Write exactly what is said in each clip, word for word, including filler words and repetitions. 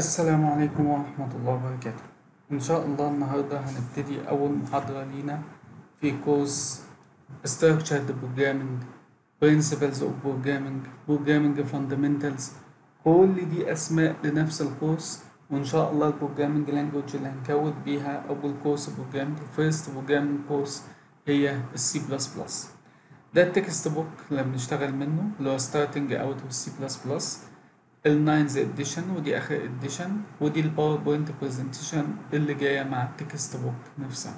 السلام عليكم ورحمة الله وبركاته. إن شاء الله النهاردة هنبتدي أول محاضرة لينا في كورس Structured Programming Principles of Programming Programming Fundamentals. كل دي أسماء لنفس الكورس، وإن شاء الله البروجرامينج لانجوج اللي هنكود بيها أول كورس بروجرامينج الفيرست بروجرامينج كورس هي السي بلس بلس. ده التكست بوك اللي بنشتغل منه اللي هو ستارتنج اوت with سي بلس بلس الناينز اديشن، ودي اخر اديشن، ودي الباوربوينت برزنتيشن اللي جايه مع التكست بوك نفسها.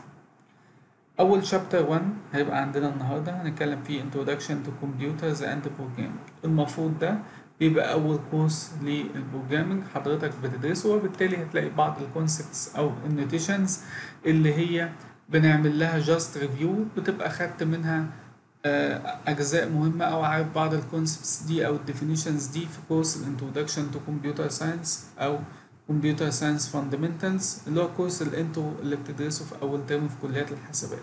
اول شابتر واحد هيبقى عندنا النهارده هنتكلم فيه introduction to computers and programming. المفروض ده بيبقى اول كورس للبروجرامينج حضرتك بتدرسه، وبالتالي هتلاقي بعض الكونسبتس او النوتيشنز اللي هي بنعمل لها جاست ريفيو، بتبقى خدت منها أجزاء مهمة أو عارف بعض الكونسبتس دي أو الديفينيشنز دي في كورس الانترودكشن تو كمبيوتر ساينس أو كمبيوتر ساينس فاندمنتالز، اللي هو الكورس اللي انتوا اللي بتدرسوا في أول ترم في كليات الحاسبات.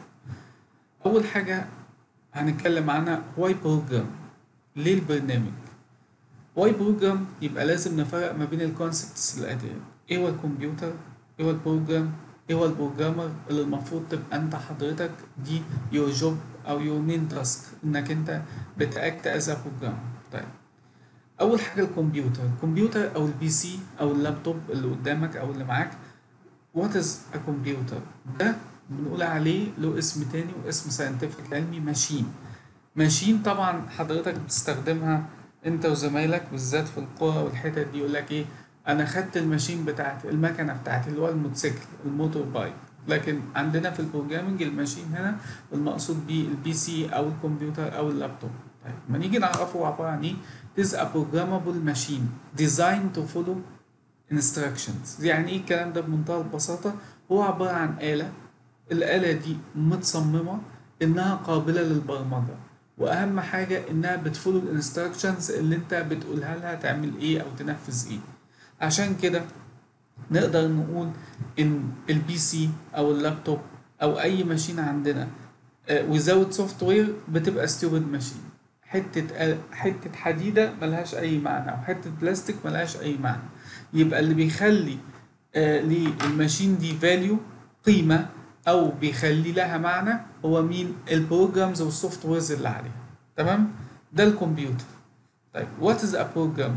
أول حاجة هنتكلم عنها واي بروجرام، ليه البرنامج؟ واي بروجرام يبقى لازم نفرق ما بين الكونسبتس الآتية: إيه هو الكمبيوتر؟ إيه هو البروجرام؟ ايه هو البروجرامر اللي المفروض تبقى انت حضرتك دي يور جوب او يور مين تاسك انك انت بتاكت از بروجرامر. طيب اول حاجه الكمبيوتر، الكمبيوتر او البي سي او اللابتوب اللي قدامك او اللي معاك. وات از ا كمبيوتر؟ ده بنقول عليه له اسم تاني واسم ساينتفك علمي ماشين. ماشين طبعا حضرتك بتستخدمها انت وزمايلك بالذات في القرى والحتت دي، يقول لك ايه، انا خدت الماشين بتاعتي المكنه بتاعتي اللي هو الموتوسيكل الموتور بايك. لكن عندنا في البروجرامنج الماشين هنا المقصود بيه البي سي او الكمبيوتر او اللابتوب. طيب ما نيجي نعرفه عباره عن ايه. It is a programmable machine designed to follow instructions. يعني ايه الكلام ده بمنتهى البساطه؟ هو عباره عن آلة، الآلة دي متصممه انها قابله للبرمجه، واهم حاجه انها بتفولو الانستراكشنز اللي انت بتقولها لها تعمل ايه او تنفذ ايه. عشان كده نقدر نقول ان البي سي او اللابتوب او اي ماشين عندنا without software بتبقى stupid ماشين، حته حته حديده ملهاش اي معنى او حته بلاستيك ملهاش اي معنى. يبقى اللي بيخلي آه للماشين دي فاليو قيمه او بيخلي لها معنى هو مين؟ البروجرامز والسوفت ويرز اللي عليها. تمام؟ ده الكمبيوتر. طيب وات از ا بروجرام؟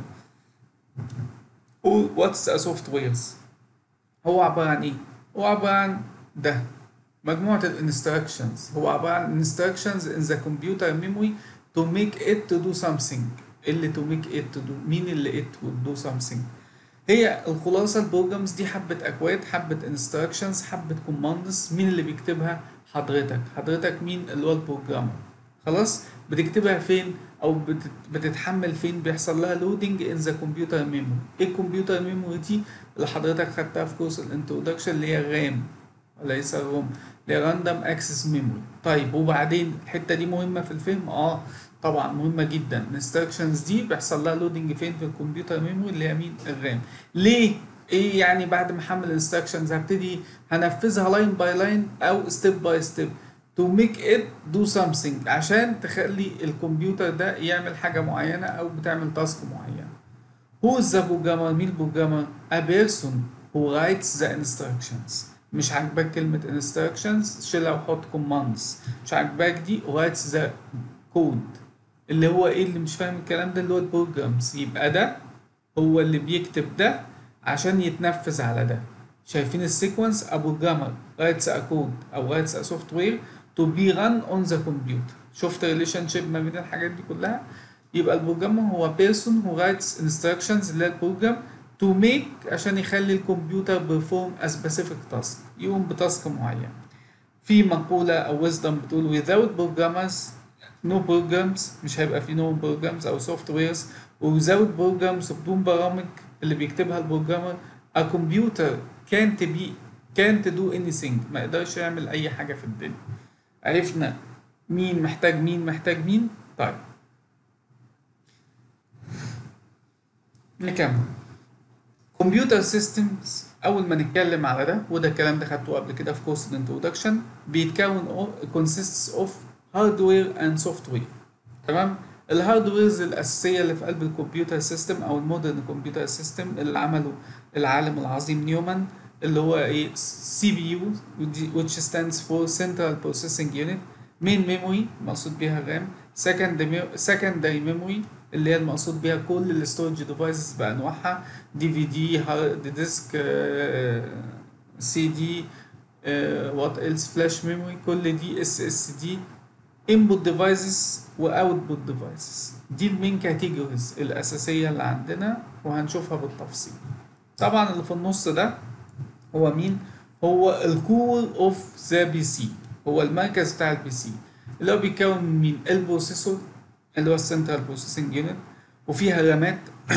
واتس ا سوفت ويرز؟ هو عباره عن ايه؟ هو عباره عن ده مجموعه الانستراكشنز، هو عباره عن instructions in the computer memory to make it to do something. اللي to make it to do، مين اللي it would do something؟ هي الخلاصه البروجرامز دي حبه اكواد، حبه انستراكشنز، حبه كوماندز. مين اللي بيكتبها؟ حضرتك. حضرتك مين؟ اللي هو البروجرامر. خلاص؟ بتكتبها فين او بتتحمل فين؟ بيحصل لها لودنج ان ذا كمبيوتر ميموري. ايه الكمبيوتر ميموري دي؟ اللي حضرتك خدتها في كورس الانترودكشن اللي هي الرام وليس الروم، اللي هي راندوم اكسس ميموري. طيب وبعدين الحته دي مهمه في الفهم؟ اه طبعا مهمه جدا. الانستراكشنز دي بيحصل لها لودنج فين؟ في الكمبيوتر ميموري اللي هي مين؟ الرام. ليه؟ ايه يعني بعد ما احمل الانستراكشنز هبتدي هنفذها لاين باي لاين او ستيب باي ستيب to make it do something، عشان تخلي الكمبيوتر ده يعمل حاجه معينه او بتعمل تاسك معينه. Who is the programmer؟ مين البروجرامر؟ a person who writes the instructions. مش عاجباك كلمه instructions شيلها وحط commands. مش عاجباك دي writes the code اللي هو ايه؟ اللي مش فاهم الكلام ده اللي هو البروجرامز. يبقى ده هو اللي بيكتب ده عشان يتنفذ على ده. شايفين السيكونس؟ a programmer writes a code او writes a software to be run on the computer. شفت ريليشن شيب ما بين الحاجات دي كلها؟ يبقى البروجرامر هو person who writes instructions اللي هي البروجرام to make عشان يخلي الكمبيوتر perform a specific task، يقوم بتاسك معين. في مقولة أو wisdom بتقول without programmers no programs، مش هيبقى في no programs أو softwares، و without programs بدون برامج اللي بيكتبها البروجرامر a computer can't be can't do anything، ما يقدرش يعمل أي حاجة في الدنيا. عرفنا مين محتاج مين محتاج مين؟ طيب نكمل. كمبيوتر سيستمز اول ما نتكلم على ده، وده الكلام ده خدته قبل كده في كورس الانترودكشن، بيتكون consists of hardware and software. تمام؟ الهاردويرز الاساسيه اللي في قلب الكمبيوتر سيستم او المودرن كمبيوتر سيستم اللي عمله العالم العظيم نيومان، اللي هو ايه سي بي يو which stands for Central Processing Unit. مين ميموري المقصود بيها رام. secondary memory اللي هي المقصود بيها كل الستورج ديفايسز بانواعها، دي في دي، هارد ديسك، سي دي، وات ايلس، فلاش ميموري، كل دي اس اس دي، input devices و output devices. دي المين كاتيجوريز الاساسيه اللي عندنا وهنشوفها بالتفصيل. طبعا اللي في النص ده هو مين؟ هو الكور اوف ذا بي سي، هو المركز بتاع البي سي اللي هو بيتكون من مين؟ البروسيسور اللي هو السنترال بروسيسنج يونت، وفيها رامات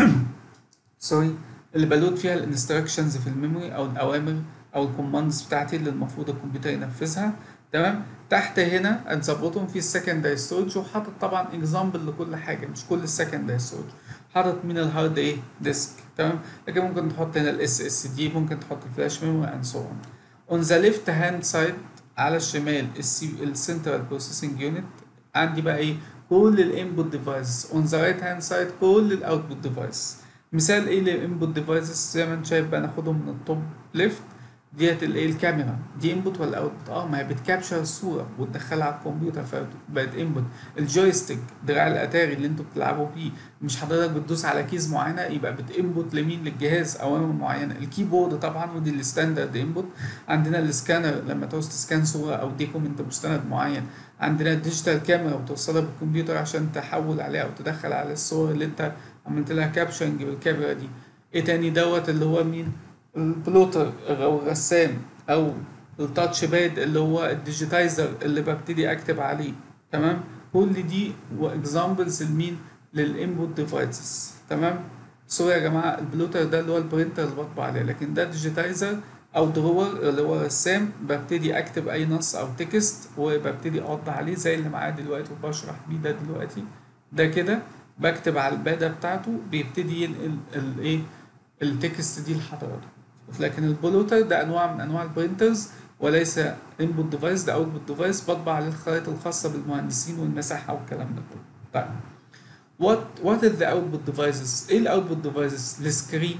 سوري اللي بلود فيها الانستراكشنز في الميموري او الاوامر او الكوماندز بتاعتي اللي المفروض الكمبيوتر ينفذها. تمام. تحت هنا هنظبطهم في السكندري ستورج، وحاطط طبعا اكزامبل لكل حاجه، مش كل السكندري ستورج، حاطط من الهارد ايه ديسك. تمام. لكن ممكن تحط هنا الاس اس دي، ممكن تحط الفلاش ميموري اند سو اون. اون ذا ليفت هاند سايد على الشمال السي السنترال بروسيسنج يونت، عندي بقى ايه كل الانبوت ديفايس. اون ذا رايت هاند سايد كل الاوتبوت ديفايس. مثال ايه للانبوت ديفايسز زي ما انت شايف بقى، ناخدهم من التوب ليفت. ديت الايه الكاميرا دي انبوت ولا اوتبوت؟ اه ما هي بتكابشر الصوره وتدخلها على الكمبيوتر فبقت انبوت. الجويستيك دراع الاتاري اللي انتوا بتلعبوا بيه، مش حضرتك بتدوس على كيز معينه يبقى بتانبوت لمين؟ للجهاز اوامر معينه. الكيبورد طبعا ودي الستاندرد انبوت. عندنا السكانر لما تعوز تسكان صوره او دوكيمنت مستند معين. عندنا الديجيتال كاميرا وتوصلها بالكمبيوتر عشان تحول عليها او تدخل على الصور اللي انت عملت لها كابشنج بالكاميرا دي. ايه تاني دوت اللي هو مين؟ البلوتر او الرسام او التاتش باد اللي هو الديجيتايزر اللي ببتدي اكتب عليه. تمام. كل دي واكزامبلز لمين؟ للانبوت ديفايسز. تمام. سوري يا جماعه، البلوتر ده اللي هو البرينتر اللي بطبع عليه، لكن ده ديجيتايزر او درور اللي هو رسام، ببتدي اكتب اي نص او تكست وببتدي اوضح عليه زي اللي معايا دلوقتي وبشرح بيه ده دلوقتي. ده كده بكتب على الباده بتاعته بيبتدي ينقل الايه التكست دي لحضراتكم. لكن البلوتر ده انواع من انواع البرينترز وليس انبوت ديفايس، ده اوتبوت ديفايس بطبع عليه الخرائط الخاصه بالمهندسين والمساحه والكلام ده كله. طيب what what is the output devices؟ ايه الاوتبوت ديفايسز؟ السكرين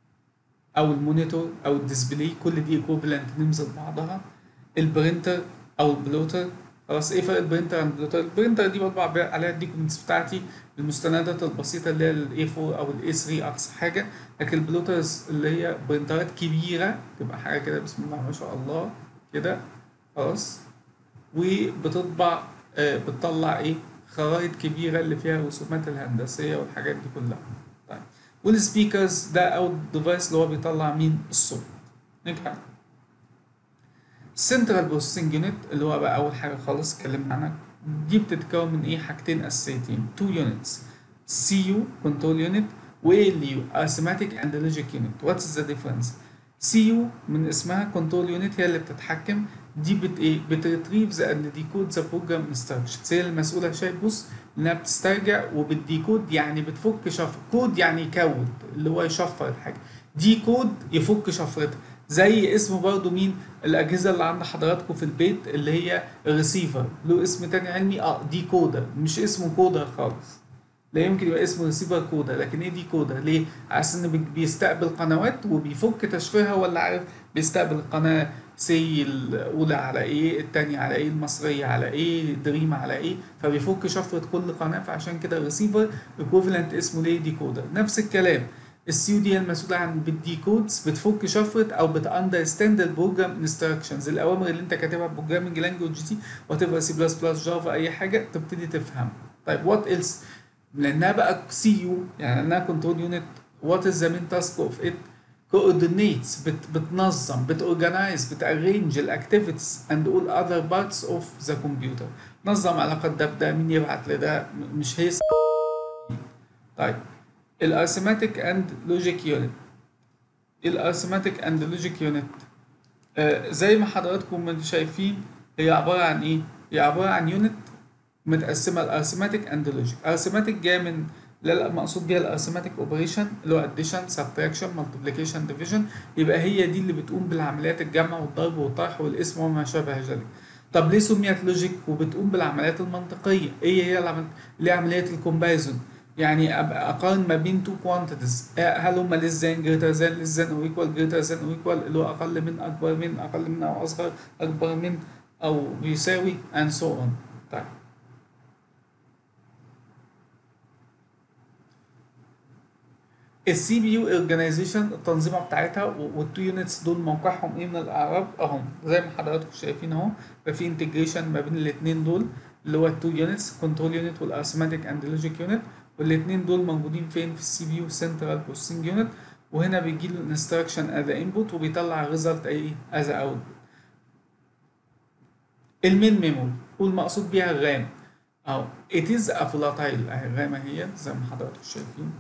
او المونيتور او الديسبلاي، كل دي ايكوفالنت نمز لبعضها. البرينتر او البلوتر. خلاص. ايه فرق البرينتر عن البلوتر؟ البرينتر دي بطبع عليها الدوكيومنتس بتاعتي، المستندات البسيطه اللي هي الاي أربعة او الاي ثلاثة اقصى حاجه. لكن البلوترز اللي هي برينترات كبيره تبقى حاجه كده بسم الله ما شاء الله كده. خلاص. وبتطبع آه بتطلع ايه خرائط كبيره اللي فيها الرسومات الهندسيه والحاجات دي كلها. طيب والسبيكرز ده اوت ديفايس اللي هو بيطلع مين؟ الصوت. نكمل. السنترال بروسيسنج يونت اللي هو بقى اول حاجه خالص اتكلمنا عنها، دي بتتكون من ايه؟ حاجتين اساسيتين، تو يونتس، سي يو كنترول يونت و ال يو ارثماتيك اند لوجيك يونت. واتس ذا ديفرنس؟ سي يو من اسمها كنترول يونت، هي اللي بتتحكم، دي بت ايه؟ بتريتريف ذا اند ديكود ذا بروجرام انستراكشنز، هي المسؤوله. شايف بص انها بتسترجع وبتديكود، يعني بتفك شفر، كود يعني يكود اللي هو يشفر الحاجه، دي كود يفك شفرتها. زي اسمه برضو مين؟ الاجهزه اللي عند حضراتكم في البيت اللي هي الريسيفر، له اسم تاني علمي اه دي كودر، مش اسمه كودر خالص، لا يمكن يبقى اسمه ريسيفر كودر. لكن ايه دي كودر؟ ليه؟ عشان انه بيستقبل قنوات وبيفك تشفيرها، ولا عارف بيستقبل القناه سي الاولى على ايه، الثانيه على ايه، المصريه على ايه، دريم على ايه، فبيفك شفره كل قناه، فعشان كده الريسيفر ايكوفالنت اسمه ليه دي كودر. نفس الكلام السي دي المسؤولة عن بالديكودز، بتفك شفرة او بتاندرستاند البروجرام انستراكشنز، الاوامر اللي انت كاتبها بروجرامنج لانجوج دي وات ايفر، سي بلس بلس، جافا، اي حاجه تبتدي تفهم. طيب وات ايلس؟ لانها بقى سي يو يعني لانها كنترول يونت، وات از ذا مين تاسك اوف ات؟ coordinates بت بتنظم بتorganize بتarrange الاكتيفيتيز and all other parts of the computer، نظم علاقات ده بده، مين يبعت لده، مش هي. طيب الارثماتيك اند لوجيك يونت. الارثماتيك اند لوجيك يونت آه زي ما حضراتكم شايفين هي عباره عن ايه؟ هي عباره عن يونت متقسمه الارثماتيك اند لوجيك. ارثماتيك جايه من لا مقصود بيها الارثماتيك اوبريشن اللي هو اديشن، سبتراكشن، مالتيبليكيشن، ديفيجن، يبقى هي دي اللي بتقوم بالعمليات الجمع والضرب والطرح والقسم وما شابه ذلك. طب ليه سميت لوجيك؟ وبتقوم بالعمليات المنطقيه. ايه هي العمل... ليه عمليه الكومباريزون؟ يعني ابقى اقارن ما بين تو كوانتيتيز، هل هما less than greater than less than or equal greater than or equal، اللي هو اقل من اكبر من اقل من او اصغر اكبر من او بيساوي and so on. طيب السي بي يو اورجانيزيشن التنظيمه بتاعتها والتو يونتس دول موقعهم ايه من الاعراب اهم زي ما حضراتكم شايفين اهو. ففي انتجريشن ما بين الاثنين دول اللي هو التو يونتس كنترول يونت والارثماتيك اند لوجيك يونت، والاثنين دول موجودين فين في السي بي يو سنترال بروسيسنج يونت. وهنا بيجي له الانستراكشن از انبوت وبيطلع الريزلت ايه از اوت. المين ميموري والمقصود بيها الرام اهو it is a volatile اهي الرام اهي زي ما حضراتكم شايفين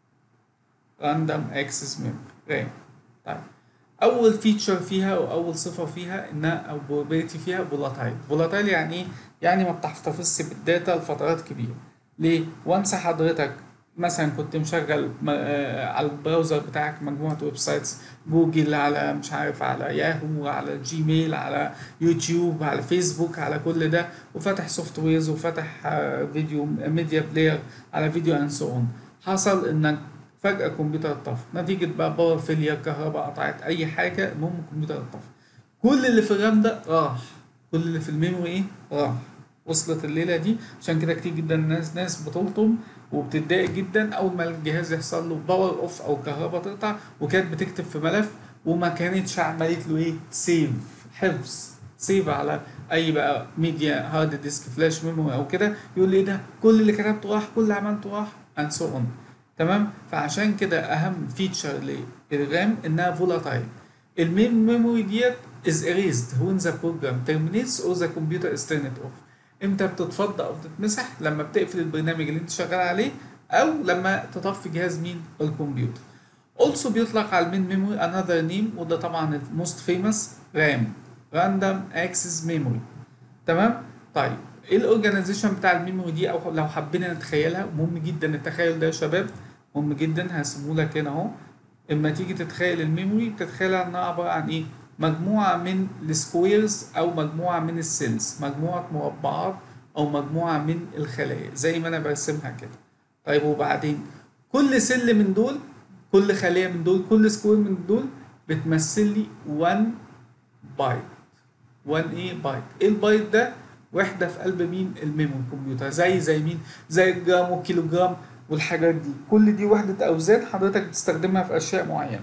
random access memory رام. طيب اول فيتشر فيها او اول صفه فيها انها او بروبرتي فيها volatile. volatile يعني ايه؟ يعني ما بتحتفظش بالداتا لفترات كبيره. ليه؟ وانس حضرتك مثلا كنت مشغل على البراوزر بتاعك مجموعه ويب سايتس، جوجل، على مش عارف على ياهو، على جيميل، على يوتيوب، على فيسبوك، على كل ده، وفتح سوفت ويرز وفتح فيديو ميديا بلاير على فيديو اند سو اون، حصل انك فجأة الكمبيوتر اتطفى نتيجة بقى باور فيلير، كهرباء قطعت، أي حاجة، المهم الكمبيوتر اتطفى. كل اللي في الرام ده راح، كل اللي في الميموري إيه؟ راح. وصلت الليلة دي. عشان كده كتير جدا الناس ناس بتلطم وبتتضايق جدا أول ما الجهاز يحصل له باور أوف أو كهرباء تقطع، وكانت بتكتب في ملف وما كانتش عملت له إيه؟ سيف، حفظ، سيف على أي بقى ميديا، هارد ديسك، فلاش ميموري أو كده، يقول لي إيه ده؟ كل اللي كتبته راح، كل اللي عملته راح and so on. تمام. فعشان كده اهم فيتشر للرام انها فولاتايل. المين ميموري ديت is erased when the program terminates or the computer is turned off. امتى بتتفضى او بتتمسح؟ لما بتقفل البرنامج اللي انت شغال عليه او لما تطفي جهاز مين؟ الكمبيوتر. also بيطلق على المين ميموري another name، وده طبعا الموست فيموس رام، random access memory. تمام. طيب ايه الاورجانيزيشن بتاع الميموري دي؟ او لو حبينا نتخيلها، مهم جدا التخيل ده يا شباب، مهم جدا. هرسمه لك هنا اهو. اما تيجي تتخيل الميموري بتتخيلها انها عباره عن ايه؟ مجموعه من السكويرز او مجموعه من السيلز، مجموعه مربعات او مجموعه من الخلايا زي ما انا برسمها كده. طيب وبعدين كل سل من دول، كل خليه من دول، كل سكوير من دول بتمثل لي واحد بايت. واحد ايه بايت. ايه البايت ده؟ وحده في قلب مين؟ الميموري كمبيوتر. زي زي مين؟ زي الجرام والكيلو جرام والحاجات دي، كل دي وحدة أوزان حضرتك بتستخدمها في أشياء معينة.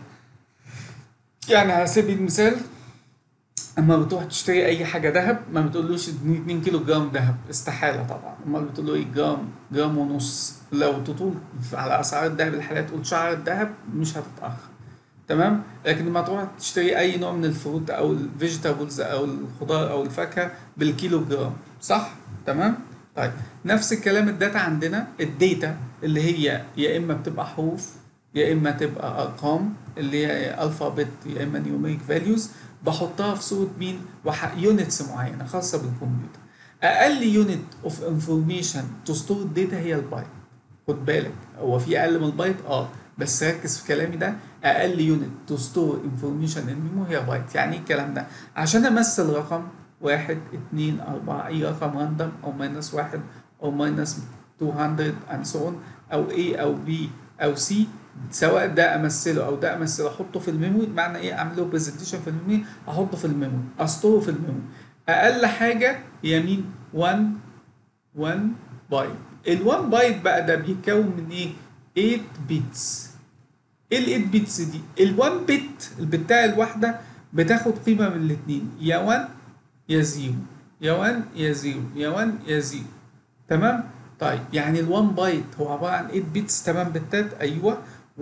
يعني على سبيل المثال أما بتروح تشتري أي حاجة ذهب ما بتقولوش اديني اتنين كيلو جرام ذهب، استحالة طبعا. أمال بتقول له إيه؟ جرام، جرام ونص. لو تطول على أسعار الذهب الحالية تقول شعر الذهب مش هتتأخر. تمام. لكن لما تروح تشتري أي نوع من الفروت أو الفيجيتابلز أو الخضار أو الفاكهة بالكيلو جرام، صح؟ تمام؟ طيب نفس الكلام الداتا عندنا، الداتا اللي هي يا اما بتبقى حروف يا اما تبقى ارقام اللي هي الفابت يا اما نيوميريك فاليوز، بحطها في صوره مين؟ يونتس معينه خاصه بالكمبيوتر. اقل يونت اوف انفورميشن تو ستور الداتا هي البايت. خد بالك هو في اقل من البايت اه، بس ركز في كلامي ده، اقل يونت تو ستور انفورميشن ان ميمو هي بايت. يعني ايه الكلام ده؟ عشان امثل رقم واحد اتنين اربعة، اي رقم راندوم او ماينس واحد او ماينس مئتين and so on، او A او B او C، سواء ده امثله او ده امثله احطه في الميموري. معنى ايه؟ اعمل له برزنتيشن في الميموري، احطه في الميموري، اسطره في الميموري. اقل حاجه هي مين؟ واحد واحد بايت. ال واحد بايت بقى ده بيتكون من ايه؟ تمانية بيتس. ايه ال تمانية بيتس دي؟ ال واحد بت البتاع الواحده بتاخد قيمه من الاثنين، يا واحد يا زيرو، يا واحد يا زيرو، يا واحد يا زيرو. تمام؟ طيب يعني ال واحد بايت هو عباره عن تمانية بيتس، تمانية بتات، ايوه.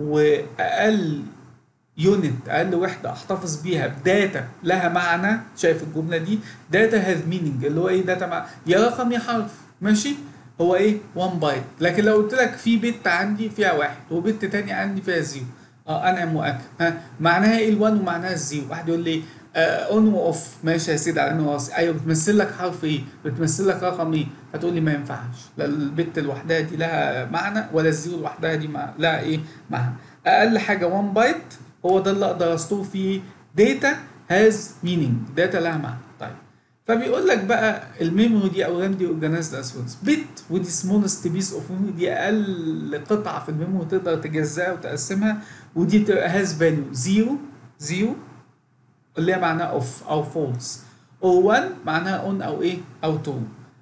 واقل يونت، اقل وحده احتفظ بيها بداتا لها معنى. شايف الجمله دي؟ داتا هاز مينينج، اللي هو ايه داتا؟ مع يا رقم يا حرف، ماشي؟ هو ايه؟ واحد بايت. لكن لو قلت لك في بت عندي فيها واحد وبت تاني عندي فيها زيرو، اه انعم واكرم، ها معناها ايه ال1 ومعناها الزيرو؟ واحد يقول لي اون آه واوف، ماشي يا سيدي على انه راسي. ايوه بتمثل لك حرف ايه؟ بتمثل لك رقم ايه؟ هتقول لي ما ينفعش، لا البت لوحدها دي لها معنى ولا الزيرو لوحدها دي مع... لها ايه؟ معنى. اقل حاجه واحد بايت هو ده اللي اقدر استور فيه داتا هاز مينينج، داتا لها معنى. طيب فبيقول لك بقى الميموري دي او الرام دي اورجانيزد از فولز. بت ودي سمولست بيس اوف ميموري، دي اقل قطعه في الميموري تقدر تجزأها وتقسمها، ودي بتبقى هاز فاليو زيرو زيرو اللي هي معناها اوف او فولس، او واحد معناها اون او ايه او تو.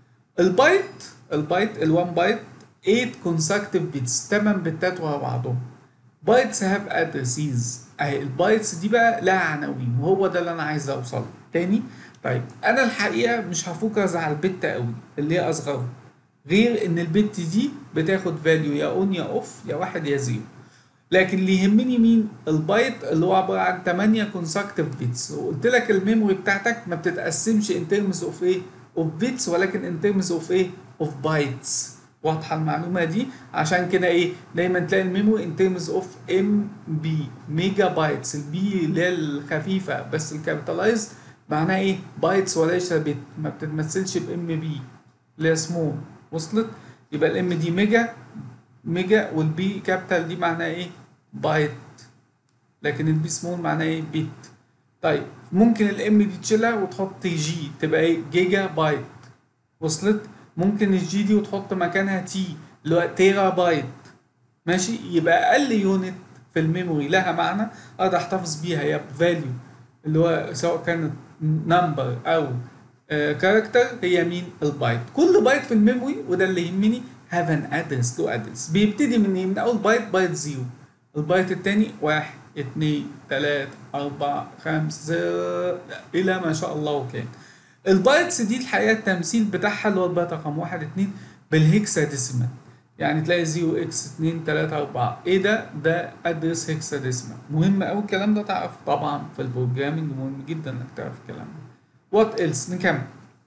البايت البايت ال1 بايت ثمانية consecutive بيتس، ثمانية بتات ورا بعضهم. بايتس هاف ادرسيز، اهي البايتس دي بقى لها عناوين، وهو ده اللي انا عايز اوصل تاني. طيب انا الحقيقه مش هفوكس على البت قوي اللي هي اصغر، غير ان البت دي بتاخد فاليو يا اون يا اوف يا واحد يا زيرو. لكن اللي يهمني مين؟ البايت اللي هو عباره عن ثمانية consecutive بيتس. وقلت لك الميموري بتاعتك ما بتتقسمش in terms of ايه؟ of bits، ولكن in terms of ايه؟ of bytes. واضحه المعلومه دي؟ عشان كده ايه؟ دايما تلاقي الميموري in terms of ام بي، ميجا بايتس. البي اللي هي الخفيفه بس الكابيتالايز معناها ايه؟ بايتس وليس بت، ما بتتمثلش بام بي اللي هي سمول. وصلت؟ يبقى الام دي ميجا ميجا، والبي كابيتال دي معناها ايه؟ بايت. لكن البي سمول معناها ايه؟ بيت. طيب ممكن الام دي تشيلها وتحط جي تبقى ايه؟ جيجا بايت. وصلت؟ ممكن الجي دي وتحط مكانها تي اللي هو تيرا بايت. ماشي؟ يبقى اقل يونت في الميموري لها معنى اقدر احتفظ بيها يا بفاليو اللي هو سواء كانت نمبر او كاركتر، uh, هي مين؟ البايت. كل بايت في الميموري، وده اللي يهمني، هاف ان ادرس له ادرس. بيبتدي من ايه؟ من اول بايت بايت زيرو، البايت الثاني واحد اتنين تلاتة أربعة خمسة إلى ما شاء الله وكان. البايتس دي الحقيقة التمثيل بتاعها اللي هو البايت رقم واحد اتنين بالهكساديسيمال، يعني تلاقي صفر اكس اتنين تلاتة أربعة. إيه ده؟ ده أدرس هكساديسيمال. مهم أوي الكلام ده تعرف طبعا في البروجرامينج، مهم جدا إنك تعرف الكلام ده. وات إلس؟ نكمل.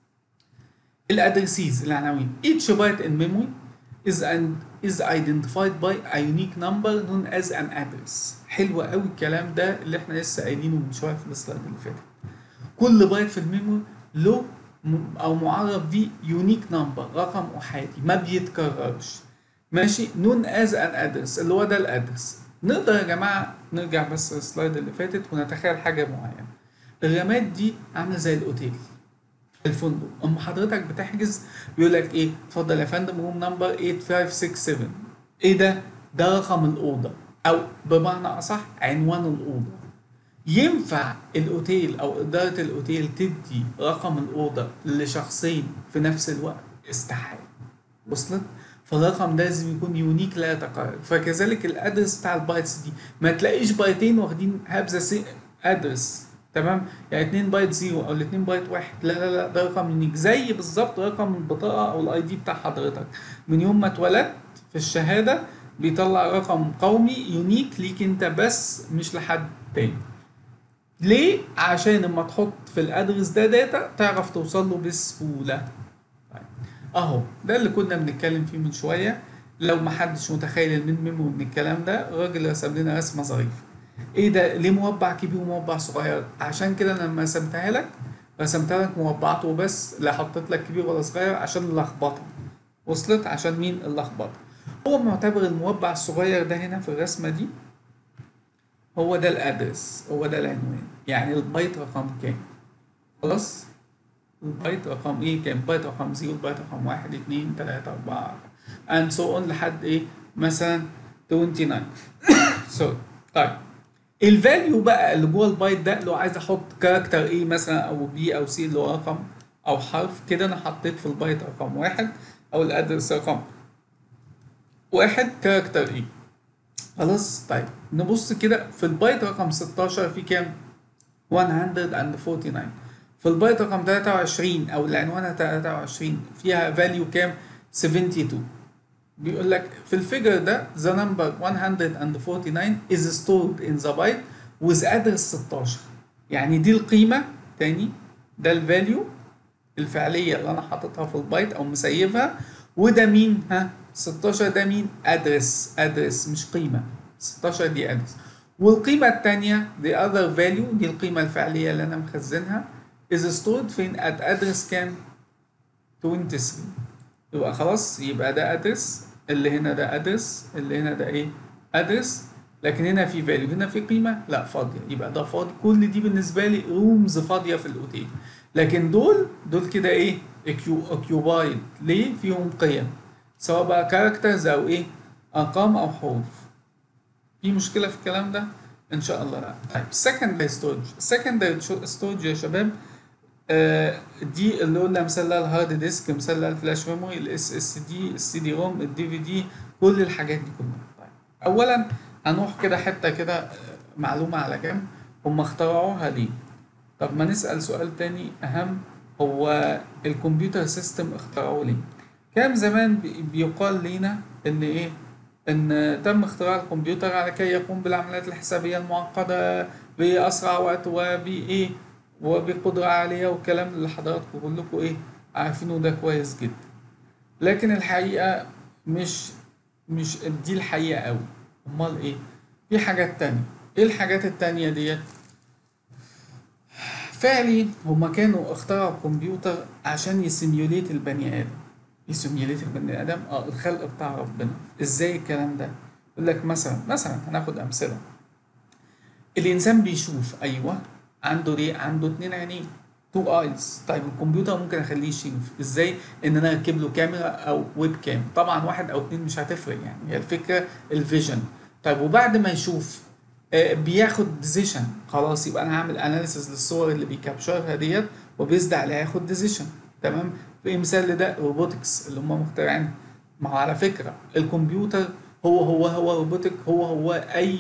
الأدرسيز العناوين. each byte in memory is and is identified by a unique number known as an address. حلو قوي الكلام ده اللي احنا لسه قايلينه من شويه في السلايد اللي فاتت. كل بايت في الميموري له او معرف بيه يونيك نمبر، رقم احادي ما بيتكررش. ماشي؟ known as an address اللي هو ده الادرس. نقدر يا جماعه نرجع بس السلايد اللي فاتت ونتخيل حاجه معينه. الرامات دي عامله زي الاوتيل، الفندق. اما حضرتك بتحجز بيقول لك ايه؟ اتفضل يا فندم روم نمبر تمانية خمسة ستة سبعة. ايه ده؟ ده رقم الاوضه، او بمعنى اصح عنوان الاوضه. ينفع الاوتيل او اداره الاوتيل تدي رقم الاوضه لشخصين في نفس الوقت؟ استحاله. وصلت؟ فالرقم ده لازم يكون يونيك لا يتكرر. فكذلك الادرس بتاع البايتس دي ما تلاقيش بايتين واخدين هابزه سي ادرس، تمام؟ يعني اتنين بايت زيرو او الاتنين بايت واحد، لا لا لا، ده رقم يونيك زي بالظبط رقم البطاقه او الاي دي بتاع حضرتك. من يوم ما اتولدت في الشهاده بيطلع رقم قومي يونيك ليك انت بس، مش لحد تاني. ليه؟ عشان لما تحط في الادرس ده داتا تعرف توصل له بسهوله. طيب اهو ده اللي كنا بنتكلم فيه من شويه. لو ما حدش متخيل الميمو من الكلام ده، الراجل رسم لنا رسمه ظريفه. ايه ده؟ ليه مربع كبير ومربع صغير؟ عشان كده انا لما رسمتها لك رسمتها لك مربعات وبس، لا حطيت لك كبير ولا صغير عشان اللخبطه. وصلت؟ عشان مين اللخبطه؟ هو معتبر المربع الصغير ده هنا في الرسمه دي هو ده الادرس، هو ده العنوان. يعني البايت رقم كام؟ خلاص؟ البايت رقم ايه كام؟ بايت رقم زيرو، البايت رقم واحد اتنين تلاتة أربعة and so on لحد ايه؟ مثلا تسعة وعشرين. سوري. طيب الفاليو بقى اللي جوه البايت ده لو عايز احط كاركتر ايه مثلا او بي او سي اللي هو رقم او حرف كده، انا حطيت في البايت رقم واحد او الادرس رقم واحد كاركتر ايه. خلاص؟ طيب نبص كده في البايت رقم ستاشر في كام؟ مية وتسعة وأربعين. في البايت رقم تلاتة وعشرين او العنوان تلاتة وعشرين فيها فاليو كام؟ اتنين وسبعين. بيقول لك في الفيجر ده the number مية وأربعين is stored in the byte with address ستاشر. يعني دي القيمة تاني، ده الفاليو الفعلية اللي انا حاططها في البايت او مسيبها، وده مين؟ ها؟ ستاشر ده مين؟ ادرس، ادرس مش قيمة. ستاشر دي ادرس. والقيمة التانية the other value دي القيمة الفعلية اللي انا مخزنها is stored فين؟ at address كام؟ اتنين وعشرين. يبقى خلاص، يبقى ده ادرس، اللي هنا ده ادرس، اللي هنا ده ايه؟ ادرس. لكن هنا في فاليو، هنا في قيمه لا فاضيه، يبقى ده فاضي. كل دي بالنسبه لي رومز فاضيه في الاوتيل. لكن دول دول كده ايه اوكيوبايد، ليه؟ فيهم قيم سواء بقى كاركترز او ايه ارقام او حروف. في مشكله في الكلام ده؟ ان شاء الله لا. طيب secondary storage secondary storage يا شباب آه دي اللي قلنا مثال لها الهارد ديسك، مثال لها الفلاش ميموري، الاس اس دي، السي دي روم، الدي في دي، كل الحاجات دي كلها. طيب اولا هنروح كده حته كده معلومه على جنب، هم اخترعوها ليه؟ طب ما نسال سؤال تاني اهم، هو الكمبيوتر سيستم اخترعوه ليه؟ كان زمان بيقال لينا ان ايه ان تم اختراع الكمبيوتر على كي يقوم بالعمليات الحسابيه المعقده باسرع وقت وبايه وبقدره عاليه، والكلام اللي حضراتكم كلكم ايه عارفينه ده كويس جدا. لكن الحقيقه مش مش دي الحقيقه قوي. امال ايه؟ في حاجات تانية. ايه الحاجات التانية ديت؟ فعلي هما كانوا اخترعوا الكمبيوتر عشان يسيميوليت البني ادم. يسيميوليت البني ادم اه الخلق بتاع ربنا. ازاي الكلام ده؟ يقول لك مثلا مثلا هناخد امثله. الانسان بيشوف، ايوه عنده ليه؟ عنده اتنين عينين، تو ايز. طيب الكمبيوتر ممكن اخليه يشوف ازاي؟ ان انا اركب له كاميرا او ويب كام، طبعا واحد او اتنين مش هتفرق يعني، هي الفكره الفيجن. طيب وبعد ما يشوف آه بياخد ديسيشن، خلاص يبقى انا هعمل اناليسيز للصور اللي بيكابشرها ديت وبيزد عليها ياخد ديسيشن. تمام. في مثال لده روبوتكس اللي هم مخترعينها. ما هو على فكره الكمبيوتر هو هو هو روبوتك، هو هو اي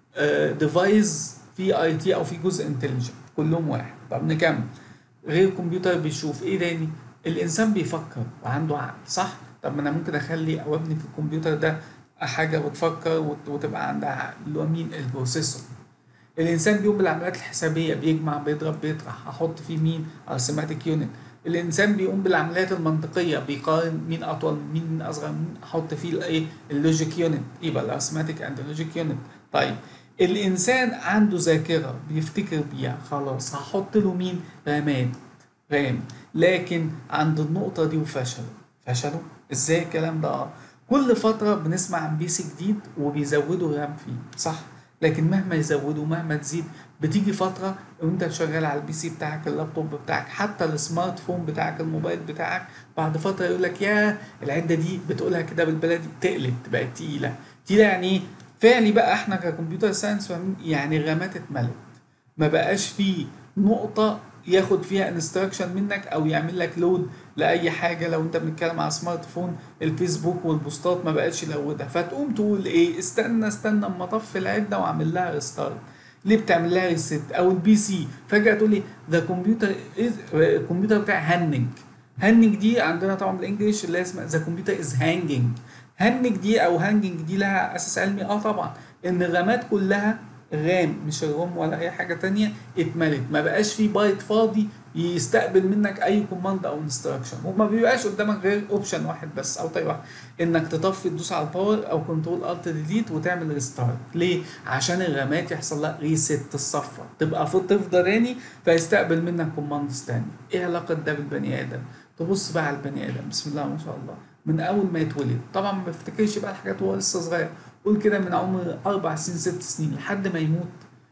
ديفايس في اي تي او في جزء انتليجنت، كلهم واحد. طب نكمل. غير الكمبيوتر بيشوف ايه تاني؟ الانسان بيفكر وعنده عقل، صح؟ طب ما انا ممكن اخلي او ابني في الكمبيوتر ده حاجه بتفكر وتبقى عندها عقل، اللي هو مين؟ البروسيسور. الانسان بيقوم بالعمليات الحسابيه، بيجمع بيضرب بيطرح، هحط فيه مين؟ ارثماتيك يونت. الانسان بيقوم بالعمليات المنطقيه، بيقارن مين اطول مين اصغر مين، احط فيه الايه؟ اللوجيك يونت، يبقى الارثماتيك اند لوجيك يونت. طيب الانسان عنده ذاكره بيفتكر بيها، خلاص هحط له مين؟ رامات، رام. لكن عند النقطه دي وفشلوا. فشلوا ازاي الكلام ده؟ كل فتره بنسمع عن بي سي جديد وبيزودوا رام فيه، صح؟ لكن مهما يزودوا مهما تزيد، بتيجي فتره وانت شغال على البي سي بتاعك، اللابتوب بتاعك، حتى السمارت فون بتاعك، الموبايل بتاعك، بعد فتره يقول لك يا العده دي بتقولها كده بالبلدي تقلت، بقت تقيله. تقيله يعني ايه؟ فعلي بقى احنا ككمبيوتر ساينس فاهمين يعني الرامات اتملت، ما بقاش فيه نقطه ياخد فيها انستراكشن منك او يعمل لك لود لاي حاجه. لو انت بنتكلم على سمارت فون، الفيسبوك والبوستات ما بقتش لودها، فتقوم تقول ايه؟ استنى استنى اما اطفي العده واعمل لها ريستارت. ليه بتعمل لها ريست؟ او البي سي فجاه تقول لي ذا كمبيوتر الكمبيوتر بتاعي هنج. هنج دي عندنا طبعا بالانجلش اللي اسمها ذا كمبيوتر از هانجنج. هنج دي او هانجنج دي لها اساس علمي اه طبعا، ان الرامات كلها رام مش الروم ولا اي حاجه تانية اتملت، ما بقاش في بايت فاضي يستقبل منك اي كوماند او انستراكشن، وما بيبقاش قدامك غير اوبشن واحد بس او طريقه واحده، انك تطفي تدوس على الباور او كنترول الت ديليت وتعمل ريستارت. ليه؟ عشان الرامات يحصل لها ريست، تصفى، تبقى تفضى تاني فيستقبل منك كوماندز تاني. ايه علاقه ده بالبني ادم؟ تبص بقى على البني ادم، بسم الله ما شاء الله، من اول ما يتولد طبعا ما بيفتكرش بقى الحاجات وهو لسه صغير، قول كده من عمر اربع سنين ست سنين لحد ما يموت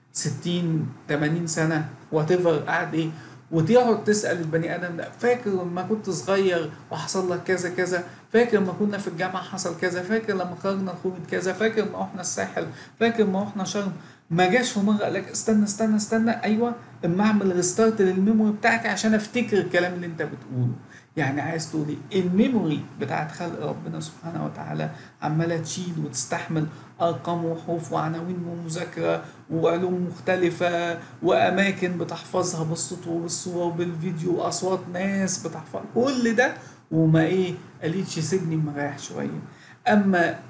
ستين تمانين سنه وات ايفر قاعد ايه، وتقعد تسال البني ادم ده فاكر لما كنت صغير وحصل لك كذا كذا، فاكر لما كنا في الجامعه حصل كذا، فاكر لما خرجنا الخروج كذا، فاكر لما رحنا الساحل، فاكر لما رحنا شرم. ما جاش في مره قال لك استنى استنى استنى ايوه اما اعمل ريستارت للميموري بتاعك عشان افتكر الكلام اللي انت بتقوله. يعني عايز تقول ايه؟ الميموري بتاعت خلق ربنا سبحانه وتعالى عماله تشيل وتستحمل ارقام وحروف وعناوين ومذاكره وعلوم مختلفه واماكن بتحفظها بالصوت وبالصوره وبالفيديو واصوات ناس بتحفظ كل ده، وما ايه قالتش سيبني مريح شويه. اما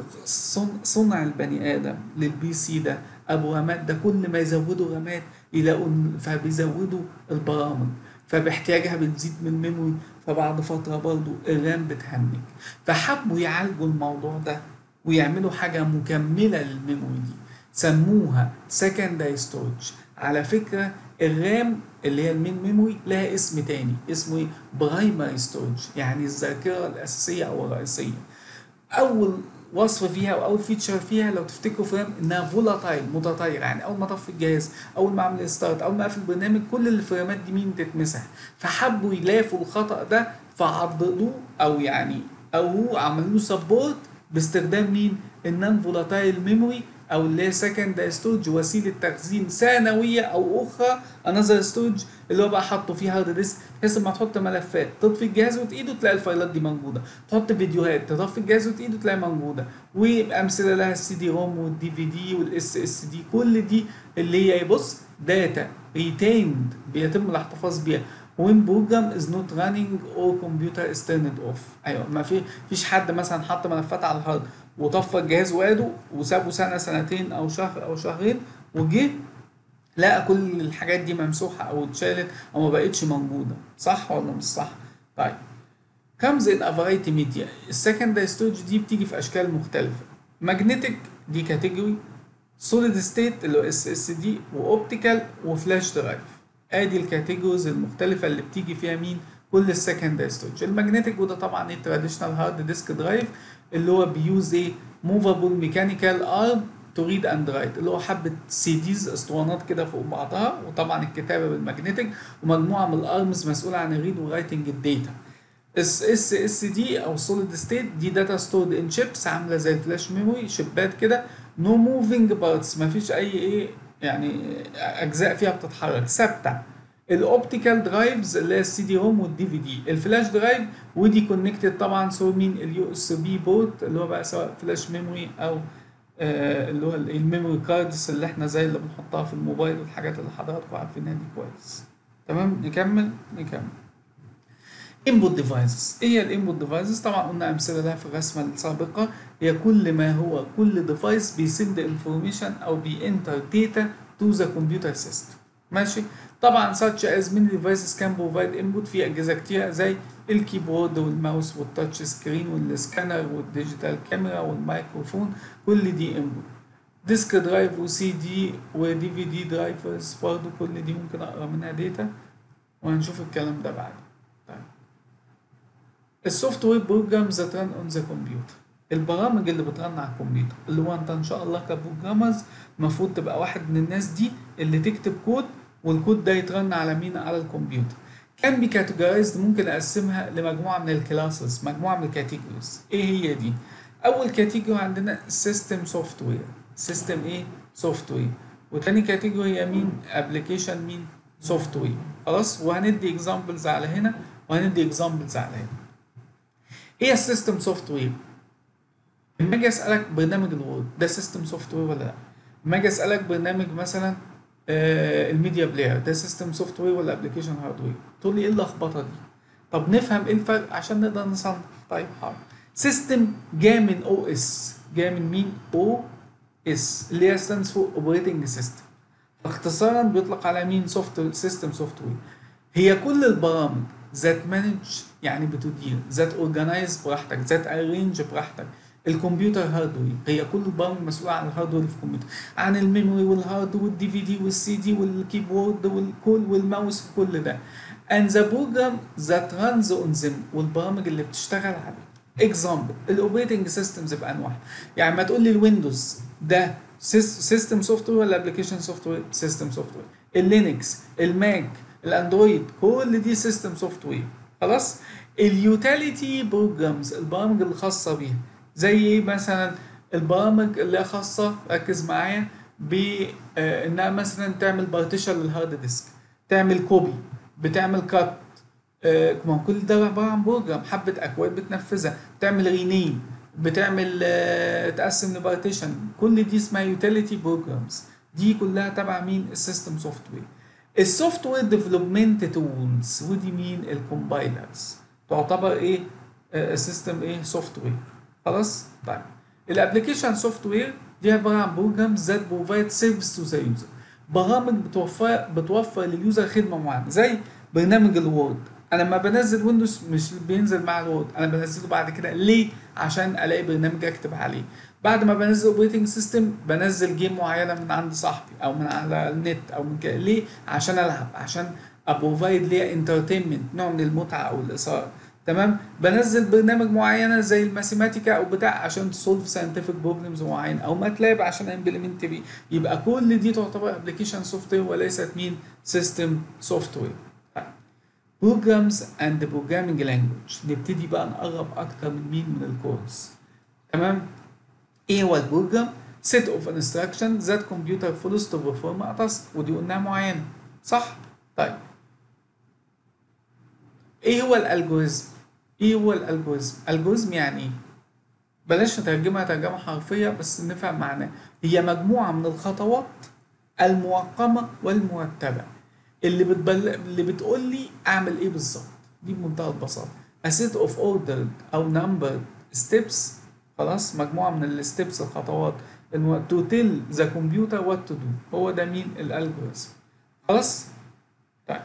صنع البني ادم للبي سي ده ابو رامات ده، كل ما يزودوا رامات يلاقوا فبيزودوا البرامج فباحتياجها بتزيد من الميموري، فبعد فتره برضو الرام بتهنج. فحبوا يعالجوا الموضوع ده ويعملوا حاجه مكمله للميموري دي، سموها secondary storage. على فكره الرام اللي هي المين ميموري لها اسم تاني، اسمه ايه؟ برايمري ستورج، يعني الذاكره الاساسيه او الرئيسيه. اول وصف فيها او اول فيتشر فيها لو تفتكروا في رام انها فولاتايل متطايره، يعني اول ما اطفي الجهاز، اول ما اعمل ستارت، اول ما اقفل البرنامج، كل الفريمات دي مين تتمسح. فحبوا يلافوا الخطا ده فعضدوه او يعني او عملوا له سبورت باستخدام مين؟ النون فولاتايل ميموري او اللي هي سكند ستورج، وسيله تخزين ثانويه او اخرى انذر ستورج، اللي هو بقى حاطه فيه هارد ديسك بحيث لما تحط ملفات تطفي الجهاز وتقيده تلاقي الفايلات دي موجوده، تحط فيديوهات تطفي الجهاز وتقيده تلاقي موجوده، وامثله لها السي دي روم والدي في دي والاس اس دي، كل دي اللي هي بص داتا ريتيند بيتم الاحتفاظ بيها when program is not running or computer is turned off. ايوه ما في فيش حد مثلا حط ملفات على الهارد وطفى الجهاز وقاده وسابه سنه سنتين او شهر او شهرين وجه لقى كل الحاجات دي ممسوحه او اتشالت او ما بقتش موجوده، صح ولا مش صح؟ طيب comes in a variety media. السكندري ستورج دي بتيجي في اشكال مختلفه. ماجنتيك دي كاتيجوري، سوليد ستيت اللي هو اس اس دي، واوبتيكال وفلاش درايف. ادي الكاتيجوريز المختلفه اللي بتيجي فيها مين؟ كل السكندري ستورج. الماجنتيك وده طبعا ايه تراديشنال هارد ديسك درايف اللي هو بيوز ايه موفابل ميكانيكال ارم تو ريد اند رايت، اللي هو حبه سي ديز اسطوانات كده فوق بعضها، وطبعا الكتابه بالماجنتيك، ومجموعه من الارمز مسؤوله عن الريد ورايتنج الداتا. اس اس اس دي او سوليد ستيت دي داتا ستورد ان شيبس عامله زي الفلاش ميموري شيبات كده، نو موفينج بارتس مفيش اي ايه يعني اجزاء فيها بتتحرك ثابته. الاوبتيكال درايفز اللي هي السي دي روم والدي في دي. الفلاش درايف ودي كونكتد طبعا سو مين اليو اس بي بورت اللي هو بقى سواء فلاش ميموري او آه اللي هو الميموري كاردز اللي احنا زي اللي بنحطها في الموبايل والحاجات اللي حضراتكم عارفينها دي كويس. تمام نكمل نكمل. input devices. ايه هي الانبوت ديفايسز؟ طبعا قلنا امثله لها في الرسمه السابقه، هي كل ما هو كل ديفايس بيسند انفورميشن او بينتر داتا تو ذا كمبيوتر سيستم. ماشي؟ طبعا such as many devices can provide input في اجهزه كتير زي الكيبورد والماوس والتاتش سكرين والسكانر والديجيتال كاميرا والميكروفون، كل دي انبوت. ديسك درايف وسي دي ودي في دي درايفرز برضه كل دي ممكن اقرا منها داتا وهنشوف الكلام ده بعد. طيب السوفت وير بروجرامز ذات ران اون ذا كمبيوتر، البرامج اللي بترن على الكمبيوتر، اللي هو انت ان شاء الله كبروجرامرز المفروض تبقى واحد من الناس دي اللي تكتب كود والكود ده يترن على مين؟ على الكمبيوتر. كان بي كاتيجورايزد ممكن اقسمها لمجموعه من الكلاسز، مجموعه من الكاتيجوريز. ايه هي دي؟ اول كاتيجوري عندنا سيستم سوفت وير، سيستم ايه؟ سوفت وير. وتاني كاتيجوري هي مين؟ ابلكيشن مين؟ سوفت وير. خلاص؟ وهندي اكزامبلز على هنا وهندي اكزامبلز على هنا. ايه السيستم سوفت وير؟ لما اجي اسالك برنامج الوورد ده سيستم سوفت وير ولا لا؟ لما اجي اسالك برنامج مثلا آه الميديا بلاير ده سيستم سوفت وير ولا ابلكيشن هاردوير؟ تقول لي ايه اللخبطه دي؟ طب نفهم ايه الفرق عشان نقدر نصنف. طيب حاضر. سيستم جاي من او اس، جاي من مين؟ او اس اللي هي ستاندز فور اوبريتنج سيستم. اختصارا بيطلق على مين؟ سوفت سيستم سوفت وير. هي كل البرامج ذات مانج يعني بتدير، ذات اورجنايز براحتك، ذات ارينج براحتك. الكمبيوتر هاردوير هي كل البرامج مسؤوله عن الهاردوير في الكمبيوتر، عن الميموري والهارد والدي في دي والسي دي والكيبورد والكول والماوس وكل ده. and the program that runs on them والبرامج اللي بتشتغل عليه. اكزامبل الاوبريتنج سيستمز بانواعها، يعني ما تقول لي الويندوز ده سيستم سوفت وير ولا ابلكيشن سوفت وير؟ سيستم سوفت وير. اللينكس، الماك، الاندرويد، كل دي سيستم سوفت وير. خلاص؟ اليوتيليتي بروجرامز البرامج الخاصه بيها زي ايه مثلا؟ البرامج اللي خاصه ركز معايا بانها مثلا تعمل بارتيشن للهارد ديسك، تعمل كوبي، بتعمل كات، آه ما كل ده عباره عن بروجرام، حبه اكواد بتنفذها، بتعمل رينيم، بتعمل آه تقسم لبارتيشن، كل دي اسمها يوتيليتي بروجرامز. دي كلها تبع مين؟ السيستم سوفت وير. السوفت وير ديفلوبمنت تولز ودي مين؟ الكومبايلرز، تعتبر ايه؟ سيستم آه ايه؟ سوفت وير. خلاص؟ طيب الابلكيشن سوفت وير دي عباره عن بروجرامز ذات بروفايد سيرفيس تو ذا يوزر، برامج بتوفر بتوفر لليوزر خدمه معينه زي برنامج الوورد. انا لما بنزل ويندوز مش بينزل مع الوورد، انا بنزله بعد كده ليه؟ عشان الاقي برنامج اكتب عليه. بعد ما بنزل اوبريتنج سيستم بنزل جيم معينه من عند صاحبي او من على النت او من كده، ليه؟ عشان العب، عشان ابروفايد ليا انترتينمنت، نوع من المتعه او الاثاره. تمام. بنزل برنامج معينه زي الماثيماتيكا او بتاع عشان تسولف ساينتفك بروبلمز معين، او ماتلاب عشان امبلمنت بيه. يبقى كل دي تعتبر ابلكيشن سوفت وير وليست مين؟ سيستم سوفت وير. بروجرامز اند بروجرامينج لانجوج، نبتدي بقى نقرب اكتر من مين؟ من الكورس. تمام. ايه هو البروجرام؟ set of instructions that computer follows to perform a task، ودي قلناها معينه صح؟ طيب ايه هو الالجوريزم؟ ايه هو الالجوريزم؟ الجوريزم يعني ايه؟ بلاش نترجمها ترجمه حرفيه بس نفهم معناه. هي مجموعه من الخطوات الموقمه والمرتبه اللي بتبل... اللي بتقول لي اعمل ايه بالظبط. دي بمنتهى البساطه. a set of ordered او numbered steps، خلاص، مجموعه من الستبس الخطوات المو... to tell the computer what to do. هو ده مين؟ الالجوريزم. خلاص؟ طيب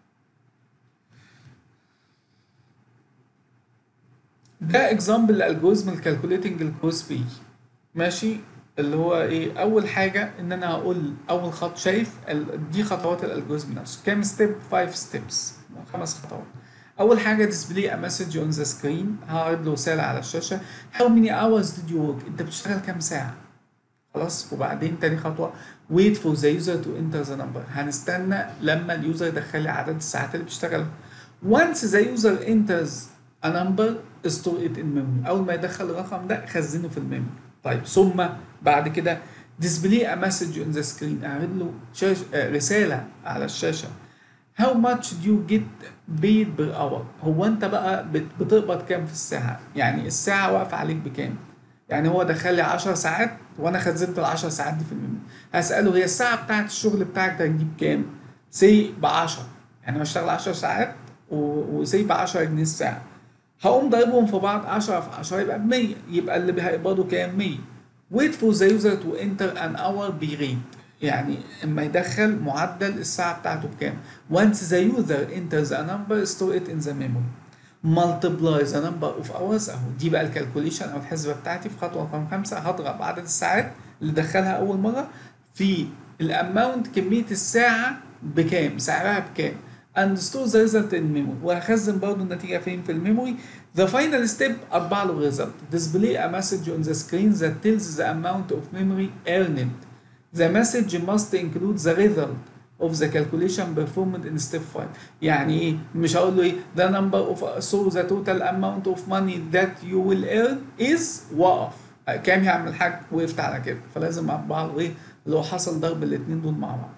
ده اكزامبل لالجوريزم الكالكوليتنج الكروس بي. ماشي. اللي هو ايه؟ اول حاجه ان انا هقول اول خط، شايف ال... دي خطوات الالجوريزم نفسه كام ستيب؟ خمس ستيبس، خمس خطوات. اول حاجه display a message on the screen، هعرض له رساله على الشاشه. how many hours did you work؟ انت بتشتغل كام ساعه؟ خلاص. وبعدين تاني خطوه wait for the user to enter the number، هنستنى لما اليوزر يدخل لي عدد الساعات اللي بيشتغلها. once the user enters a number store it in memory، اول ما يدخل الرقم ده خزنه في الميموري. طيب ثم بعد كده display a message on the screen، اعرض له شاش... رساله على الشاشه. how much do you get paid per hour؟ هو انت بقى بت... بتقبض كام في الساعه؟ يعني الساعه واقفه عليك بكام؟ يعني هو دخل لي عشر ساعات وانا خزنت ال عشر ساعات دي في الميموري. هساله هي الساعه بتاعت الشغل بتاعك ده هتجيب كام؟ سي ب عشرة، يعني هشتغل عشر ساعات وسي ب عشرة جنيه الساعه. هقوم ضاربهم في بعض، عشرة في عشرة يبقى ب مية، يبقى اللي هيقبضوا كام؟ مية. wait for the user to enter an hour be rate، يعني اما يدخل معدل الساعه بتاعته بكام. once the user enters a number store it in the memory multiply the number of hours. اهو دي بقى الكالكوليشن او الحسبه بتاعتي في خطوه رقم خمسه. هضرب عدد الساعات اللي دخلها اول مره في الاماونت، كميه الساعه بكام، سعرها بكام، and store the result in memory، وهخزن برضه النتيجه فين؟ في الميموري. the final step اطبع له result. display a message on the screen that tells the amount of memory earned. the message must include the result of the calculation performed in step five. يعني ايه؟ مش هقول له ايه the number of so the total amount of money that you will earn is وقف كام يا عم الحاج؟ وقفت على كده. فلازم اطبع له ايه؟ لو حصل ضرب الاثنين دول مع بعض.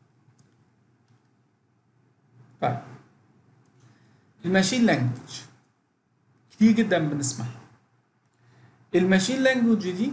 طيب الماشين لانجوج كتير جدا بنسمعها. الماشين لانجوج دي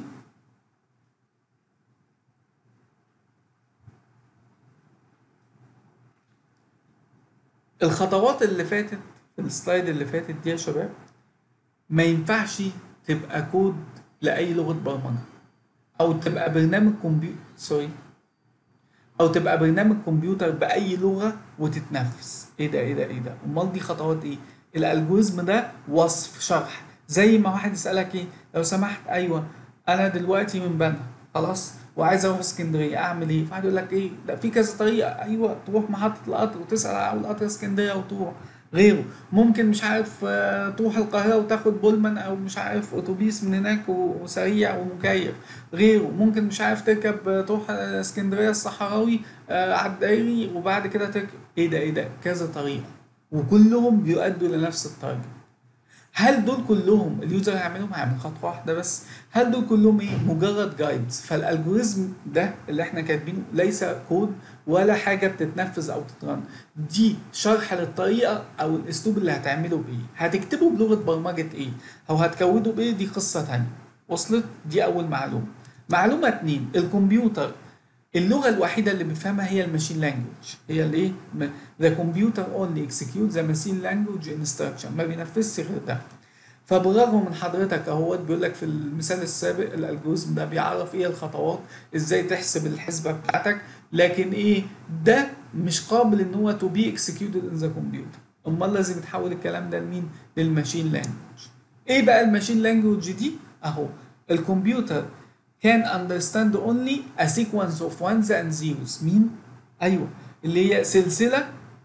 الخطوات اللي فاتت في السلايد اللي فاتت دي يا شباب ما ينفعش تبقى كود لأي لغة برمجة، أو تبقى برنامج كمبيوتر سوري أو تبقى برنامج كمبيوتر بأي لغة وتتنفذ. إيه ده إيه ده إيه ده؟ أمال دي خطوات إيه؟ الألجوريزم ده وصف شرح. زي ما واحد يسألك إيه؟ لو سمحت أيوه أنا دلوقتي من بنها خلاص وعايز اروح اسكندريه اعمل ايه؟ فواحد يقول لك ايه؟ ده في كذا طريقه. ايوه تروح محطه القطر وتسال على اول قطر اسكندريه وتروح. غيره ممكن مش عارف تروح القاهره وتاخد بولمان او مش عارف اتوبيس من هناك وسريع ومكيف. غيره ممكن مش عارف تركب تروح اسكندريه الصحراوي على الدائري وبعد كده تركب. ايه ده ايه ده؟ كذا طريقه وكلهم بيؤدوا لنفس التارجت. هل دول كلهم اليوزر هيعملهم؟ هيعمل خطوه واحده بس. هل دول كلهم ايه؟ مجرد جايدز. فالالجوريزم ده اللي احنا كاتبينه ليس كود ولا حاجه بتتنفذ او تترن، دي شرح للطريقه او الاسلوب اللي هتعمله بايه. هتكتبه بلغه برمجه ايه او هتكوده بايه، دي قصه ثانيه. وصلت؟ دي اول معلومه. معلومه اتنين، الكمبيوتر اللغة الوحيدة اللي بيفهمها هي الماشين لانجوج. هي الايه؟ the computer only executes the machine language instruction، ما بينفذش غير ده. فبالرغم من حضرتك اهوت بيقول لك في المثال السابق الالجوريزم ده بيعرف ايه الخطوات، ازاي تحسب الحسبة بتاعتك، لكن ايه؟ ده مش قابل ان هو to be executed in the computer. امال لازم يتحول الكلام ده لمين؟ للماشين لانجوج. ايه بقى الماشين لانجوج دي؟ اهو الكمبيوتر can understand only a sequence of ones and zeros. مين؟ أيوة اللي هي سلسلة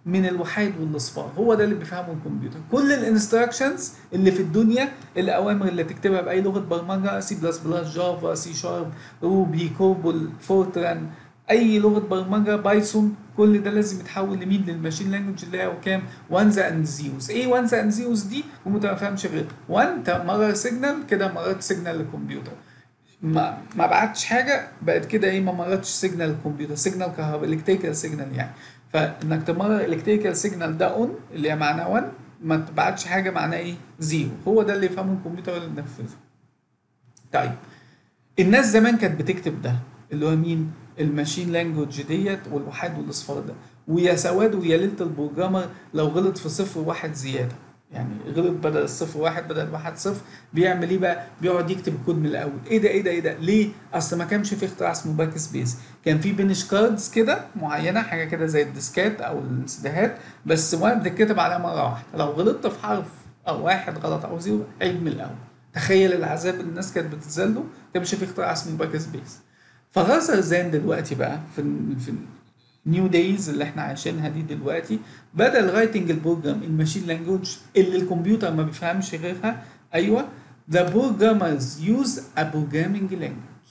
من الوحيد والاصفار، هو ده اللي بيفهمه الكمبيوتر. كل الانستراكشنز اللي في الدنيا، الاوامر اللي تكتبها باي لغه برمجه، سي بلس بلس، جافا، سي شارب، روبي، كوبول، فورتران، اي لغه برمجه، بايثون، كل ده لازم يتحول لمين؟ للماشين لانجوج اللي هي كام؟ وانز اند زيروز. ايه وانز اند زيروز دي؟ وانت ما فاهمش غير واحد مرر سيجنال كده، مررت سيجنال للكمبيوتر، ما ما بعتش حاجه بقت كده ايه؟ ما مرتش سيجنال الكمبيوتر، سيجنال كهرباء، الكتريكال سيجنال يعني. فانك تمرر الكتريكال سيجنال ده اون اللي هي معناه واحد، ما تبعتش حاجه معناه ايه؟ زيرو. هو ده اللي يفهمه الكمبيوتر اللي ينفذه. طيب الناس زمان كانت بتكتب ده اللي هو مين؟ الماشين لانجوج ديت، والوحيد والاصفار ده، ويا سواد ويا ليله البروجرامر لو غلط في صفر واحد زياده، يعني غلط بدل الصفر واحد بدل واحد صفر، بيعمل ايه بقى؟ بيقعد يكتب الكود من الاول. ايه ده ايه ده ايه ده؟ ليه؟ اصل ما كانش في اختراع اسمه باك سبيس، كان في بنش كاردز كده معينه، حاجه كده زي الديسكات او السيديهات، بس واحد بتتكتب عليها مره واحده، لو غلطت في حرف او واحد غلط او زيرو عيد من الاول. تخيل العذاب اللي الناس كانت بتتذله. كانش في اختراع اسمه باك سبيس. فغزر زين دلوقتي بقى في ال في النيو دايز اللي احنا عايشينها دي دلوقتي، بدل رايتنج البروجرام الماشين لانجوج اللي الكمبيوتر ما بيفهمش غيرها، ايوه the programmers use a programming language.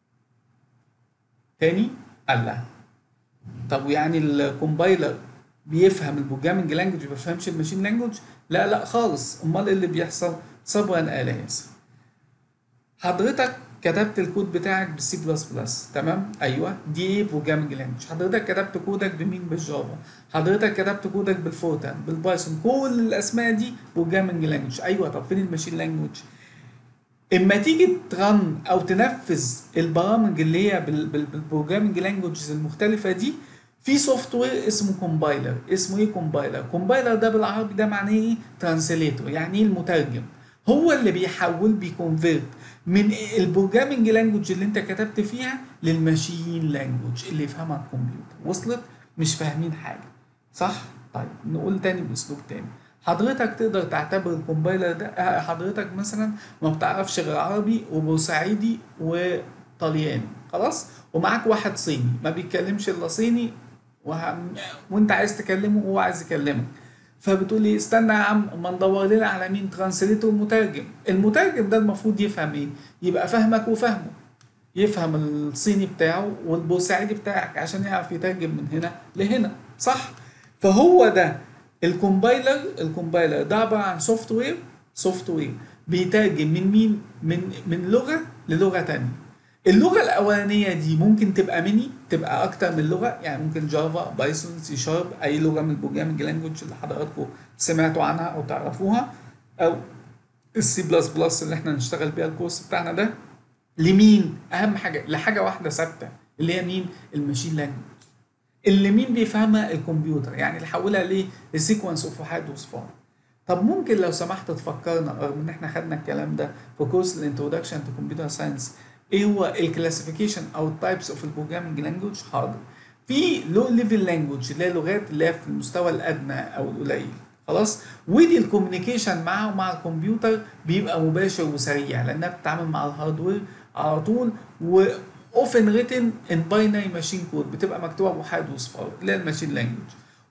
تاني قال لها طب يعني الكومبايلر بيفهم البروجرامنج لانجوج ما بيفهمش الماشين لانجوج؟ لا لا خالص. امال ايه اللي بيحصل؟ صبرا آل ياسر. حضرتك كتبت الكود بتاعك بالسي بلس بلس، تمام؟ ايوه دي ايه؟ بروجرامنج لانجوج. حضرتك كتبت كودك بمين؟ بالجافا. حضرتك كتبت كودك بالفورتان، بالبايثون، كل الاسماء دي بروجرامنج لانجوج. ايوه طب فين الماشين لانجوج؟ اما تيجي ترن او تنفذ البرامج اللي هي بالبروجرامنج لانجوجز المختلفه دي، في سوفت وير اسمه كومبايلر. اسمه ايه كومبايلر؟ كومبايلر ده بالعربي ده معناه ايه؟ ترانسليتور، يعني ايه؟ المترجم. هو اللي بيحول بيكونفيرت من البروجرامنج لانجوج اللي انت كتبت فيها للماشين لانجوج اللي يفهمها الكمبيوتر. وصلت؟ مش فاهمين حاجه صح؟ طيب نقول تاني باسلوب تاني. حضرتك تقدر تعتبر الكومبايلر ده، حضرتك مثلا ما بتعرفش غير عربي وبورسعيدي وطلياني، خلاص؟ ومعاك واحد صيني ما بيتكلمش الا صيني، وهم... وانت عايز تكلمه وهو عايز يكلمك، فبتقول لي استنى يا عم اما ندور لنا على مين؟ ترانسليتور، مترجم. المترجم ده المفروض يفهم ايه؟ يبقى فاهمك وفاهمه، يفهم الصيني بتاعه والبورسعيدي بتاعك عشان يعرف يترجم من هنا لهنا، صح؟ فهو ده الكومبايلر. الكومبايلر ده عباره عن سوفت وير، سوفت وير بيترجم من مين؟ من من لغه للغه ثانيه. اللغه الاولانيه دي ممكن تبقى ميني، تبقى اكتر من لغه، يعني ممكن جافا، بايثون، سي شارب، اي لغه من البروجرامنج لانجوج اللي حضراتكم سمعتوا عنها او تعرفوها، او السي بلس بلس اللي احنا نشتغل بيها الكورس بتاعنا ده. لمين؟ اهم حاجه لحاجه واحده ثابته اللي هي مين؟ الماشين لانجوج اللي مين بيفهمها؟ الكمبيوتر، يعني اللي حولها ليه؟ لسيكونس اوف وحيد وصفار. طب ممكن لو سمحت تفكرنا، رغم ان احنا خدنا الكلام ده في كورس الانترودكشن تو كمبيوتر ساينس، ايه هو الكلاسيفيكيشن او التايبس اوف البروجرامنج لانجوج؟ حاضر. في لو ليفل لانجوج اللي هي لغات اللي هي في المستوى الادنى او القليل، خلاص؟ ودي الكوميونيكيشن معه ومع الكمبيوتر بيبقى مباشر وسريع لانها بتتعامل مع الهاردوير على طول، و often written in binary machine code، بتبقى مكتوبه بوحيد وصفار اللي هي الماشين لانجوج.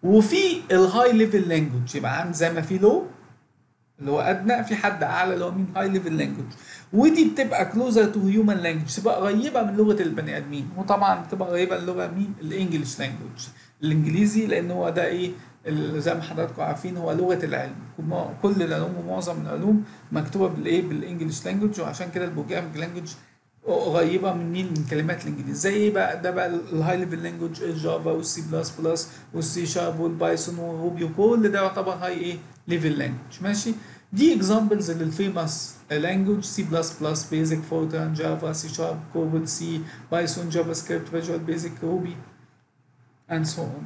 وفي الهاي ليفل لانجوج، يبقى عامل زي ما في لو اللي هو ادنى، في حد اعلى اللي هو مين؟ هاي ليفل لانجوج. ودي بتبقى كلوزر تو هيومن لانجوج، تبقى قريبه من لغه البني ادمين، وطبعا بتبقى قريبه للغه مين؟ الانجليش لانجوج، الانجليزي، لان هو ده ايه؟ زي ما حضراتكم عارفين هو لغه العلم، كل العلوم ومعظم العلوم مكتوبه بالايه؟ بالانجليش لانجوج، وعشان كده البروجرامنج لانجوج قريبه من مين؟ من كلمات الانجليزي. زي ايه بقى؟ ده بقى الهاي ليفل لانجوج، الجافا والسي بلس بلس والسي شارب والبايثون والروبي، وكل ده يعتبر هاي ايه؟ ليفل لانجوج، ماشي؟ دي اكزامبلز للفيموس لانجوج: سي بلس بلس، بيزك، فورتران، جافا، سي شارب، كوبل، سي، بايثون، جافا سكريبت، فيجوال بيزك، روبي and so on.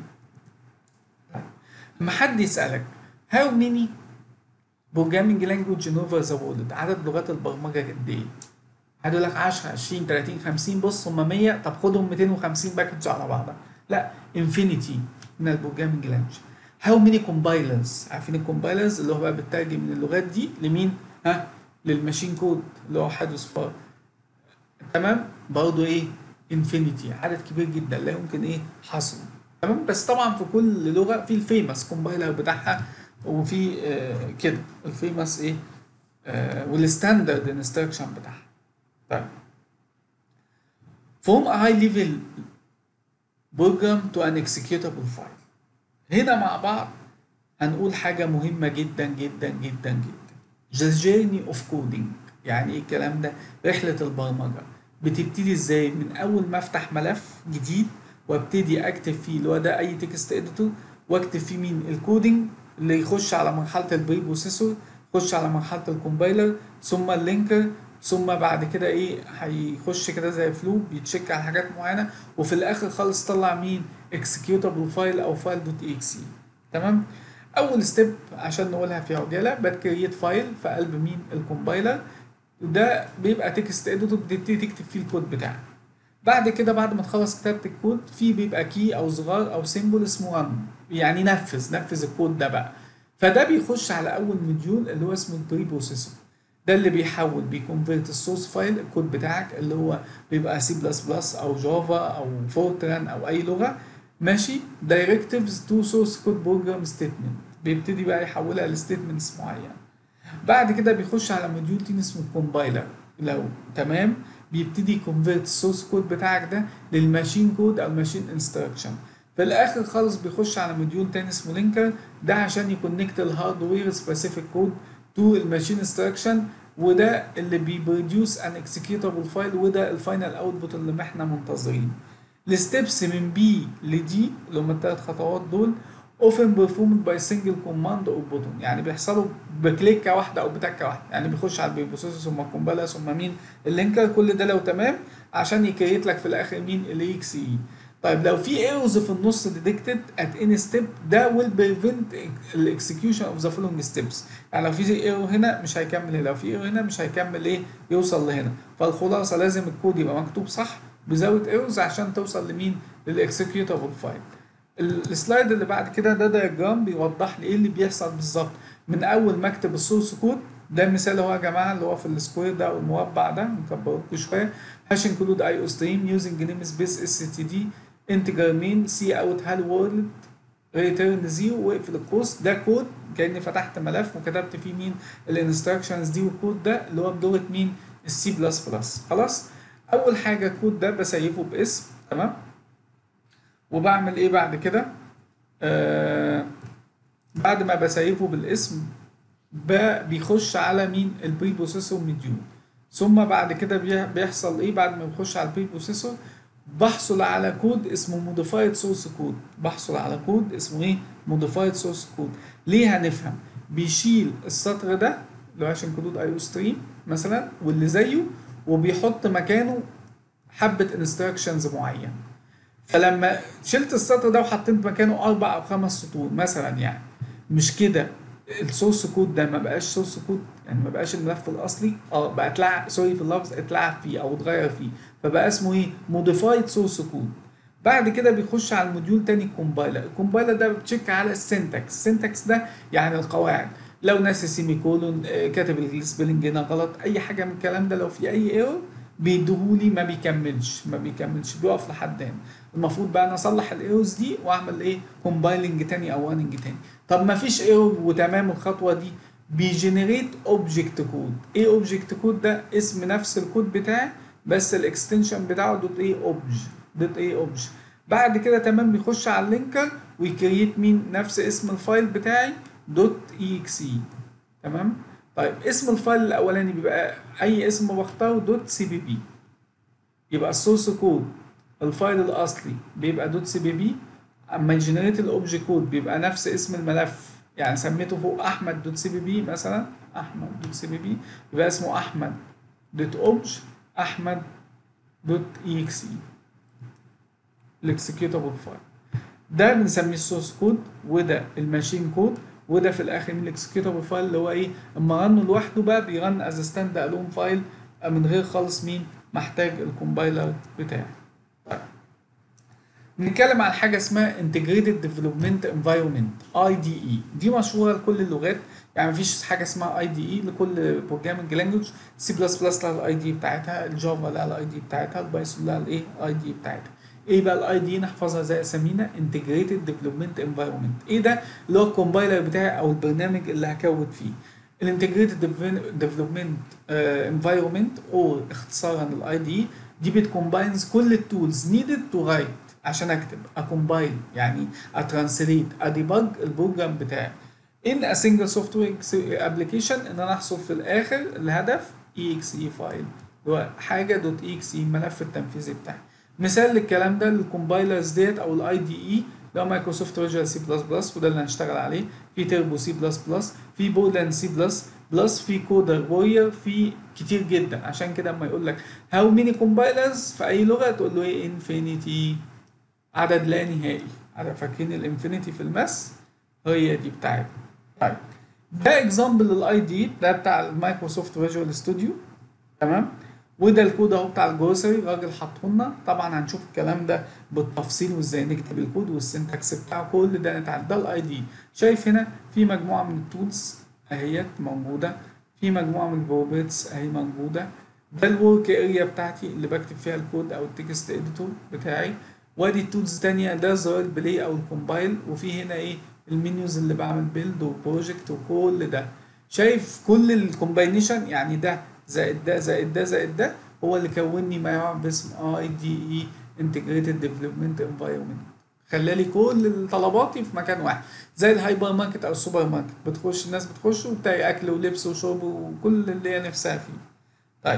لما حد يسالك how many programming language in over the world، عدد لغات البرمجه قد ايه؟ هيقول لك عشرة، عشرين، تلاتين، خمسين. بص هم مية، طب خدهم ميتين وخمسين باكج على بعضها. لا، انفينيتي من البروجرامنج لانجوج. هاو ميني كومبايلرز؟ عارفين الكومبايلرز اللي هو بقى بتترجم من اللغات دي لمين؟ ها؟ للماشين كود اللي هو حد وصفار. تمام؟ برضه ايه؟ انفينيتي، عدد كبير جدا لا يمكن ايه؟ حصره. تمام. بس طبعا في كل لغه في الفيمس كومبايلر بتاعها، وفي آه كده الفيمس ايه آه والستاندرد انستراكشن بتاعها. طيب from a high level program to an executable file. هنا مع بعض هنقول حاجة مهمة جدا جدا جدا جدا. The journey of coding. يعني ايه الكلام ده؟ رحلة البرمجة بتبتدي ازاي؟ من أول ما أفتح ملف جديد وابتدي أكتب فيه اللي هو ده أي تكست إديتور، وأكتب فيه مين؟ الكودينج اللي يخش على مرحلة البري بروسيسور، يخش على مرحلة الكومبايلر، ثم اللينكر، ثم بعد كده ايه هيخش كده زي فلوب يتشيك على حاجات معينة، وفي الآخر خالص طلع مين؟ executable فايل أو فايل دوت اي اكس اي. تمام. اول ستيب عشان نقولها في عجاله، بتكريت فايل في قلب مين؟ الكومبايلر. ده بيبقى تكست اديتور بتبتدي تكتب فيه الكود بتاعك. بعد كده بعد ما تخلص كتابه الكود، في بيبقى كي او صغار او سيمبل اسمه رن، يعني نفذ نفذ الكود ده بقى. فده بيخش على اول موديول اللي هو اسمه البري بروسيسور. ده اللي بيحول بيكونفيرت السورس فايل الكود بتاعك اللي هو بيبقى سي بلس بلس او جافا او فورتران او اي لغه، ماشي، دايركتيفز تو سورس كود بروجرام ستيتمنت، بيبتدي بقى يحولها لستيتمنتس معينه. بعد كده بيخش على موديول تاني اسمه كومبايلر. لو تمام بيبتدي يكونفيرت السورس كود بتاعك ده للماشين كود او الماشين انستراكشن. في الاخر خالص بيخش على موديول تاني اسمه لينكر، ده عشان يكونكت الهاردوير سبيسيفيك كود تو الماشين انستراكشن، وده اللي بيبروديوس ان اكسكيوتابل فايل، وده الفاينل اوتبوت اللي احنا منتظرينه. الستبس من بي لدي اللي هم الثلاث خطوات دول often performed by single command or button، يعني بيحصلوا بكليكه واحده او بتكه واحده. يعني بيخش على البروسيسور ثم الكومبايلر ثم مين؟ اللينكر. كل ده لو تمام عشان يكريت لك في الاخر مين؟ الاي اكس اي. طيب لو في ايرورز في النص ديتكتد ات اني ستيب، ده ويل بريفنت الاكسكيوشن اوف ذا فولوينج ستيبس. يعني لو في ايرور هنا مش هيكمل هنا، لو في ايرور هنا مش هيكمل ايه؟ يوصل لهنا. فالخلاصه لازم الكود يبقى مكتوب صح بزاويه ايرورز عشان توصل لمين؟ للاكسكيوتابل فايل. السلايد اللي بعد كده ده دايجرام بيوضح لي ايه اللي بيحصل بالظبط من اول ما اكتب السورس كود. ده المثال اهو يا جماعه اللي هو في السكوير ده او المربع ده، نكبره لكم شويه. هاش انكلود اي او ستريم يوزنج نيم سبيس اس تي دي انتجر مين سي اوت هالو وورلد ريتيرن زيرو، واقفل القوس. ده كود كاني فتحت ملف وكتبت فيه مين؟ الانستراكشنز دي، والكود ده اللي هو بلغه مين؟ السي بلس بلس. خلاص. اول حاجه الكود ده بسيفه باسم، تمام. وبعمل ايه بعد كده؟ آه بعد ما بسيفه بالاسم بيخش على مين؟ البري بروسيسور موديول. ثم بعد كده بيحصل ايه بعد ما بيخش على البري بروسيسور؟ بحصل على كود اسمه موديفايد سورس كود. بحصل على كود اسمه ايه؟ موديفايد سورس كود. ليه؟ هنفهم. بيشيل السطر ده اللي هو عشان كود اي او ستريم مثلا واللي زيه، وبيحط مكانه حبه انستراكشنز معينه. فلما شلت السطر ده وحطيت مكانه اربع او خمس سطور مثلا، يعني مش كده السورس كود ده ما بقاش سورس كود، يعني ما بقاش الملف الاصلي، اه بقى اتلعب، سوري في اللفظ، اتلعب فيه او اتغير فيه، فبقى اسمه ايه؟ موديفايد سورس كود. بعد كده بيخش على الموديول تاني الكومبايلر. الكومبايلر ده بتشيك على السنتكس. السنتكس ده يعني القواعد، لو ناسي سيمي كولون، كاتب السبيلنج هنا غلط، اي حاجه من الكلام ده، لو في اي ايرور بيديهولي ما بيكملش ما بيكملش بيقف لحد هنا. المفروض بقى انا اصلح الايرورز دي واعمل ايه؟ كومبايلنج تاني او راننج تاني. طب ما فيش ايرور وتمام الخطوه دي، بيجنريت اوبجكت كود. ايه اوبجكت كود ده؟ اسم نفس الكود بتاعي بس الاكستنشن بتاعه دوت ايه اوبج دوت ايه اوبج. بعد كده تمام بيخش على اللينكر ويكريت مين؟ نفس اسم الفايل بتاعي دوت اي اكس اي. تمام. طيب اسم الفايل الاولاني بيبقى اي اسم بختاره دوت سي بي بي، يبقى السورس كود الفايل الاصلي بيبقى دوت سي بي بي. اما يجنريت الاوبجكت كود بيبقى نفس اسم الملف، يعني سميته فوق احمد دوت سي بي بي مثلا، احمد دوت سي بي بي، يبقى اسمه احمد دوت اوبج احمد دوت اي اكس اي الاكسكيوتابل فايل. ده بنسميه السورس كود، وده الماشين كود، وده في الاخر من الاكسكيوتابل فايل اللي هو ايه؟ اما رنه لوحده بقى بيرن از ستاند الون فايل من غير خالص مين؟ محتاج الكومبايلر بتاعي. طيب نتكلم عن حاجه اسمها انتجريتد ديفلوبمنت انفايرمنت اي دي اي. دي مشهوره لكل اللغات، يعني مفيش حاجه اسمها اي دي اي لكل بروجرامنج لانجوج. سي بلس بلس لها الاي دي بتاعتها، الجافا لها الاي دي بتاعتها، البايثون لها الايه؟ اي دي بتاعتها. ايه بقى الاي دي؟ نحفظها زي اسامينا انتجريتد ديفلوبمنت انفايرمنت. ايه ده؟ اللي هو الكومبايلر بتاعي او البرنامج اللي هكود فيه. الانتجريتد ديفلوبمنت انفايرمنت او اختصارا الاي دي دي بتكومباينز كل التولز نيدد تو رايت عشان اكتب اكومبايل يعني اترانسليت اديبج البروجرام بتاعي ان ا سنجل سوفت وير ابلكيشن، ان انا احصل في الاخر الهدف اي اكس اي فايل اللي هو حاجه دوت اي اكس اي الملف التنفيذي بتاعي. مثال للكلام ده الكومبايلرز ديت او الاي دي اي اللي هو مايكروسوفت فيجوال سي بلس بلس وده اللي هنشتغل عليه، في تربو سي بلس بلس، في بولاند سي بلس بلس، في كودر وورير، في كتير جدا. عشان كده اما يقول لك هاو ميني كومبايلرز في اي لغه تقول له ايه؟ انفينيتي، عدد لا نهائي. على فاكرين الانفينيتي في الماس؟ هي دي بتاعتنا. طيب ده اكزامبل للاي دي ده بتاع المايكروسوفت فيجوال ستوديو، تمام؟ وده الكود اهو بتاع الجروسري الراجل حاطه لنا. طبعا هنشوف الكلام ده بالتفصيل وازاي نكتب الكود والسنتكس بتاعه كل ده نتعلم. ده الاي دي. شايف هنا في مجموعه من التولز اهيت موجوده، في مجموعه من البروبرتس اهي موجوده. ده الورك اريا بتاعتي اللي بكتب فيها الكود او التكست اديتور بتاعي. وادي التولز تانية، ده زرار البلاي او الكومبايل، وفي هنا ايه؟ المنيوز اللي بعمل بيلد وبروجكت وكل ده. شايف كل الكومباينيشن؟ يعني ده زائد ده زائد ده زائد ده هو اللي كونني ما يعرف باسم اي دي اي انتجريتد ديفلوبمنت انفايرمنت. خلالي كل طلباتي في مكان واحد زي الهايبر ماركت او السوبر ماركت، بتخش الناس بتخش وبتلاقي اكل ولبس وشرب وكل اللي هي نفسها فيه. طيب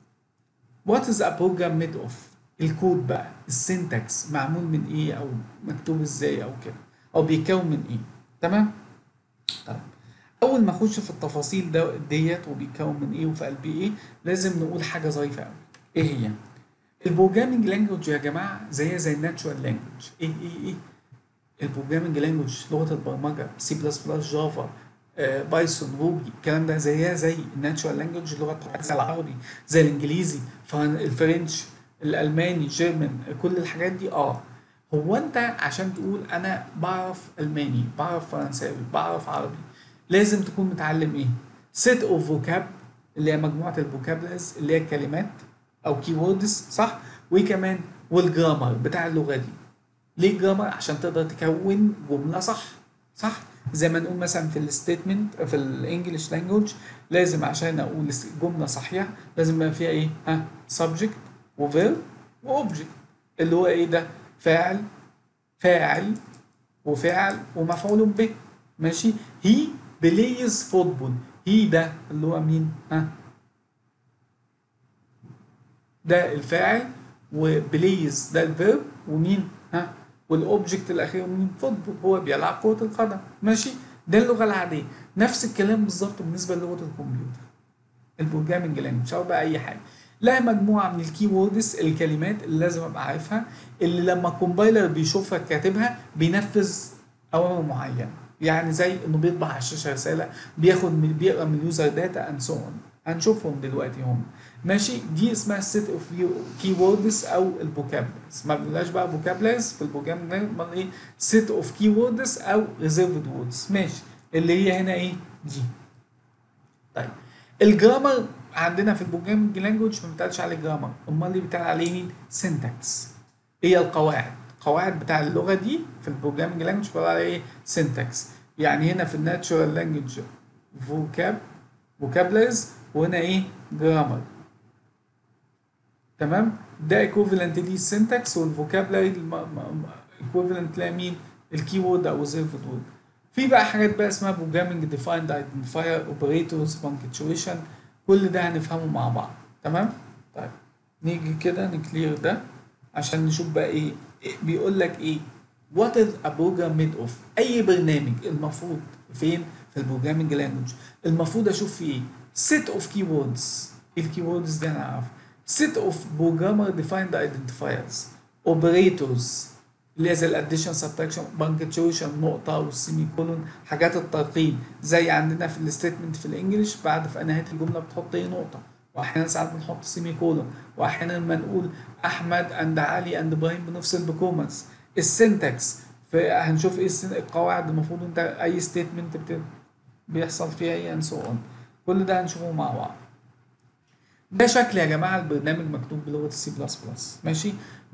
وات از ا بروجرام ميد اوف؟ الكود بقى السنتكس معمول من ايه او مكتوب ازاي او كده او بيتكون من ايه؟ تمام؟ طيب اول ما اخش في التفاصيل ده ديت وبيتكون من ايه وفي قلبي ايه، لازم نقول حاجه ظريفه قوي. ايه هي؟ البروجرامنج لانجوج يا جماعه زيها زي الناتشورال لانجوج. ايه ايه ايه؟ البروجرامنج لانجوج لغه البرمجه سي بلس بلس جافا آه، بايثون روبي الكلام ده زيها زي الناتشورال لانجوج اللغه بتاعتنا زي العربي زي الانجليزي الفرنش الالماني جيرمان كل الحاجات دي. اه هو انت عشان تقول انا بعرف الماني بعرف فرنساوي بعرف عربي لازم تكون متعلم ايه؟ set of vocab اللي هي مجموعة الفوكابلز اللي هي الكلمات او كي ووردز، صح؟ وكمان والجرامر بتاع اللغة دي. ليه جرامر؟ عشان تقدر تكون جملة صح، صح؟ زي ما نقول مثلا في الستيتمنت في الانجليش لانجوج لازم عشان اقول جملة صحيحة لازم يبقى فيها ايه؟ ها subject وفيرب واوبجكت اللي هو ايه ده؟ فاعل فاعل وفعل ومفعول به. ماشي؟ هي بلايز فوتبول، هي ده اللي هو مين؟ ها ده الفاعل وبلايز ده الفيرب ومين؟ ها والاوبجكت الاخير مين؟ فوتبول هو بيلعب كرة القدم. ماشي؟ ده اللغة العادية. نفس الكلام بالظبط بالنسبة للغة الكمبيوتر البروجرامنج لانجوج او بقى اي حاجة لها مجموعة من الكي ووردز الكلمات اللي لازم ابقى عارفها اللي لما الكومبايلر بيشوفها كاتبها بينفذ اوامر معينة. يعني زي انه بيطبع على الشاشه رساله بياخد من بيقرا من اليوزر داتا اند سو اون هنشوفهم دلوقتي هم. ماشي؟ دي اسمها السيت اوف كي ووردز او الفوكابلرز. ما بنقولهاش بقى فوكابلرز في البروجرام امال ايه؟ سيت اوف كي ووردز او ريزيرفد ووردز. ماشي؟ اللي هي هنا ايه؟ دي. طيب الجرامر عندنا في البروجرامنج لانجوج ما بيتقالش عليه جرامر، امال اللي بيتقال عليه مين؟ سنتكس. هي القواعد القواعد بتاع اللغه دي في البروجرامنج لانجوج بيقال عليها ايه؟ سنتكس. يعني هنا في الناتشورال لانجوج فوكاب فوكابلرز وهنا ايه؟ جرامر. تمام؟ ده ايكوفالنت ليه السنتكس والفوكابلري ايكوفالنت لها مين؟ الكي وورد او الريزيرفد وورد. في بقى حاجات بقى اسمها بروجرامنج ديفايند ايدنتيفاير اوبريتورز بانكتويشن كل ده هنفهمه مع بعض. تمام؟ طيب نيجي كده نكلير ده عشان نشوف بقى ايه, إيه بيقول لك ايه وات از ا بروجرام ميد اوف. اي برنامج المفروض فين في البروجرامنج لانجوج المفروض اشوف فيه ايه؟ set of keywords. الكي ووردز دي انا عارف. set of programmer defined identifiers operators اللي هي زي الاديشن سبتراكشن بانكتويشن نقطه والسيمي كولون حاجات الترقيم زي عندنا في الستيتمنت في الانجليش بعد في نهايه الجمله بتحط ايه؟ نقطه. واحيانا ساعات بنحط سيمي كولون واحيانا لما نقول احمد اند علي اند ابراهيم بنفصل بكوماس. السنتكس هنشوف ايه القواعد المفروض انت اي ستيتمنت بيحصل فيها ايه اند سو اون كل ده هنشوفه مع بعض. ده شكل يا جماعه البرنامج مكتوب بلغه السي بلس بلس. ماشي؟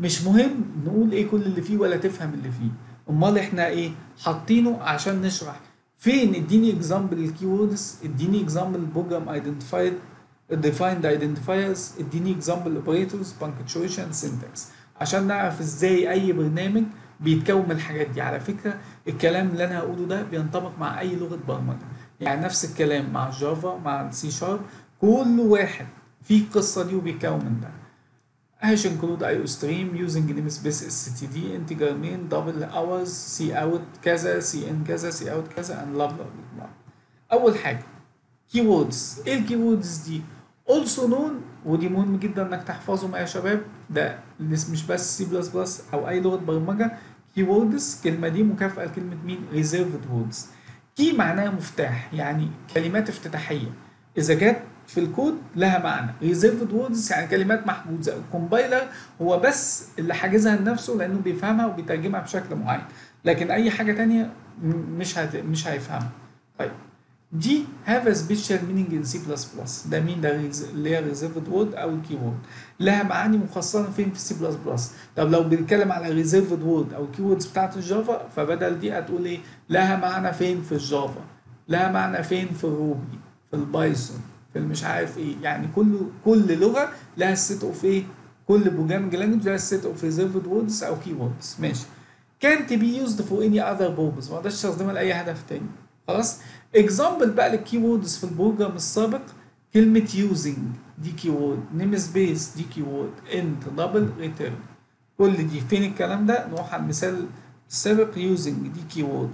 مش مهم نقول ايه كل اللي فيه ولا تفهم اللي فيه، امال احنا ايه حاطينه عشان نشرح. فين اديني اكزامبل الكيوردز، اديني اكزامبل بروجرام ايدنتيفايد defined identifiers، اديني اكزامبل اوبريتورز punctuation syntax، عشان نعرف ازاي اي برنامج بيتكون من الحاجات دي. على فكره الكلام اللي انا هقوله ده بينطبق مع اي لغه برمجه، يعني نفس الكلام مع الجافا مع السي شارب، كل واحد فيه القصه دي وبيتكون من ده. hash include اي او ستريم using namespace اس تي دي integer main double hours سي اوت كذا سي ان كذا سي اوت كذا and blah blah blah. اول حاجه keywords. ايه الكيوردز دي؟ also known، ودي مهم جدا انك تحفظهم يا شباب، ده مش بس سي بلس بلس او اي لغه برمجه. keywords الكلمه دي مكافاه لكلمه مين؟ reserved words. key معناها مفتاح، يعني كلمات افتتاحيه اذا جت في الكود لها معنى. reserved words يعني كلمات محجوزه، الكومبايلر هو بس اللي حاجزها لنفسه لانه بيفهمها وبيترجمها بشكل معين، لكن اي حاجه تانية مش هت... مش هيفهمها. طيب دي have a special meaning in سي بلس بلس، ده مين؟ ده اللي هي reserved word او الكيورد، لها معاني مخصصه فين؟ في سي بلس بلس. طب لو بنتكلم على reserved word او الكيوردز بتاعت الجافا، فبدل دي هتقول ايه؟ لها معنى فين؟ في الجافا، لها معنى فين؟ في الروبي، في البايثون، في المش عارف ايه، يعني كل كل لغه لها السيت اوف ايه؟ كل بروجرامنج لانجوج لها السيت اوف reserved words او keywords. ماشي. can't be used for any other purpose، ما اقدرش استخدمها لاي هدف تاني. خلاص. اكزامبل بقى للكيوردز في البروجرام السابق، كلمة using دي كيورد، نيم سبيس دي كيورد، انت دبل ريتيرن، كل دي فين الكلام ده؟ نروح على المثال السابق. using دي كيورد،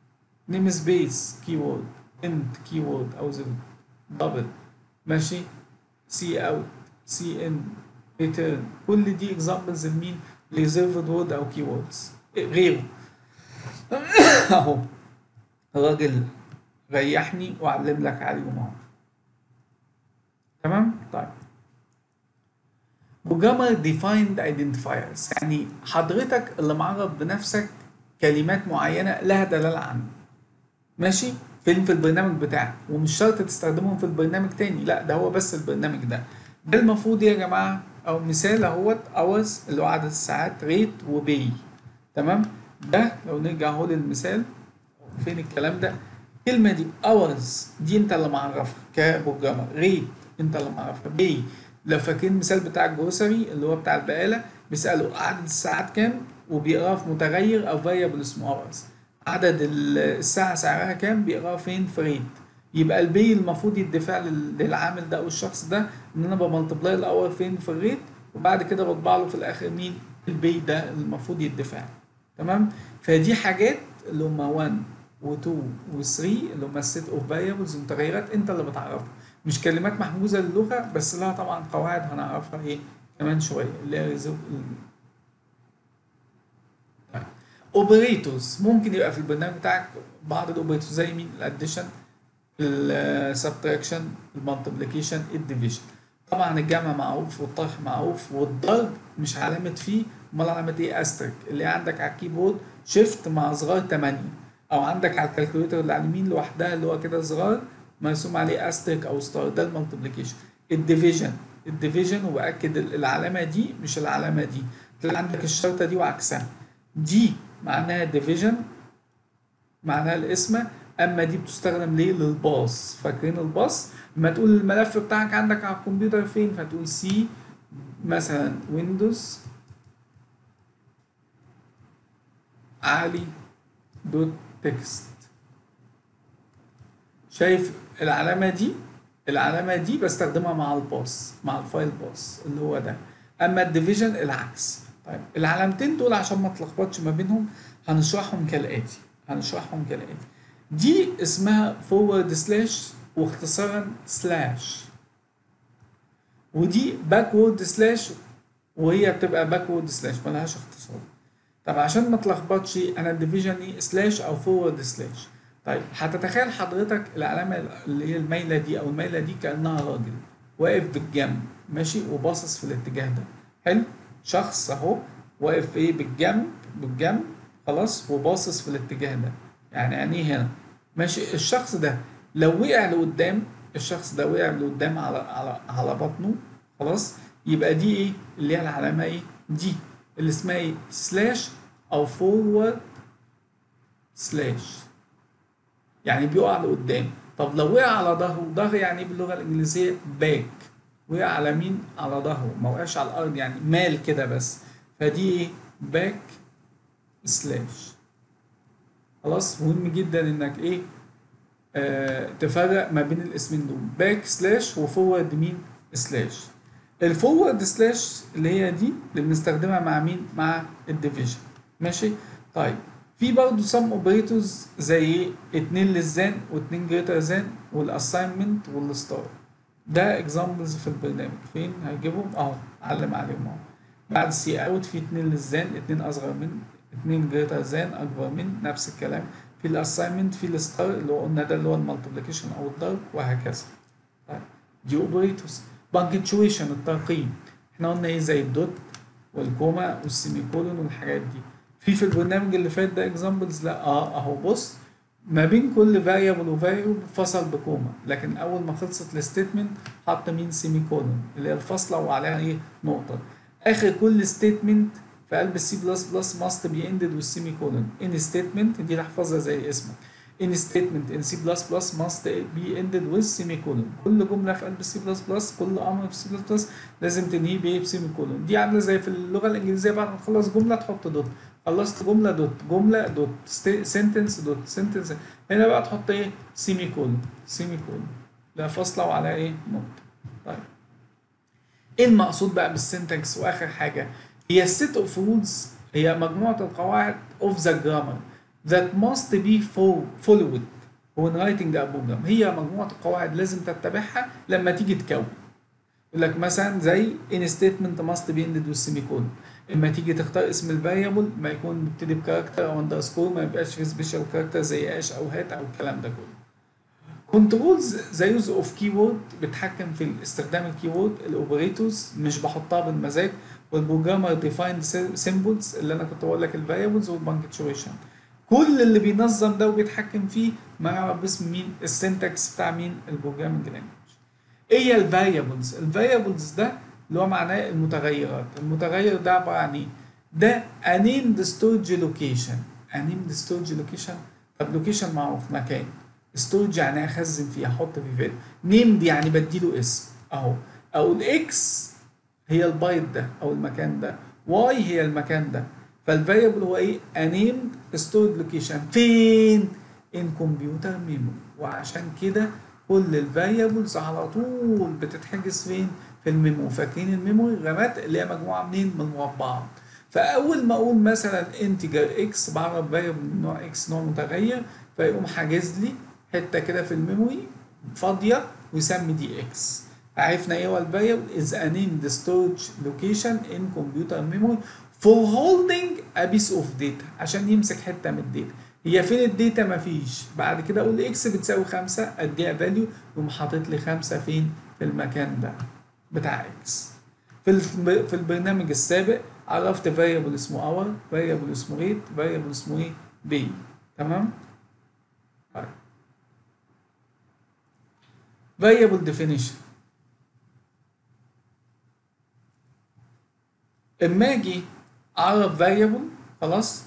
نيم سبيس كيورد، انت كيورد او زد دبل، ماشي، سي اوت سي ان ريتيرن، كل دي اكزامبلز لمين؟ ريزيرفد وورد او كيوردز. غيره اهو الراجل ريحني واعلم لك عليهم اهو. تمام؟ طيب بروجرامر ديفايند ايدنتيفايرز، يعني حضرتك اللي معرف بنفسك كلمات معينه لها دلاله عنه. ماشي؟ فين؟ في البرنامج بتاعك، ومش شرط تستخدمهم في البرنامج تاني، لا ده هو بس البرنامج ده. ده المفروض يا جماعه، او مثال اهوت اورز اللي هو عدد الساعات، ريت وبي. تمام؟ ده لو نرجع اهو للمثال، فين الكلام ده؟ الكلمه دي اورز دي انت اللي معرفها كبروجرامر، ريت انت اللي معرفها، بي لو فاكرين المثال بتاع الجروسري اللي هو بتاع البقاله، بيسالوا عدد الساعات كام وبيقراه في متغير او فاريبل اسمه اورز، عدد الساعه سعرها كام بيقراه فين؟ في ريت. يبقى البي المفروض يدفع للعامل ده او الشخص ده ان انا بملتبلاي الاور فين؟ في الريت، وبعد كده بطبع له في الاخر مين؟ البي ده المفروض يدفع. تمام؟ فدي حاجات اللي هم واحد و2 و3 اللي هم السيت اوف فاريبلز، متغيرات انت اللي بتعرفها، مش كلمات محجوزه للغه، بس لها طبعا قواعد هنعرفها ايه كمان شويه اللي هي اوبريتورز. ممكن يبقى في البرنامج بتاعك بعض الاوبريتورز زي مين؟ الاديشن، السبتراكشن، المالتيبليكيشن، الديفيجن. طبعا الجمع معروف والطرح معروف، والضرب مش علامه فيه، امال علامه ايه؟ استرك، اللي عندك على الكيبورد شيفت مع صغار تمانية، او عندك على الكالكوليتر اللي على اليمين لوحدها اللي هو كده صغار مرسوم عليه استرك او ستار، ده المالتيبليكيشن. الديفيجن، الديفيجن وباكد العلامه دي مش العلامه دي، تلاقي عندك الشرطه دي وعكسها، دي معناها ديفيجن معناها القسمه، اما دي بتستخدم ليه؟ للباص. فاكرين الباص؟ لما تقول الملف بتاعك عندك على الكمبيوتر فين، فتقول سي مثلا ويندوز علي دوت تكست. شايف العلامه دي؟ العلامه دي بستخدمها مع الباص، مع الفايل باص اللي هو ده. اما الديفيجن العكس. طيب العلامتين دول عشان ما تلخبطش ما بينهم هنشرحهم كالاتي، هنشرحهم كالاتي. دي اسمها فورورد سلاش واختصارا سلاش، ودي باكورد سلاش وهي بتبقى باكورد سلاش ملهاش اختصار. طب عشان ما تلخبطش انا الديفيجن ايه؟ سلاش او فورورد سلاش. طيب هتتخيل حضرتك العلامه اللي هي المايله دي او المايله دي كانها راجل واقف بالجنب ماشي وباصص في الاتجاه ده. حلو؟ شخص اهو واقف ايه؟ بالجنب، بالجنب خلاص، وباصص في الاتجاه ده، يعني عينيه هنا ماشي. الشخص ده لو وقع لقدام، الشخص ده وقع لقدام على على على بطنه خلاص، يبقى دي ايه؟ اللي هي العلامه ايه؟ دي اللي اسمها ايه؟ سلاش او فورورد سلاش، يعني بيقع لقدام. طب لو وقع على ظهره، ظهر يعني ايه باللغه الانجليزيه؟ باك. وقع على مين؟ على ظهره، ما وقعش على الارض، يعني مال كده بس. فدي ايه؟ باك سلاش. خلاص، مهم جدا انك ايه؟ آه تفرق ما بين الاسمين دول، باك سلاش وفورورد مين؟ سلاش. الفورورد سلاش اللي هي دي اللي بنستخدمها مع مين؟ مع الديفيجن. ماشي. طيب في برضه سم اوبريتورز زي ايه؟ اتنين للزان واتنين جريتر زان والاساينمنت والستار. ده اكزامبلز في البرنامج، فين هيجيبهم؟ اهو علم عليهم اهو. بعد سي اوت في اتنين للزان، اتنين اصغر من، اتنين جريتر زان اكبر من، نفس الكلام. في الاساينمنت في الستار اللي هو قلنا ده اللي هو المالتيبليكيشن او الضرب، وهكذا. طيب دي اوبريتورز. بانكتشويشن الترقيم، احنا قلنا ايه؟ زي الدوت والكوما والسيمي كولون والحاجات دي. في في البرنامج اللي فات ده اكزامبلز؟ لا. اه اهو بص، ما بين كل فاريبل وفاريبل فصل بكوما، لكن اول ما خلصت الستيتمنت حط مين؟ سيمي كولون اللي هي الفاصله وعليها ايه؟ نقطه. اخر كل ستيتمنت في قلب السي بلس بلس ماست بي اندد والسيمي كولون. ان ستيتمنت دي احفظها زي اسمك، ان ستيتمنت ان سي بلس بلس ماست بي اندد والسيمي كولون. كل جمله في قلب السي بلس بلس، كل امر في السي بلس بلس لازم تنهيه بايه؟ بسيمي كولون. دي عامله زي في اللغه الانجليزيه، بعد ما تخلص جمله تحط دوت، خلصت جمله دوت، جمله دوت، سنتنس دوت، سنتنس. هنا بقى تحط ايه؟ سيمي كولون، سيمي كولون، لا فاصله وعلى ايه؟ نقطه. طيب ايه المقصود بقى بالسنتكس؟ واخر حاجه هي السيت اوف رولز، هي مجموعه القواعد اوف ذا جرامر that must be followed when writing the program. هي مجموعه القواعد لازم تتبعها لما تيجي تكون. يقول لك مثلا زي in statement must be ended with semicolon. اما تيجي تختار اسم الفاريبل ما يكون مبتدي بكاركتر او اندرسكور، ما يبقاش فيه سبيشال كاركتر زي اش او هات او الكلام ده كله. كنترولز زي يوز اوف كيورد، بتحكم في استخدام الكيورد. الاوبريتورز مش بحطها بالمزاج. والبروجرامر ديفايند سيمبلز اللي انا كنت بقول لك الفاريبلز والبانكتشويشن. كل اللي بينظم ده وبيتحكم فيه ما يعرف باسم مين؟ السنتكس بتاع مين؟ البروجرامنج لانجوج. ايه هي الفاريبلز؟ الفاريبلز ده اللي هو معناه المتغيرات. المتغير ده عباره عن ايه؟ ده انيمد ستورج لوكيشن. انيمد ستورج لوكيشن، طب لوكيشن معروف مكان، ستورج يعني اخزن فيه، احط فيه فاليو. نيمد يعني بديله اسم اهو. اقول اكس هي البايت ده او المكان ده، واي هي المكان ده. فالفاريبل هو ايه؟ انيمد ستورج لوكيشن. فين؟ ان كمبيوتر ميموري. وعشان كده كل الفاريبلز على طول بتتحجز فين؟ في الميموري. فاكرين الميموري؟ رامات اللي هي مجموعه منين؟ من مربعات. فاول ما اقول مثلا انتجر اكس، بعرف فاريبل من نوع اكس، نوع متغير، فيقوم حاجز لي حته كده في الميموري فاضيه ويسمي دي اكس. عرفنا ايه هو الفاريبل؟ is a named storage location in computer memory for holding a piece of data، عشان يمسك حته من الداتا. هي فين الداتا؟ مفيش. بعد كده اقول اكس بتساوي خمسة، اديها فاليو يقوم حاطط لي خمسة فين؟ في المكان ده بتاع اكس. في في البرنامج السابق عرفت فاريبل اسمه اور، فاريبل اسمه ريت، فاريبل اسمه ايه؟ بي. تمام؟ طيب variable definition. اما اجي اعرف variable، خلاص،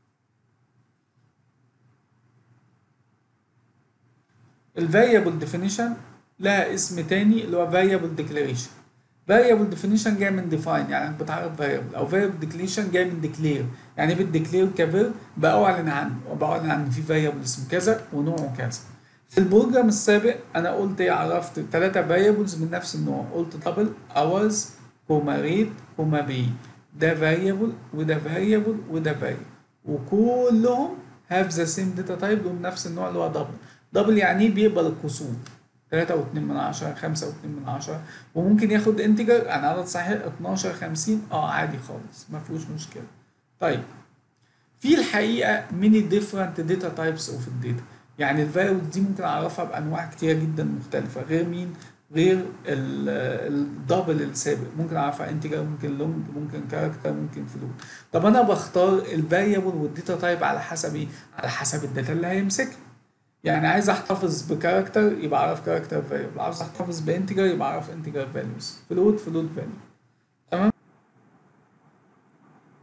الفاريبل ديفينيشن لها اسم تاني اللي هو variable declaration. variable definition جاي من define يعني بتعرف variable، او variable declaration جاي من declare يعني بتديكلير كفيرب، باعلن عنه وبعلن عن في variable اسمه كذا ونوعه كذا. في البروجرام السابق انا قلت ايه؟ عرفت ثلاثة variables من نفس النوع، قلت double hours كوما rate كوما pay. ده variable وده variable وده variable، وكلهم have the same data type لهم نفس النوع اللي هو double. دبل يعني ايه؟ بيقبل الكسور، تلاتة واتنين من عشرة، خمسة واتنين من عشرة، وممكن ياخد انتجر عن عدد صحيح اتناشر، خمسين، اه عادي خالص ما فيهوش مشكله. طيب في الحقيقه many different data types of الداتا، يعني الفاريبل دي ممكن اعرفها بانواع كتيره جدا مختلفه، غير مين؟ غير الدبل السابق. ممكن اعرفها انتجر، ممكن لونج، ممكن كاركتر، ممكن فلوت. طب انا بختار الفاريبل والداتا تايب على حسب ايه؟ على حسب الداتا اللي هيمسكها. يعني عايز احتفظ بكاركتر يبقى اعرف كاركتر فاليو، عاوز احتفظ بانتجر يبقى اعرف انتجر فاليوز، فلوت فلوت فاليو. تمام؟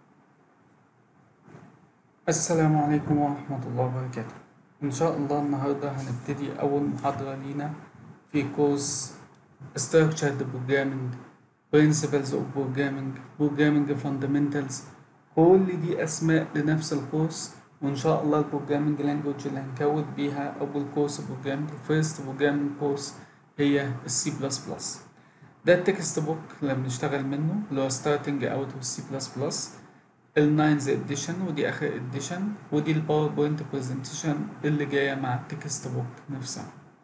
السلام عليكم ورحمة الله وبركاته. إن شاء الله النهاردة هنبتدي أول محاضرة لينا في كورس Structured Programming Principles of Programming Programming Fundamentals. كل دي أسماء لنفس الكورس، وإن شاء الله البروجرامينج لانجوج اللي هنكود بيها أول كورس بروجرامينج الفيرست بروجرامينج كورس هي السي بلس بلس. ده التكست بوك اللي بنشتغل منه اللي هو Starting Out with C plus plus الناينز اديشن، ودي اخر اديشن، ودي الباوربوينت برزنتيشن اللي جايه مع التكست بوك نفسها.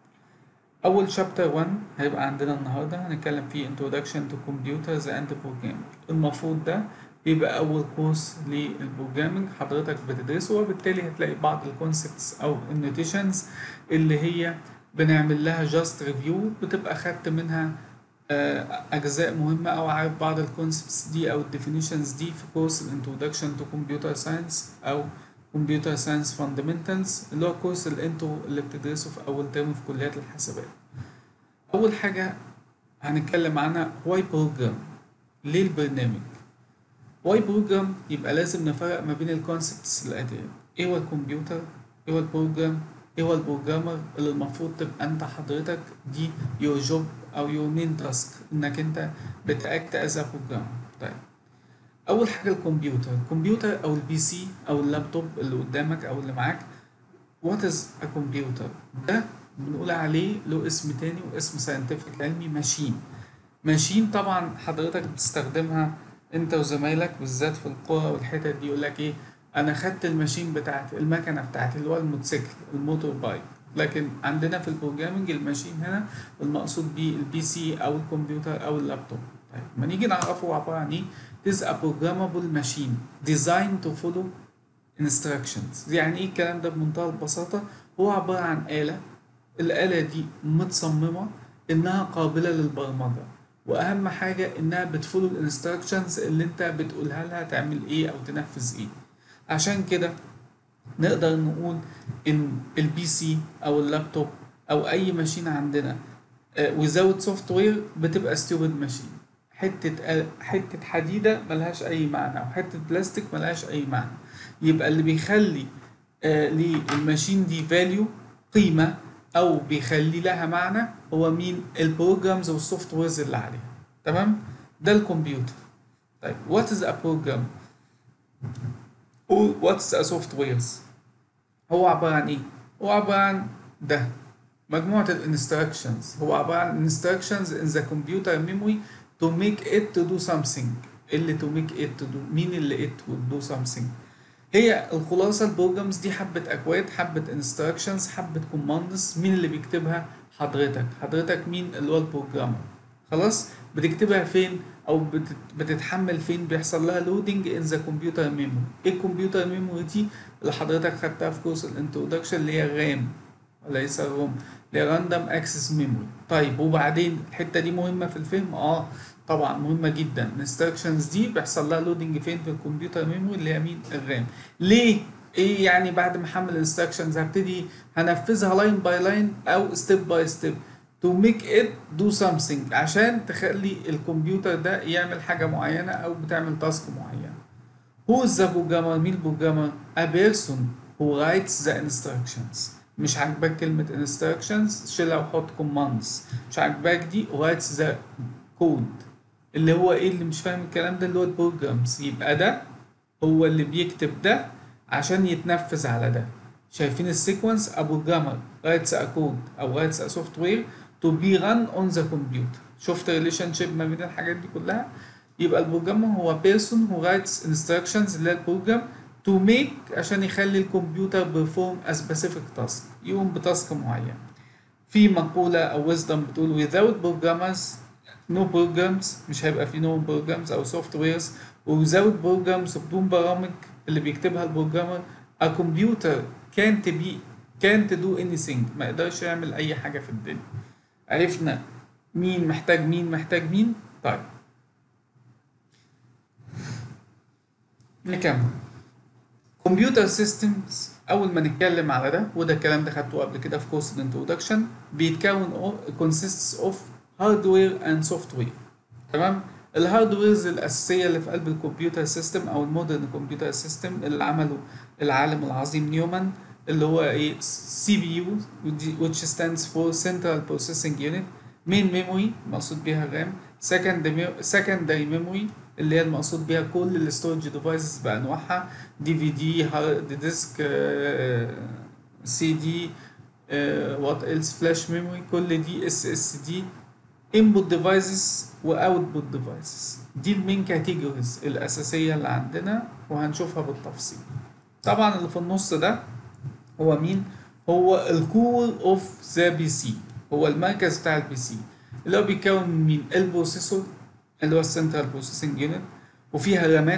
اول شابتر واحد هيبقى عندنا النهارده هنتكلم فيه Introduction to Computers and Programming. المفروض ده بيبقى اول كورس للبروجرامينج حضرتك بتدرسه، وبالتالي هتلاقي بعض الكونسبتس او النوتيشنز اللي هي بنعمل لها جاست ريفيو، بتبقى خدت منها أجزاء مهمة أو عارف بعض الكونسبتس دي أو الديفينيشنز دي في كورس الانترودكشن تو كمبيوتر ساينس أو كمبيوتر ساينس فاندمنتالز، اللي هو الكورس اللي انتوا اللي بتدرسوا في أول ترم في كليات الحاسبات. أول حاجة هنتكلم عنها واي بروجرام، ليه البرنامج؟ واي بروجرام يبقى لازم نفرق ما بين الكونسبتس الآتية: إيه هو الكمبيوتر؟ إيه هو البروجرام؟ إيه هو البروجرامر اللي المفروض تبقى أنت حضرتك دي يور جوب او يور مين تاسك، انك انت بتاكت از ا بروجرام. طيب اول حاجه الكمبيوتر، الكمبيوتر او البي سي او اللابتوب اللي قدامك او اللي معاك. وات از ا كمبيوتر؟ ده بنقول عليه له اسم تاني واسم ساينتفك علمي ماشين. ماشين طبعا حضرتك بتستخدمها انت وزمايلك بالذات في القرى والحتت دي، يقول لك ايه، انا خدت الماشين بتاعتي المكنه بتاعتي اللي هو الموتوسيكل الموتور بايك. لكن عندنا في البروجرامنج الماشين هنا المقصود بيه البي سي او الكمبيوتر او اللابتوب. طيب ما نيجي نعرفه عباره عن ايه. It is a programmable machine designed to follow instructions. يعني ايه الكلام ده بمنتهى البساطه؟ هو عباره عن آلة، الآلة دي متصممه انها قابله للبرمجه، واهم حاجه انها بتفولو الانستراكشنز اللي انت بتقولها لها تعمل ايه او تنفذ ايه. عشان كده نقدر نقول ان البي سي او اللابتوب او اي ماشين عندنا without software بتبقى stupid ماشين. حته حته حديده ملهاش اي معنى، او حته بلاستيك ملهاش اي معنى. يبقى اللي بيخلي آه للماشين دي فاليو قيمه او بيخلي لها معنى هو مين؟ البروجرامز والسوفت ويرز اللي عليها. تمام؟ ده الكمبيوتر. طيب what is a program or what's a software؟ هو عبارة عن ايه؟ هو عبارة عن ده مجموعة الانستراكشنز، هو عبارة عن instructions in the computer memory to make it to do something. اللي to make it to do، مين اللي it will do something؟ هي الخلاصة البروجرامز دي حبة أكواد، حبة انستراكشنز، حبة كوماندز. مين اللي بيكتبها؟ حضرتك. حضرتك مين؟ اللي هو البروجرامر. خلاص؟ بتكتبها فين؟ أو بتتحمل فين؟ بيحصل لها لودنج in the computer memory. إيه الكمبيوتر ميموري دي؟ اللي حضرتك خدتها في كورس الانترودكشن اللي هي الرام وليس الروم، اللي هي راندوم اكسس ميموري. طيب وبعدين الحتة دي مهمة في الفهم؟ اه طبعا مهمة جدا. الانستراكشنز دي بيحصل لها لودنج فين؟ في الكمبيوتر ميموري اللي هي مين؟ الرام. ليه؟ ايه يعني بعد ما احمل الانستراكشنز هبتدي هنفذها لاين باي لاين او ستيب باي ستيب to make it do something، عشان تخلي الكمبيوتر ده يعمل حاجة معينة او بتعمل تاسك معينة. Who is the programmer؟ مين البروجرامر؟ A person who writes the instructions. مش عاجباك كلمة instructions شيلها وحط commands. مش عاجباك دي writes the code. اللي هو ايه اللي مش فاهم الكلام ده؟ اللي هو البروجرامز. يبقى ده هو اللي بيكتب ده عشان يتنفذ على ده. شايفين السيكونس؟ A programmer writes a code أو writes a software to be run on the computer. شفت ريليشن شيب ما بين الحاجات دي كلها؟ يبقى البروجرامر هو person who writes instructions اللي هي البروجرام to make عشان يخلي الكمبيوتر perform a specific task، يقوم بتاسك معين. في مقولة أو wisdom بتقول without programmers no programs، مش هيبقى في no programs أو softwares. و without programs بدون برامج اللي بيكتبها البروجرامر a computer can't be can't do anything، ما يقدرش يعمل أي حاجة في الدنيا. عرفنا مين محتاج مين محتاج مين؟ طيب نكمل. كمبيوتر سيستمز اول ما نتكلم على ده، وده الكلام ده خدته قبل كده في كورس الانترودكشن، بيتكون consists of hardware and software. تمام؟ الهاردويرز الاساسيه اللي في قلب الكمبيوتر سيستم او المودرن كمبيوتر سيستم اللي عمله العالم العظيم نيومان، اللي هو ايه سي بي يو which stands for Central Processing Unit. مين ميموري مقصود بيها الرام. secondary memory اللي هي المقصود بيها كل الستورج ديفايسز بانواعها، دي في دي، هارد ديسك، سي دي، وات ايلس، فلاش ميموري، كل دي اس اس دي، input devices و output devices. دي المين كاتيجوريز الاساسيه اللي عندنا وهنشوفها بالتفصيل. طبعا اللي في النص ده هو مين؟ هو الكور اوف ذا بي سي، هو المركز بتاع البي سي اللي هو بيتكون من مين؟ البروسيسور اللي هو السنترال بروسيسنج يونت، وفيها رامات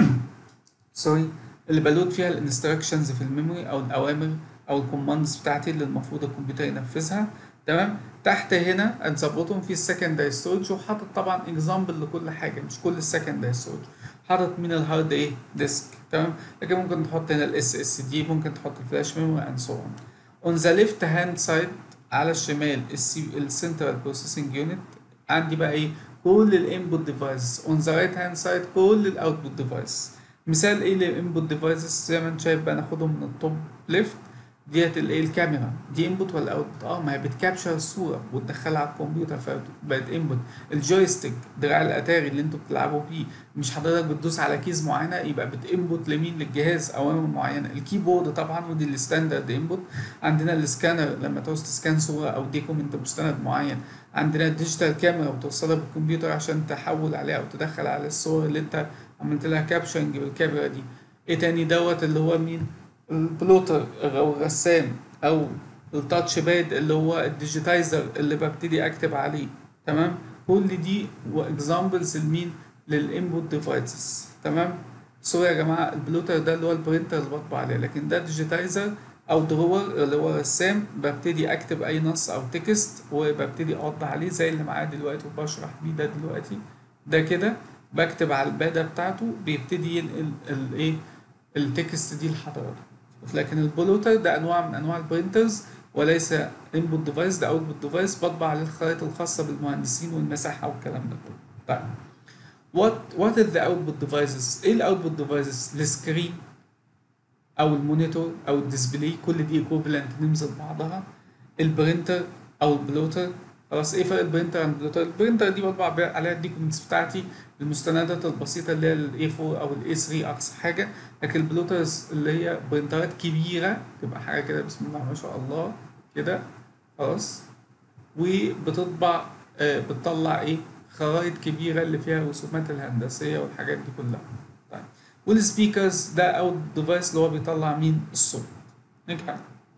سوري اللي بلود فيها الانستراكشنز في الميموري او الاوامر او الكوماندز بتاعتي اللي المفروض الكمبيوتر ينفذها. تمام. تحت هنا هنظبطهم في السكندري ستورج، وحاطط طبعا اكزامبل لكل حاجه، مش كل السكندري ستورج، حاطط من الهارد ايه ديسك. تمام. لكن ممكن تحط هنا الاس اس دي، ممكن تحط الفلاش ميموري اند سو اون. اون ذا ليفت هاند سايد على الشمال السنترال بروسيسنج يونت، عندي بقى ايه كل الانبوت ديفايسز. اون ذا رايت هاند سايد كل الاوتبوت ديفايس. مثال ايه للانبوت ديفايسز زي ما انت شايف بقى، ناخدهم من التوب ليفت. ديت الايه الكاميرا دي انبوت ولا اوتبوت؟ اه ما هي بتكابشر الصوره وتدخلها على الكمبيوتر فبقت انبوت. الجويستيك دراع الاتاري اللي انتوا بتلعبوا بيه، مش حضرتك بتدوس على كيز معينه يبقى بتانبوت لمين؟ للجهاز اوامر معينه. الكيبورد طبعا ودي الستاندرد انبوت. عندنا السكانر لما تعوز تسكان صوره او دوكيمنت مستند معين. عندنا الديجيتال كاميرا بتوصلها بالكمبيوتر عشان تحول عليها او تدخل على الصور اللي انت عملت لها كابشنج بالكاميرا دي. ايه تاني دوت اللي هو مين؟ البلوتر او الرسام او التاتش باد اللي هو الديجيتايزر اللي ببتدي اكتب عليه. تمام. كل دي واكزامبلز لمين؟ للانبوت ديفايسز. تمام. سوري يا جماعه، البلوتر ده اللي هو البرينتر اللي بطبع عليه، لكن ده ديجيتايزر او درور اللي هو رسام، ببتدي اكتب اي نص او تكست وببتدي اوضح عليه زي اللي معايا دلوقتي وبشرح بيه ده دلوقتي. ده كده بكتب على الباده بتاعته بيبتدي ينقل الايه التكست دي لحضرتك. لكن البلوتر ده انواع من انواع البرينترز وليس انبوت ديفايس، ده اوتبوت ديفايس بطبع عليه الخرائط الخاصه بالمهندسين والمساحه والكلام ده كله. طيب وات وات از ذا اوتبوت ديفايسز؟ ايه الاوتبوت ديفايسز؟ السكرين او المونيتور او الديسبلاي، كل دي ايكوفالنت نيمز لبعضها. البرينتر او البلوتر. خلاص. ايه فرق البرينتر عن البلوتر؟ البرينتر دي بطبع عليها الديكومنتس بتاعتي، المستندات البسيطه اللي هي الاي أربعة او الاي ثلاثة اقصى حاجه. لكن البلوترز اللي هي برينترات كبيره، تبقى حاجه كده بسم الله ما شاء الله كده. خلاص. وبتطبع آه بتطلع ايه خرائط كبيره اللي فيها الرسومات الهندسيه والحاجات دي كلها. طيب والسبيكرز ده اوت ديفايس اللي هو بيطلع مين؟ الصوت. نكمل.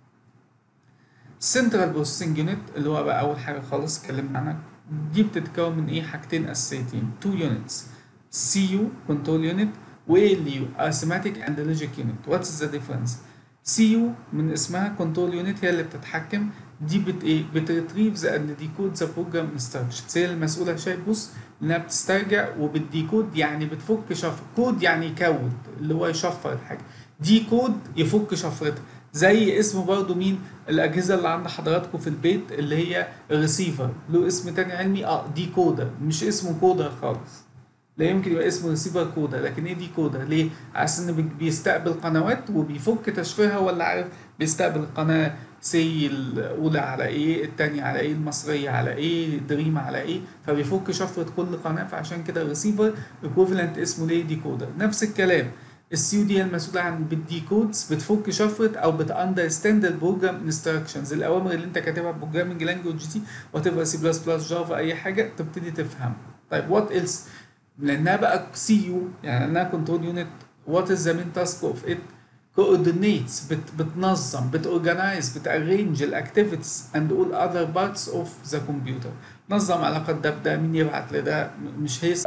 السنترال بروسيسنج يونت اللي هو بقى اول حاجه خالص اتكلمنا عنها، دي بتتكون من ايه؟ حاجتين اساسيتين، تو يونتس، سي يو كنترول يونت و ال يو ارثماتيك اند لوجيك يونت. واتس ذا ديفرنس؟ سي يو من اسمها كنترول يونت، هي اللي بتتحكم، دي بت ايه؟ بتريتريف اند ديكود ذا بروجرام انستراكشنز، هي المسؤوله. شايف بص انها بتسترجع وبتديكود، يعني بتفك شفر. كود يعني يكود اللي هو يشفر الحاجه، دي كود يفك شفرتها. زي اسمه برضو مين؟ الاجهزه اللي عند حضراتكم في البيت اللي هي الريسيفر، له اسم تاني علمي اه دي كودر، مش اسمه كودر خالص. لا يمكن يبقى اسمه ريسيفر كودر، لكن ايه دي كودر؟ ليه؟ عشان انه بيستقبل قنوات وبيفك تشفيرها، ولا عارف بيستقبل القناه سي الاولى على ايه، الثانيه على ايه، المصريه على ايه، دريم على ايه، فبيفك شفره كل قناه، فعشان كده الريسيفر ايكوفالنت اسمه ليه؟ ديكودر. نفس الكلام السي يو دي المسؤوله عن بالديكودز، بتفك شفره او بتاندرستاند البروجرام انستراكشنز، الاوامر اللي انت كاتبها بروجرامنج لانجوج دي وات سي بلس بلس جافا اي حاجه تبتدي تفهم. طيب وات ايلس؟ لانها بقى سي يو يعني انها كنترول يونت، وات از ذا مين تاسك اوف ات؟ coordinates بت بتنظم بتorganize بتarrange الاكتيفيتيز and all other parts of the computer. نظم علاقات ده بده، مين يبعت لده، مش هي.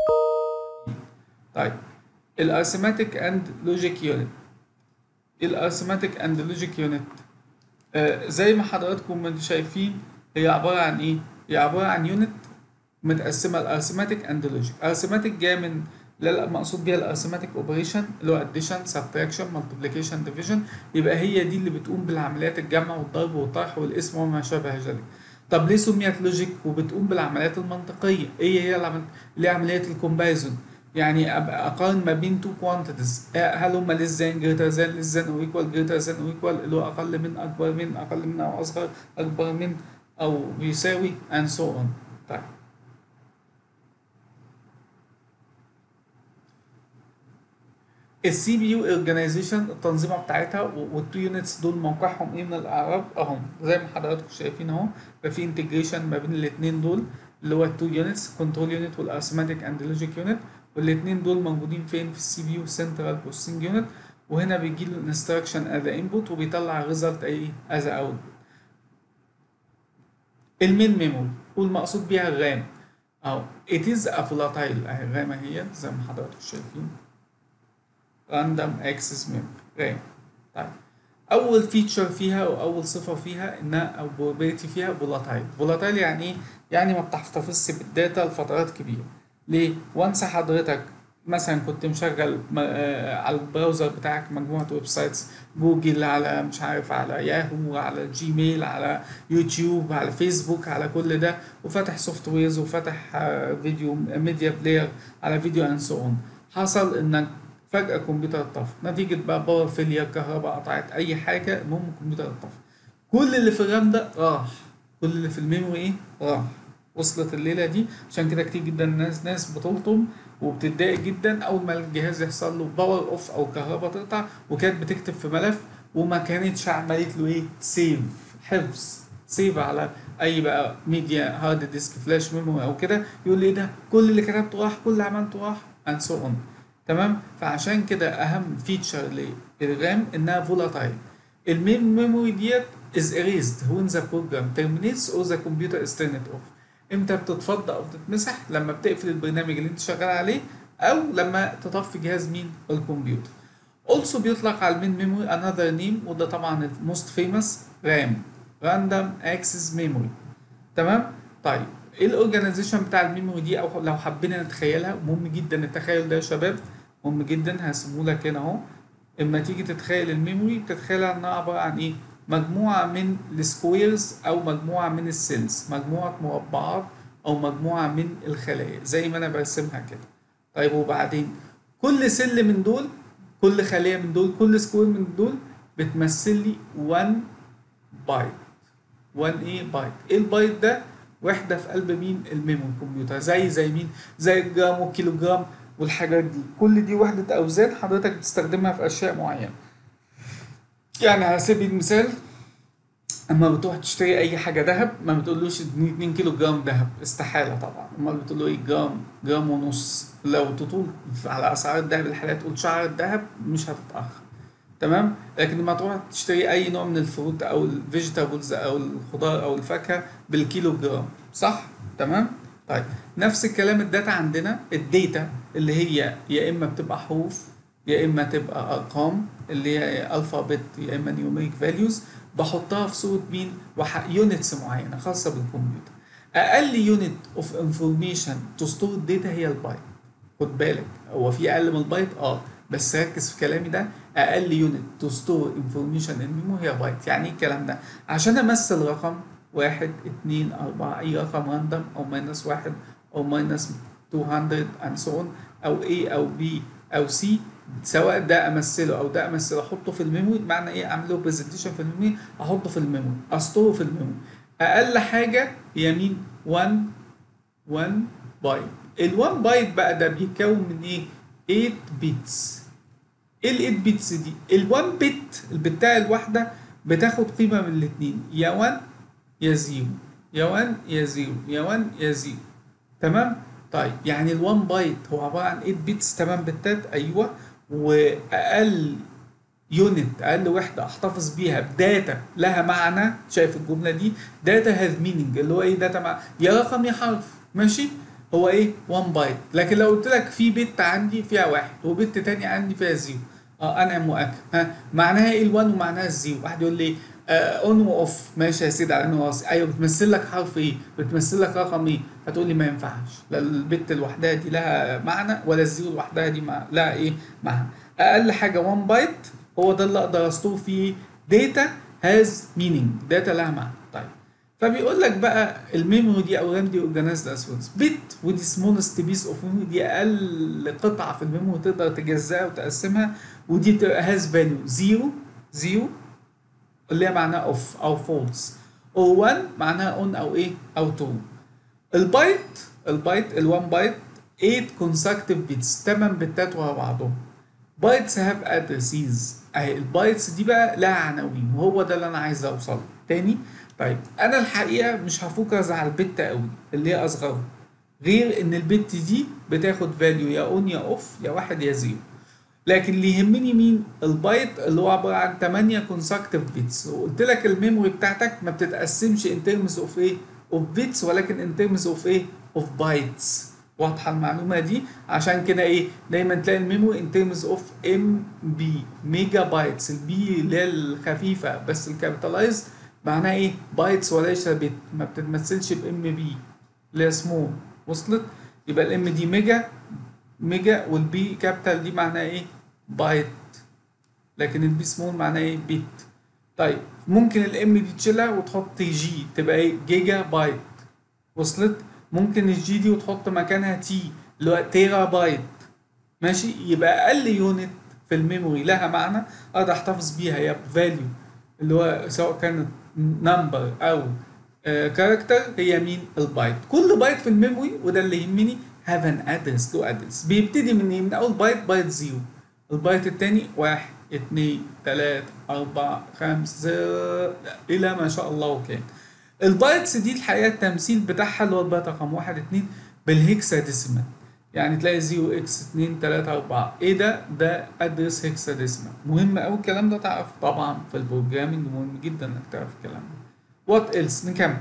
طيب الارثماتيك اند لوجيك يونت. الارثماتيك اند لوجيك يونت زي ما حضراتكم شايفين هي عباره عن ايه؟ هي عباره عن يونت متقسمه الارثماتيك اند لوجيك. ارثماتيك جايه من لا مقصود بيها الارثماتيك اوبريشن اللي هو اديشن سبتراكشن مالتيبليكيشن ديفيجن، يبقى هي دي اللي بتقوم بالعمليات الجمع والضرب والطرح والقسم وما شابه ذلك. طب ليه سميت لوجيك؟ وبتقوم بالعمليات المنطقيه. ايه هي العمليات؟ اللي هي عمليه الكومباريزون، يعني ابقى اقارن ما بين تو كوانتيتيز، هل هما less than greater than less than or equal greater than or equal، اللي هو اقل من اكبر من اقل من او اصغر اكبر من او بيساوي and so on. طيب السي بي يو اورجانيزيشن التنظيمه بتاعتها والتو يونتس دول موقعهم ايه من الاعراب اهم زي ما حضراتكم شايفين اهو. ففي انتجريشن ما بين الاثنين دول اللي هو التو يونتس كنترول يونت والارثماتيك اند لوجيك يونت، والاثنين دول موجودين فين؟ في السي بي يو سنترال بروسيسنج يونت. وهنا بيجي له الانستراكشن از انبوت وبيطلع الريزلت ايه از اوت. المين ميموري والمقصود بيها الرام اهو it is a volatile اهي الرام اهي زي ما حضراتكم شايفين راندوم اكسس ميموري رام. طيب اول فيتشر فيها او اول صفه فيها انها او بروبرتي فيها فولاتايل. فولاتايل يعني ايه؟ يعني ما بتحتفظش بالداتا لفترات كبيره. ليه؟ وانس حضرتك مثلا كنت مشغل على البراوزر بتاعك مجموعه ويب سايتس، جوجل، على مش عارف على ياهو، على جيميل، على يوتيوب، على فيسبوك، على كل ده، وفتح سوفت ويرز وفتح فيديو ميديا بلاير على فيديو اند سو اون، حصل انك فجأة الكمبيوتر طفى نتيجة بقى باور فيلير، كهرباء قطعت، أي حاجة، المهم الكمبيوتر طفى. كل اللي في الرام ده راح، كل اللي في الميموري إيه؟ راح. وصلت الليلة دي. عشان كده كتير جدا ناس ناس بتلطم وبتتضايق جدا أول ما الجهاز يحصل له باور أوف أو كهرباء تقطع، وكانت بتكتب في ملف وما كانتش عملت له إيه؟ سيف، حفظ، سيف على أي بقى ميديا، هارد ديسك، فلاش ميموري أو كده، يقول لي إيه ده؟ كل اللي كتبته راح، كل اللي عملته راح and so on. تمام. فعشان كده اهم فيتشر للرام انها فولاتايل. المين ميموري ديت is erased when the program terminates or the computer is turned off. امتى بتتفضى او بتتمسح؟ لما بتقفل البرنامج اللي انت شغال عليه او لما تطفي جهاز مين؟ الكمبيوتر. also بيطلق على المين ميموري another name، وده طبعا الموست فيموس رام، random access memory. تمام. طيب ايه الاورجانيزيشن بتاع الميموري دي؟ او لو حبينا نتخيلها، مهم جدا التخيل ده يا شباب، مهم جدا. هرسمه لك هنا اهو. اما تيجي تتخيل الميموري بتتخيلها انها عباره عن ايه؟ مجموعه من السكويرز او مجموعه من السيلز، مجموعه مربعات او مجموعه من الخلايا زي ما انا برسمها كده. طيب وبعدين كل سل من دول، كل خليه من دول، كل سكوير من دول بتمثل لي واحد بايت. واحد ايه بايت. ايه البايت ده؟ وحده في قلب مين؟ الميموري كمبيوتر. زي زي مين؟ زي الجرام والكيلو جرام والحاجات دي. كل دي وحده اوزان حضرتك بتستخدمها في اشياء معينه. يعني على سبيل المثال اما بتروح تشتري اي حاجه ذهب ما بتقولوش اتنين كيلو جرام ذهب، استحاله طبعا. امال بتقول له ايه؟ جرام، جرام ونص. لو تطول على اسعار الذهب الحاليه تقول شعر الذهب مش هتتاخر. تمام. لكن لما تروح تشتري اي نوع من الفروت او الفيجيتابلز او الخضار او الفاكهه بالكيلو جرام، صح؟ تمام. طيب نفس الكلام الداتا عندنا، الداتا اللي هي يا اما بتبقى حروف يا اما تبقى ارقام اللي هي الفابت يا اما نيوميريك فاليوز، بحطها في صوره مين؟ يونتس معينه خاصه بالكمبيوتر. اقل يونت اوف انفورميشن تو ستور الداتا هي البايت. خد بالك هو في اقل من البايت اه، بس ركز في كلامي ده، اقل يونت تو ستور انفورميشن ان ميموري هي بايت. يعني ايه الكلام ده؟ عشان امثل رقم واحد اتنين اربعة، اي رقم راندوم او ماينس واحد او ماينس ميتين and so on، او A او B او C، سواء ده امثله او ده امثله احطه في الميموري. معنى ايه؟ اعمل له برزنتيشن في الميموري، احطه في الميموري، اسطره في الميموري. اقل حاجه هي مين؟ واحد واحد بايت. ال1 بايت بقى ده بيتكون من ايه؟ تمانية بيتس. ايه ال تمانية بيتس دي؟ ال1 بت البتاعه الواحده بتاخد قيمه من الاثنين، يا واحد يا صفر، يا واحد يا صفر، يا واحد يا صفر. تمام؟ طيب يعني ال1 بايت هو عباره عن تمانية بيتس، تمانية بتات، ايوه. واقل يونت، اقل وحده احتفظ بيها بداتا لها معنى. شايف الجمله دي؟ داتا هاز مينينج، اللي هو ايه داتا؟ مع يا رقم يا حرف، ماشي؟ هو ايه؟ واحد بايت. لكن لو قلت لك في بت عندي فيها واحد وبت تاني عندي فيها زيرو، اه انعم واكرم، ها معناها ايه ال1 ومعناها الزيرو؟ واحد يقول لي اون واوف، ماشي يا سيدي على انه راسي، ايوه بتمثل لك حرف ايه؟ بتمثل لك رقم ايه؟ هتقول لي ما ينفعش، لا البت لوحدها دي لها معنى ولا الزيرو لوحدها دي مع... لها ايه؟ معنى. اقل حاجه واحد بايت هو ده اللي اقدر استور فيه داتا هاز مينينج، داتا لها معنى. طيب فبيقول لك بقى الميموري دي او الرام دي اورجانيزد از فولز. بت ودي سمولست بيس اوف ميموري، دي اقل قطعه في الميموري تقدر تجزأها وتقسمها، ودي بتبقى هاز فاليو زيرو زيرو اللي هي معناها اوف او فولز، او واحد معناها اون او ايه او تو. البايت البايت ال1 بايت تمانية consecutive بيتس، تمن بتات ورا بعضهم. بايتس هاف ادرسيز، اهي البايتس دي بقى لها عناوين، وهو ده اللي انا عايز اوصل تاني. طيب انا الحقيقه مش هفوكس على البت قوي اللي هي اصغر، غير ان البت دي بتاخد فاليو يا اون يا اوف يا واحد يا زيرو. لكن اللي يهمني مين؟ البايت اللي هو عباره عن تمانية consecutive بيتس، وقلت لك الميموري بتاعتك ما بتتقسمش in terms of ايه؟ of bits، ولكن in terms of ايه؟ of bytes. واضحه المعلومه دي؟ عشان كده ايه؟ دايما تلاقي الميموري in terms of ام بي، ميجا بايتس. البي اللي هي الخفيفه بس الكابيتالايز معناها ايه؟ بايتس وليس بت، ما بتتمثلش بام بي اللي هي سمول. وصلت؟ يبقى الام دي ميجا ميجا، والبي كابيتال دي معناها ايه؟ بايت، لكن البي سمول معناها ايه؟ بيت. طيب ممكن الام دي تشيلها وتحط جي تبقى ايه؟ جيجا بايت. وصلت؟ ممكن الجي دي وتحط مكانها تي اللي هو تيرا بايت. ماشي؟ يبقى اقل يونت في الميموري لها معنى اقدر احتفظ بيها يا فاليو اللي هو سواء كانت نمبر او كاركتر، uh, هي مين؟ البايت. كل بايت في الميموري، وده اللي يهمني، هاف ان ادرس، له ادرس بيبتدي من ايه؟ من اول بايت بايت زيرو، البايت الثاني واحد اتنين تلاتة أربعة خمسة إلى ما شاء الله وكان. البايتس دي الحقيقة التمثيل بتاعها اللي هو البايت رقم واحد اتنين بالهكساديسيمال، يعني تلاقي صفر اكس اتنين تلاتة أربعة. إيه ده؟ ده أدرس هكساديسيمال. مهم أوي الكلام ده تعرف طبعا في البروجرامينج، مهم جدا إنك تعرف الكلام ده. وات إلس؟ نكمل.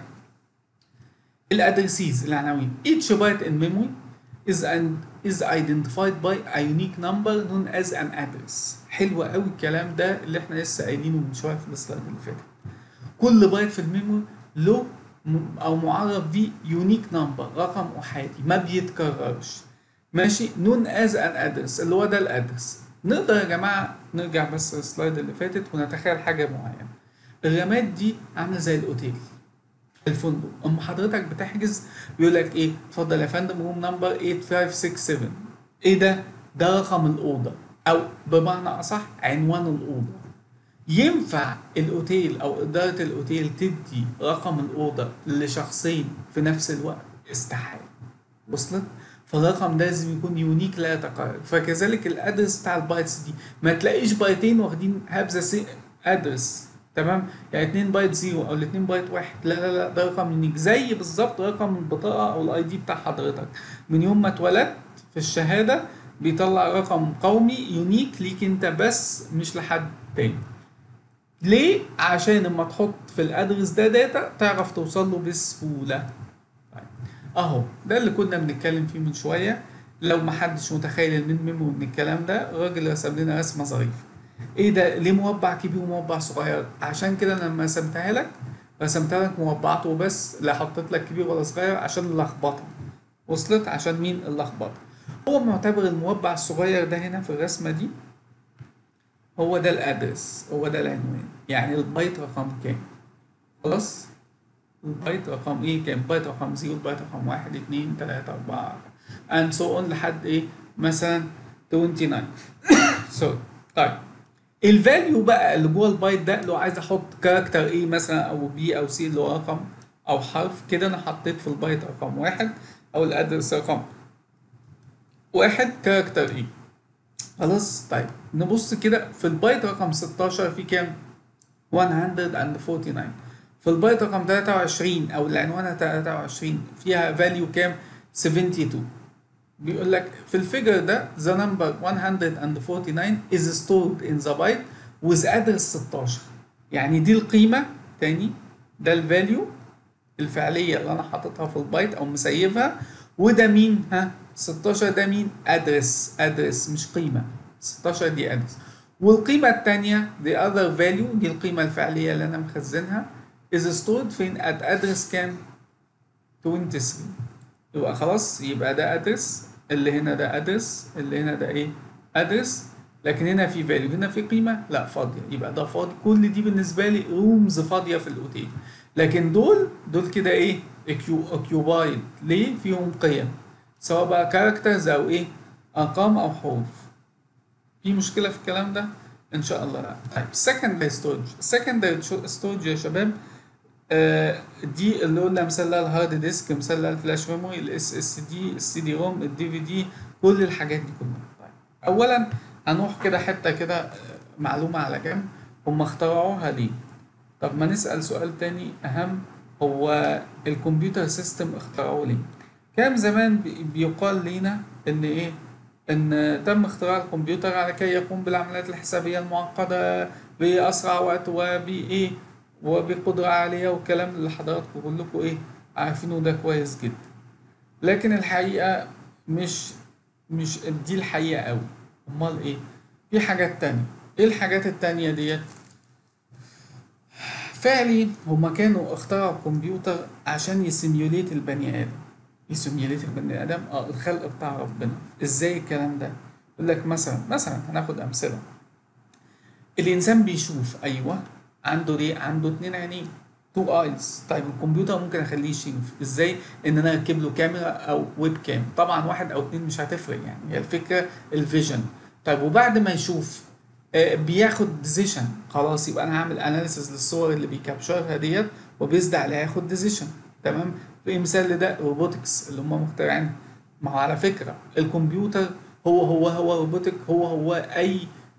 الأدرسيز العناوين. each byte in memory is an is identified by a unique number known as an address. حلو قوي الكلام ده اللي احنا لسه قايلينه من شويه في السلايد اللي فاتت. كل بايت في الميموري له او معرف بيه يونيك نمبر، رقم احادي ما بيتكررش. ماشي؟ known as an address اللي هو ده الادرس. نقدر يا جماعه نرجع بس للسلايد اللي فاتت ونتخيل حاجه معينه. الرامات دي عامله زي الاوتيل، الفندق. اما حضرتك بتحجز بيقول لك ايه؟ اتفضل يا فندم روم نمبر تمانية خمسة ستة سبعة. ايه ده؟ ده رقم الاوضه، او بمعنى اصح عنوان الاوضه. ينفع الاوتيل او اداره الاوتيل تدي رقم الاوضه لشخصين في نفس الوقت؟ استحاله. وصلت؟ فالرقم ده لازم يكون يونيك لا يتكرر. فكذلك الادرس بتاع البايتس دي ما تلاقيش بايتين واخدين هابزه سي ادرس، تمام؟ يعني اتنين بايت زيرو او الاتنين بايت واحد، لا لا لا، ده رقم يونيك زي بالظبط رقم البطاقه او الاي دي بتاع حضرتك. من يوم ما اتولدت في الشهاده بيطلع رقم قومي يونيك ليك انت بس، مش لحد تاني. ليه؟ عشان اما تحط في الادرس ده داتا تعرف توصل له بسهوله. طيب اهو ده اللي كنا بنتكلم فيه من شويه. لو ما حدش متخيل من ميمو من الكلام ده، الراجل رسم لنا رسمه ظريفه. ايه ده؟ ليه مربع كبير ومربع صغير؟ عشان كده انا لما رسمتها لك رسمتها لك مربعات وبس، لا حطيت لك كبير ولا صغير عشان اللخبطه. وصلت؟ عشان مين اللخبطه؟ هو معتبر المربع الصغير ده هنا في الرسمه دي هو ده الادرس، هو ده العنوان. يعني البايت رقم كام؟ خلاص؟ البايت رقم ايه كام؟ بايت رقم صفر، البايت رقم واحد اتنين تلاتة أربعة and so on لحد ايه؟ مثلا تسعة وعشرين. سوري. طيب الفاليو بقى اللي جوه البايت ده لو عايز احط كاركتر ايه مثلا او بي او سي اللي هو رقم او حرف كده، انا حطيت في البايت رقم واحد او الادرس رقم واحد كاركتر ايه. خلاص؟ طيب نبص كده في البايت رقم ستاشر في كام؟ مية واربعة وتسعين. في البايت رقم تلاتة وعشرين او العنوان تلاتة وعشرين فيها فاليو كام؟ اتنين وسبعين. بيقول لك في الفيجر ده the number مية واربعة وتسعين is stored in the byte with address ستاشر. يعني دي القيمة تاني، ده الفاليو الفعلية اللي انا حاططها في البايت او مسيفها، وده مين؟ ها؟ ستاشر ده مين؟ ادرس، ادرس مش قيمة. ستاشر دي ادرس. والقيمة التانية the other value دي القيمة الفعلية اللي انا مخزنها is stored فين؟ at address كام؟ اتنين وعشرين. يبقى خلاص، يبقى ده ادرس، اللي هنا ده ادرس، اللي هنا ده ايه؟ ادرس. لكن هنا في فاليو، هنا في قيمه لا فاضيه، يبقى ده فاضي. كل دي بالنسبه لي رومز فاضيه في الاوتيل. لكن دول دول كده ايه اوكيوبايد، ليه؟ فيهم قيم سواء بقى كاركترز او ايه ارقام او حروف. في مشكله في الكلام ده؟ ان شاء الله لا. طيب secondary storage. secondary storage يا شباب آه دي اللي قلنا مثال لها الهارد ديسك، مثال لها الفلاش ميموري، الاس اس دي، السي دي روم، الدي في دي، كل الحاجات دي كلها. طيب اولا هنروح كده حته كده آه، معلومه على جنب، هم اخترعوها ليه؟ طب ما نسال سؤال تاني اهم، هو الكمبيوتر سيستم اخترعوه ليه؟ كان زمان بي- بيقال لينا ان ايه، ان تم اختراع الكمبيوتر على كي يقوم بالعمليات الحسابيه المعقده باسرع وقت وبايه وبقدره عاليه، والكلام اللي حضراتكم كلكم ايه عارفينه ده كويس جدا. لكن الحقيقه مش مش دي الحقيقه قوي. امال ايه؟ في حاجات تانية. ايه الحاجات التانية ديت؟ فعلي هما كانوا اخترعوا الكمبيوتر عشان يسيميوليت البني ادم. يسيميوليت البني ادم، اه الخلق بتاع ربنا. ازاي الكلام ده؟ يقول لك مثلا مثلا هناخد امثله. الانسان بيشوف، ايوه، عنده ليه؟ عنده اتنين عينين، تو ايز. طيب الكمبيوتر ممكن اخليه يشوف ازاي؟ ان انا اركب له كاميرا او ويب كام. طبعا واحد او اتنين مش هتفرق، يعني هي الفكره الفيجن. طيب وبعد ما يشوف آه، بياخد ديسيشن، خلاص يبقى انا هعمل اناليسيز للصور اللي بيكابشرها ديت وبيزد عليها ياخد ديسيشن. تمام. في مثال لده روبوتكس اللي هم مخترعين. ما هو على فكره الكمبيوتر هو هو هو روبوتك، هو هو اي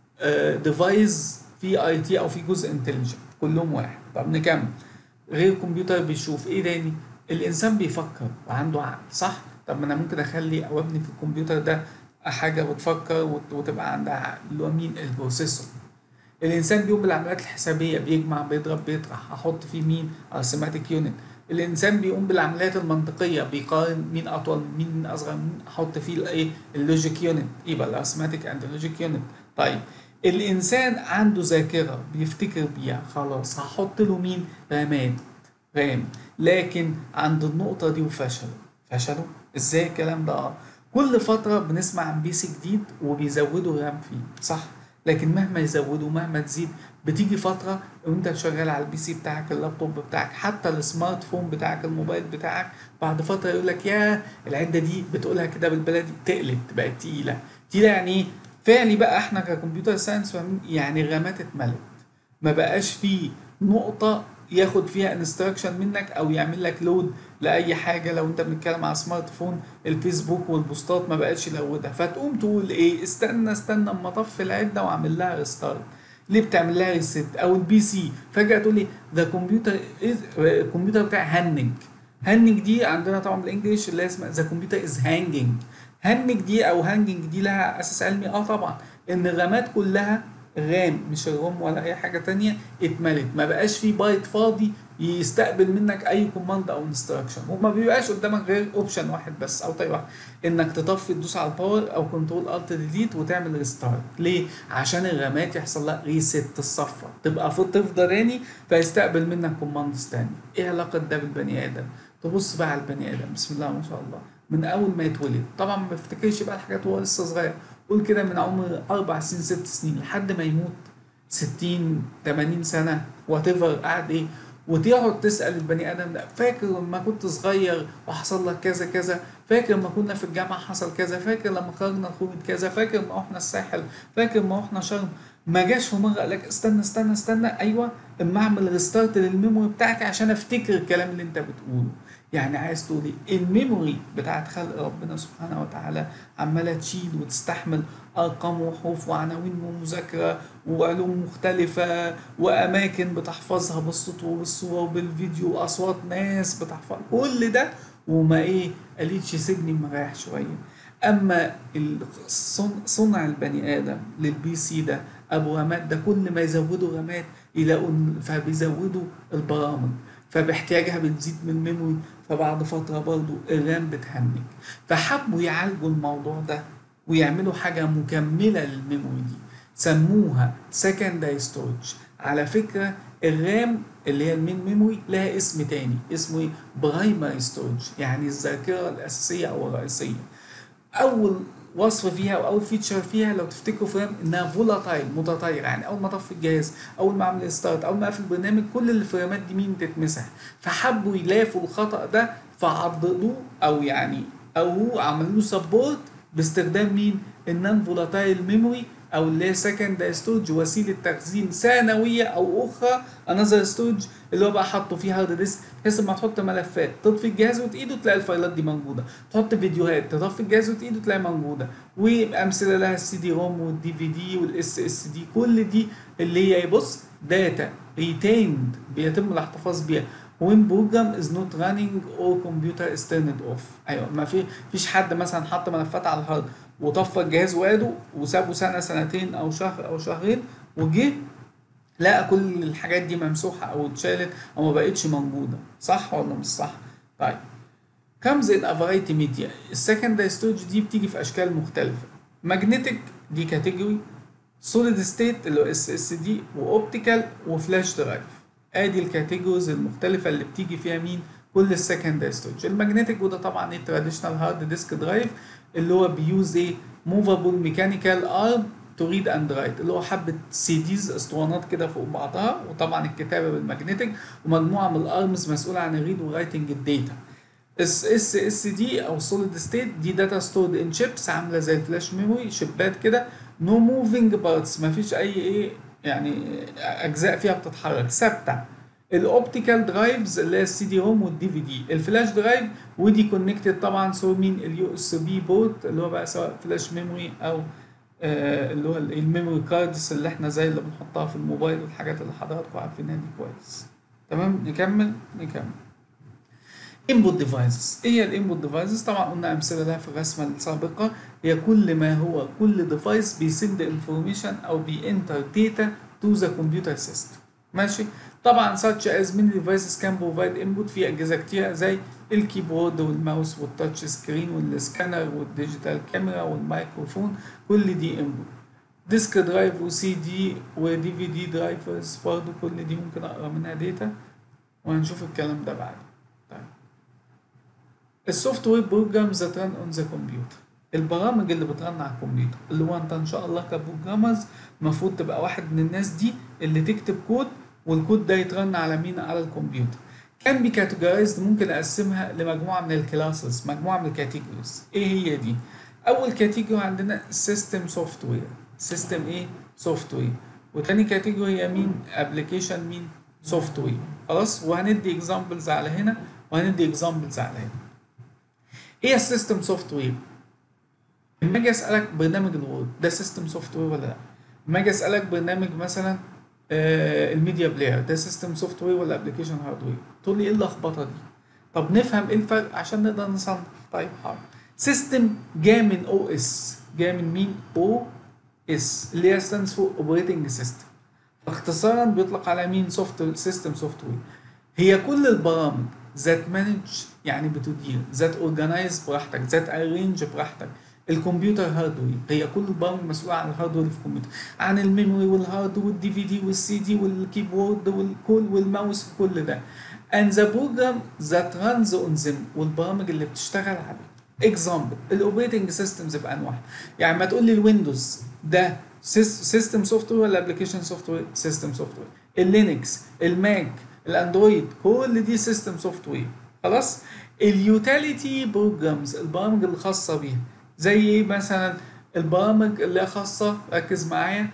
ديفايس في اي تي او في جزء انتليجنت، كلهم واحد. طب نكمل. غير الكمبيوتر بيشوف ايه تاني؟ الانسان بيفكر وعنده عقل، صح؟ طب ما انا ممكن اخلي او ابني في الكمبيوتر ده حاجه بتفكر وت- وتبقى عندها عقل، اللي هو مين؟ البروسيسور. الانسان بيقوم بالعمليات الحسابيه، بيجمع بيضرب بيطرح، هحط فيه مين؟ ارثماتيك يونت. الانسان بيقوم بالعمليات المنطقيه، بيقارن مين اطول مين اصغر، مين احط فيه الايه؟ اللوجيك يونت، يبقى الارثماتيك اند اللوجيك يونت. طيب الانسان عنده ذاكره بيفتكر بيها، خلاص هحط له مين؟ رامات، رام. لكن عند النقطه دي وفشلوا. فشلوا ازاي الكلام ده؟ اه كل فتره بنسمع عن بي سي جديد وبيزودوا رام فيه، صح؟ لكن مهما يزودوا مهما تزيد، بتيجي فترة وانت شغال على البي سي بتاعك، اللابتوب بتاعك، حتى السمارت فون بتاعك، الموبايل بتاعك، بعد فترة يقول لك يا العدة دي بتقولها كده بالبلدي تقلت، بقت تقيلة. تقيلة يعني ايه؟ فعلي بقى احنا ككمبيوتر ساينس فاهمين يعني الرامات اتملت، ما بقاش فيه نقطة ياخد فيها انستراكشن منك او يعمل لك لود لاي حاجه. لو انت بنتكلم على سمارت فون، الفيسبوك والبوستات ما بقتش لودها، فتقوم تقول ايه؟ استنى استنى اما اطفي العده واعمل لها ريستارت. ليه بتعمل لها ريست؟ او البي سي فجاه تقول لي ذا كمبيوتر از الكمبيوتر بتاعي هنج. هنج دي عندنا طبعا بالانجلش اللي هي اسمها ذا كمبيوتر از هانجنج. هنج دي او هانجنج دي لها اساس علمي، اه طبعا، ان الرامات كلها، الرام مش الروم ولا اي حاجه تانية، اتملت، ما بقاش في بايت فاضي يستقبل منك اي كوماند او انستراكشن، وما بيبقاش قدامك غير اوبشن واحد بس او طيب واحد، انك تطفي تدوس على الباور او كنترول الت ديليت وتعمل ريستارت. ليه؟ عشان الرامات يحصل لها ريست، الصفر تبقى فوق تفضى تاني فيستقبل منك كوماندز تاني. ايه علاقه ده بالبني ادم؟ تبص بقى على البني ادم، بسم الله ما شاء الله، من اول ما يتولد طبعا ما بيفتكرش بقى الحاجات وهو لسه صغير، قول كده من عمر اربع سنين ست سنين لحد ما يموت ستين تمانين سنه وات ايفر قاعد ايه، وتقعد تسال البني ادم ده فاكر لما كنت صغير وحصل لك كذا كذا، فاكر لما كنا في الجامعه حصل كذا، فاكر لما خرجنا خروجه كذا، فاكر لما رحنا الساحل، فاكر لما رحنا شرم. ما جاش في مره قال لك استنى استنى استنى ايوه اما اعمل ريستارت للميموري بتاعك عشان افتكر الكلام اللي انت بتقوله. يعني عايز تقول ايه؟ الميموري بتاعت خلق ربنا سبحانه وتعالى عماله تشيل وتستحمل ارقام وحروف وعناوين ومذاكره وعلوم مختلفه واماكن بتحفظها بالصوت وبالصوره وبالفيديو واصوات ناس بتحفظ كل ده، وما ايه قالتش سيبني مريح شويه. اما الصن- صنع البني ادم للبي سي ده ابو رامات ده، كل ما يزودوا رامات يلاقوا إن- فبيزودوا البرامج، فباحتياجها بتزيد من الميموري، فبعد فترة برضو الرام بتهنج. فحبوا يعالجوا الموضوع ده ويعملوا حاجة مكملة للميموري دي، سموها secondary storage. على فكرة الرام اللي هي المين ميموري لها اسم تاني، اسمه ايه؟ برايمري ستورج، يعني الذاكرة الأساسية أو الرئيسية. أول وصف فيها او اول فيتشر فيها لو تفتكروا في رام انها فولاتايل متطايره، يعني اول ما اطفي الجهاز، اول ما اعمل ستارت، اول ما اقفل البرنامج، كل الفريمات دي مين تتمسح. فحبوا يلافوا الخطا ده فعضلوه او يعني او عملوا له سبورت باستخدام مين؟ النون فولاتايل ميموري او اللي هي سكند ستورج، وسيله تخزين ثانويه او اخرى انذر ستورج، اللي هو بقى حاطه فيه هارد ديسك بحيث لما تحط ملفات تطفي الجهاز وتقيده تلاقي الفايلات دي موجوده، تحط فيديوهات تطفي الجهاز وتقيده تلاقي موجوده، وامثله لها السي دي روم والدي في دي والاس اس دي، كل دي اللي هي بص داتا ريتيند بيتم الاحتفاظ بيها when program is not running or computer is turned off. ايوه ما في فيش حد مثلا حط ملفات على الهارد وطفى الجهاز وقاده وسابه سنه سنتين او شهر او شهرين وجه لقى كل الحاجات دي ممسوحه او اتشالت او ما بقتش موجوده، صح ولا مش صح؟ طيب comes in a variety media. السكندري ستورج دي بتيجي في اشكال مختلفه. ماجنتيك دي كاتيجوري، سوليد ستيت اللي هو اس اس دي، واوبتيكال وفلاش درايف. ادي الكاتيجوريز المختلفه اللي بتيجي فيها مين؟ كل السكندري ستورج. الماجنتيك وده طبعا ايه تراديشنال هارد ديسك درايف اللي هو بيوز ايه موفابل ميكانيكال ارم تو ريد اند رايت، اللي هو حبه سيديز اسطوانات كده فوق بعضها، وطبعا الكتابه بالماجنتيك، ومجموعه من الارمز مسؤوله عن الريد ورايتنج الداتا. اس اس اس دي او سوليد ستيت دي داتا ستورد ان شيبس عامله زي الفلاش ميموري، شيبات كده، نو موفينج بارتس، ما فيش اي ايه يعني اجزاء فيها بتتحرك، ثابته. الاوبتيكال درايفز اللي هي السي دي روم والدي في دي. الفلاش درايف ودي كونكتد طبعا سو مين اليو اس بي بورت اللي هو بقى سواء فلاش ميموري او آه اللي هو الميموري كاردز اللي احنا زي اللي بنحطها في الموبايل والحاجات اللي حضراتكم عارفينها دي كويس. تمام نكمل نكمل. input devices. ايه هي الانبوت ديفايسز؟ طبعا قلنا امثله لها في الرسمه السابقه، هي كل ما هو كل ديفايس بيسند انفورميشن او بينتر داتا تو ذا كمبيوتر سيستم. ماشي؟ طبعا such as many devices can provide input في اجهزه كتير زي الكيبورد والماوس والتاتش سكرين والسكانر والديجيتال كاميرا والميكروفون، كل دي انبوت. ديسك درايف وسي دي ودي في دي درايفرز برضه كل دي ممكن اقرا منها داتا وهنشوف الكلام ده بعد. طيب السوفت وير بروجرامز ذات ران اون ذا كمبيوتر، البرامج اللي بترن على الكمبيوتر، اللي هو انت ان شاء الله كبروجرامرز المفروض تبقى واحد من الناس دي اللي تكتب كود والكود ده يترن على مين؟ على الكمبيوتر. كان بي كاتيجورايزد ممكن اقسمها لمجموعه من الكلاسز، مجموعه من الكاتيجوريز. ايه هي دي؟ اول كاتيجوري عندنا سيستم سوفت وير، سيستم ايه؟ سوفت وير. وتاني كاتيجوري هي مين؟ ابلكيشن مين؟ سوفت وير. خلاص وهندي اكزامبلز على هنا وهندي اكزامبلز على هنا. ايه السيستم سوفت وير؟ لما اجي اسالك برنامج الوورد ده سيستم سوفت وير ولا لا؟ لما اجي اسالك برنامج مثلا آه الميديا بلاير ده سيستم سوفت وير ولا ابلكيشن هاردوير؟ تقول لي ايه اللخبطه دي؟ طب نفهم ايه الفرق عشان نقدر نصنف. طيب حاضر. سيستم جاي من او اس، جاي من مين؟ او اس اللي هي ستاندز فور اوبريتنج سيستم. اختصارا بيطلق على مين؟ سوفت سيستم سوفت وير. هي كل البرامج ذات مانج يعني بتدير، ذات اورجنايز براحتك، ذات ارينج براحتك. الكمبيوتر هاردوير هي كل البرامج مسؤوله عن الهاردوير في الكمبيوتر، عن الميموري والهارد والدي في دي والسي دي والكيبورد والكول والماوس وكل ده. and the program that runs on them والبرامج اللي بتشتغل عليه. اكزامبل الاوبريتنج سيستمز بانواعها، يعني ما تقول لي الويندوز ده سيستم سوفت وير ولا ابلكيشن سوفت وير؟ سيستم سوفت وير. اللينكس، الماك، الاندرويد، كل دي سيستم سوفت وير. خلاص. اليوتيليتي بروجرامز البرامج الخاصه بيها زي ايه مثلا؟ البرامج اللي خاصه ركز معايا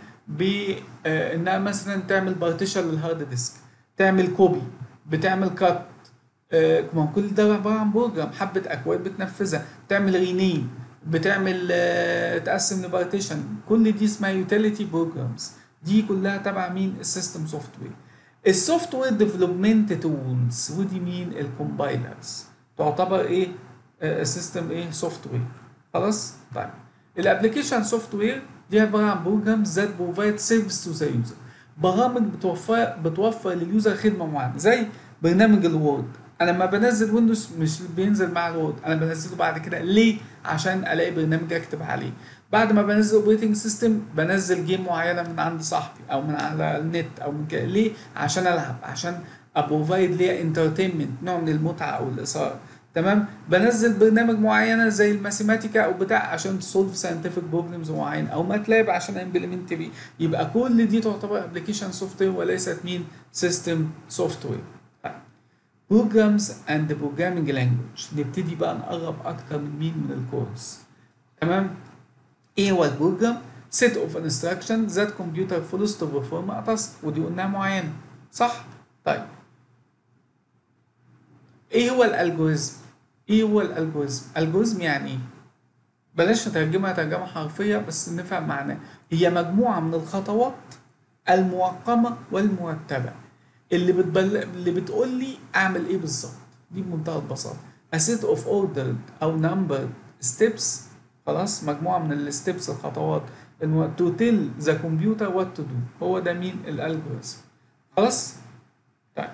بانها مثلا تعمل بارتيشن للهارد ديسك، تعمل كوبي، بتعمل كات، آه ما كل ده عباره عن بروجرام، حبه اكواد بتنفذها، بتعمل رينيم، بتعمل آه تقسم لبارتيشن، كل دي اسمها يوتيليتي بروجرامز. دي كلها تبع مين؟ السيستم سوفت وير. السوفت وير ديفلوبمنت تولز ودي مين؟ الكومبايلرز، تعتبر ايه؟ سيستم ايه؟ سوفت وير. خلاص؟ طيب الابلكيشن سوفت وير دي عباره عن بروجرامز ذات بروفايد سيرفيس تو ذا يوزر، برامج بتوفر بتوفر لليوزر خدمه معينه زي برنامج الوورد. انا لما بنزل ويندوز مش بينزل مع الوورد، انا بنزله بعد كده ليه؟ عشان الاقي برنامج اكتب عليه. بعد ما بنزل اوبريتنج سيستم بنزل جيم معينه من عند صاحبي او من على النت او من كده، ليه؟ عشان العب، عشان ابروفايد ليا انترتينمنت، نوع من المتعه او الاثاره. تمام. بنزل برنامج معينه زي الماثيماتيكا او بتاع عشان تسولف ساينتفك بروبلمز معين، او ماتلاب عشان امبلمنت بيه. يبقى كل دي تعتبر ابلكيشن سوفت وير وليست مين؟ سيستم سوفت وير. بروجرامز اند بروجرامينج لانجوج، نبتدي بقى نقرب اكتر من مين؟ من الكورس. تمام. ايه هو البروجرام؟ set of instructions that computer follows to perform a task، ودي قلناها معينه صح؟ طيب ايه هو الالجوريزم؟ ايه هو الالجوريزم؟ الجوريزم يعني ايه؟ بلاش نترجمها ترجمه حرفيه بس نفهم معناه. هي مجموعه من الخطوات الموقمه والمرتبه اللي بتبل... اللي بتقول لي اعمل ايه بالظبط. دي بمنتهى البساطه. a set of ordered او numbered steps، خلاص، مجموعه من الستبس الخطوات المو... to tell the computer what to do. هو ده مين؟ الالجوريزم. خلاص؟ طيب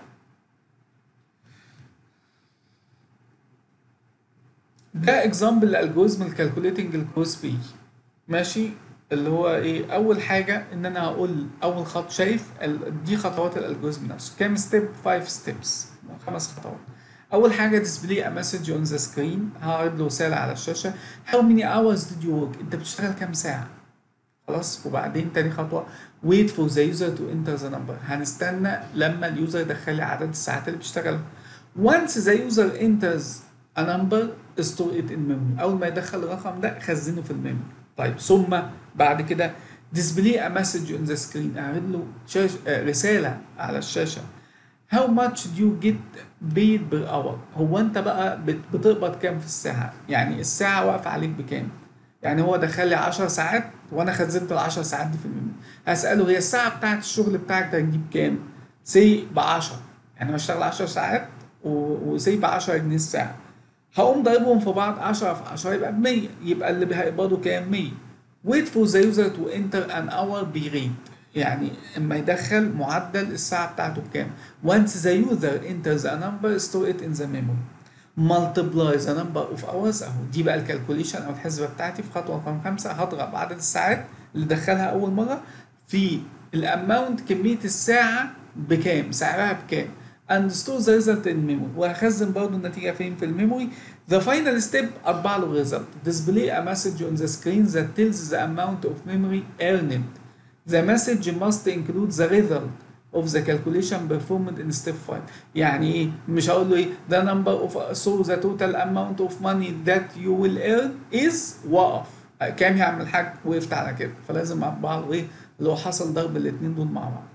ده اكزامبل لالجوريزم الكالكوليتنج الكروس بي. ماشي. اللي هو ايه؟ اول حاجه ان انا هقول اول خط، شايف ال... دي خطوات الالجوريزم نفسه كام ستيب؟ خمس ستيبس، خمس خطوات. اول حاجه ديسبلاي ا مسج اون ذا سكرين، هعرض له رساله على الشاشه. هاو ماني اورز ديد يو ورك، انت بتشتغل كام ساعه؟ خلاص. وبعدين تاني خطوه wait for the user to enter the number، هنستنى لما اليوزر يدخل لي عدد الساعات اللي بيشتغلها. once the user enters a number store it in memory، اول ما يدخل الرقم ده خزنه في الميموري. طيب ثم بعد كده display a message on the screen، اعرض له شاش... آه رساله على الشاشه. how much do you get paid per hour، هو انت بقى بت... بتقبض كام في الساعه؟ يعني الساعه واقفه عليك بكام؟ يعني هو دخل لي عشر ساعات وانا خزنت ال عشر ساعات دي في الميموري. هساله هي الساعه بتاعت الشغل بتاعك ده هتجيب كام؟ سي ب عشرة، يعني انا بشتغل عشر ساعات وسي ب عشرة جنيه الساعه. هقوم ضاربهم في بعض، عشرة في عشرة يبقى ب مية، يبقى اللي هيقبضوا كام؟ مية. wait for the user to enter an hour per rate، يعني اما يدخل معدل الساعه بتاعته بكام. once the user enters a number store it in the memory multiply the number of hours، اهو دي بقى الكالكوليشن او الحسبه بتاعتي في خطوه رقم خمسه. هضرب عدد الساعات اللي دخلها اول مره في الاماونت، كميه الساعه بكام، سعرها بكام، and store the result in memory، وهخزن برضه النتيجه فين؟ في الميموري. the final step اطبع له result. display a message on the screen that tells the amount of memory earned. the message must include the result of the calculation performed in step five. يعني ايه؟ مش هقول له ايه the number of so the total amount of money that you will earn is وقف. كام يا عم الحاج؟ وقفت على كده. فلازم اطبع له ايه؟ اللي هو حصل ضرب الاثنين دول مع بعض.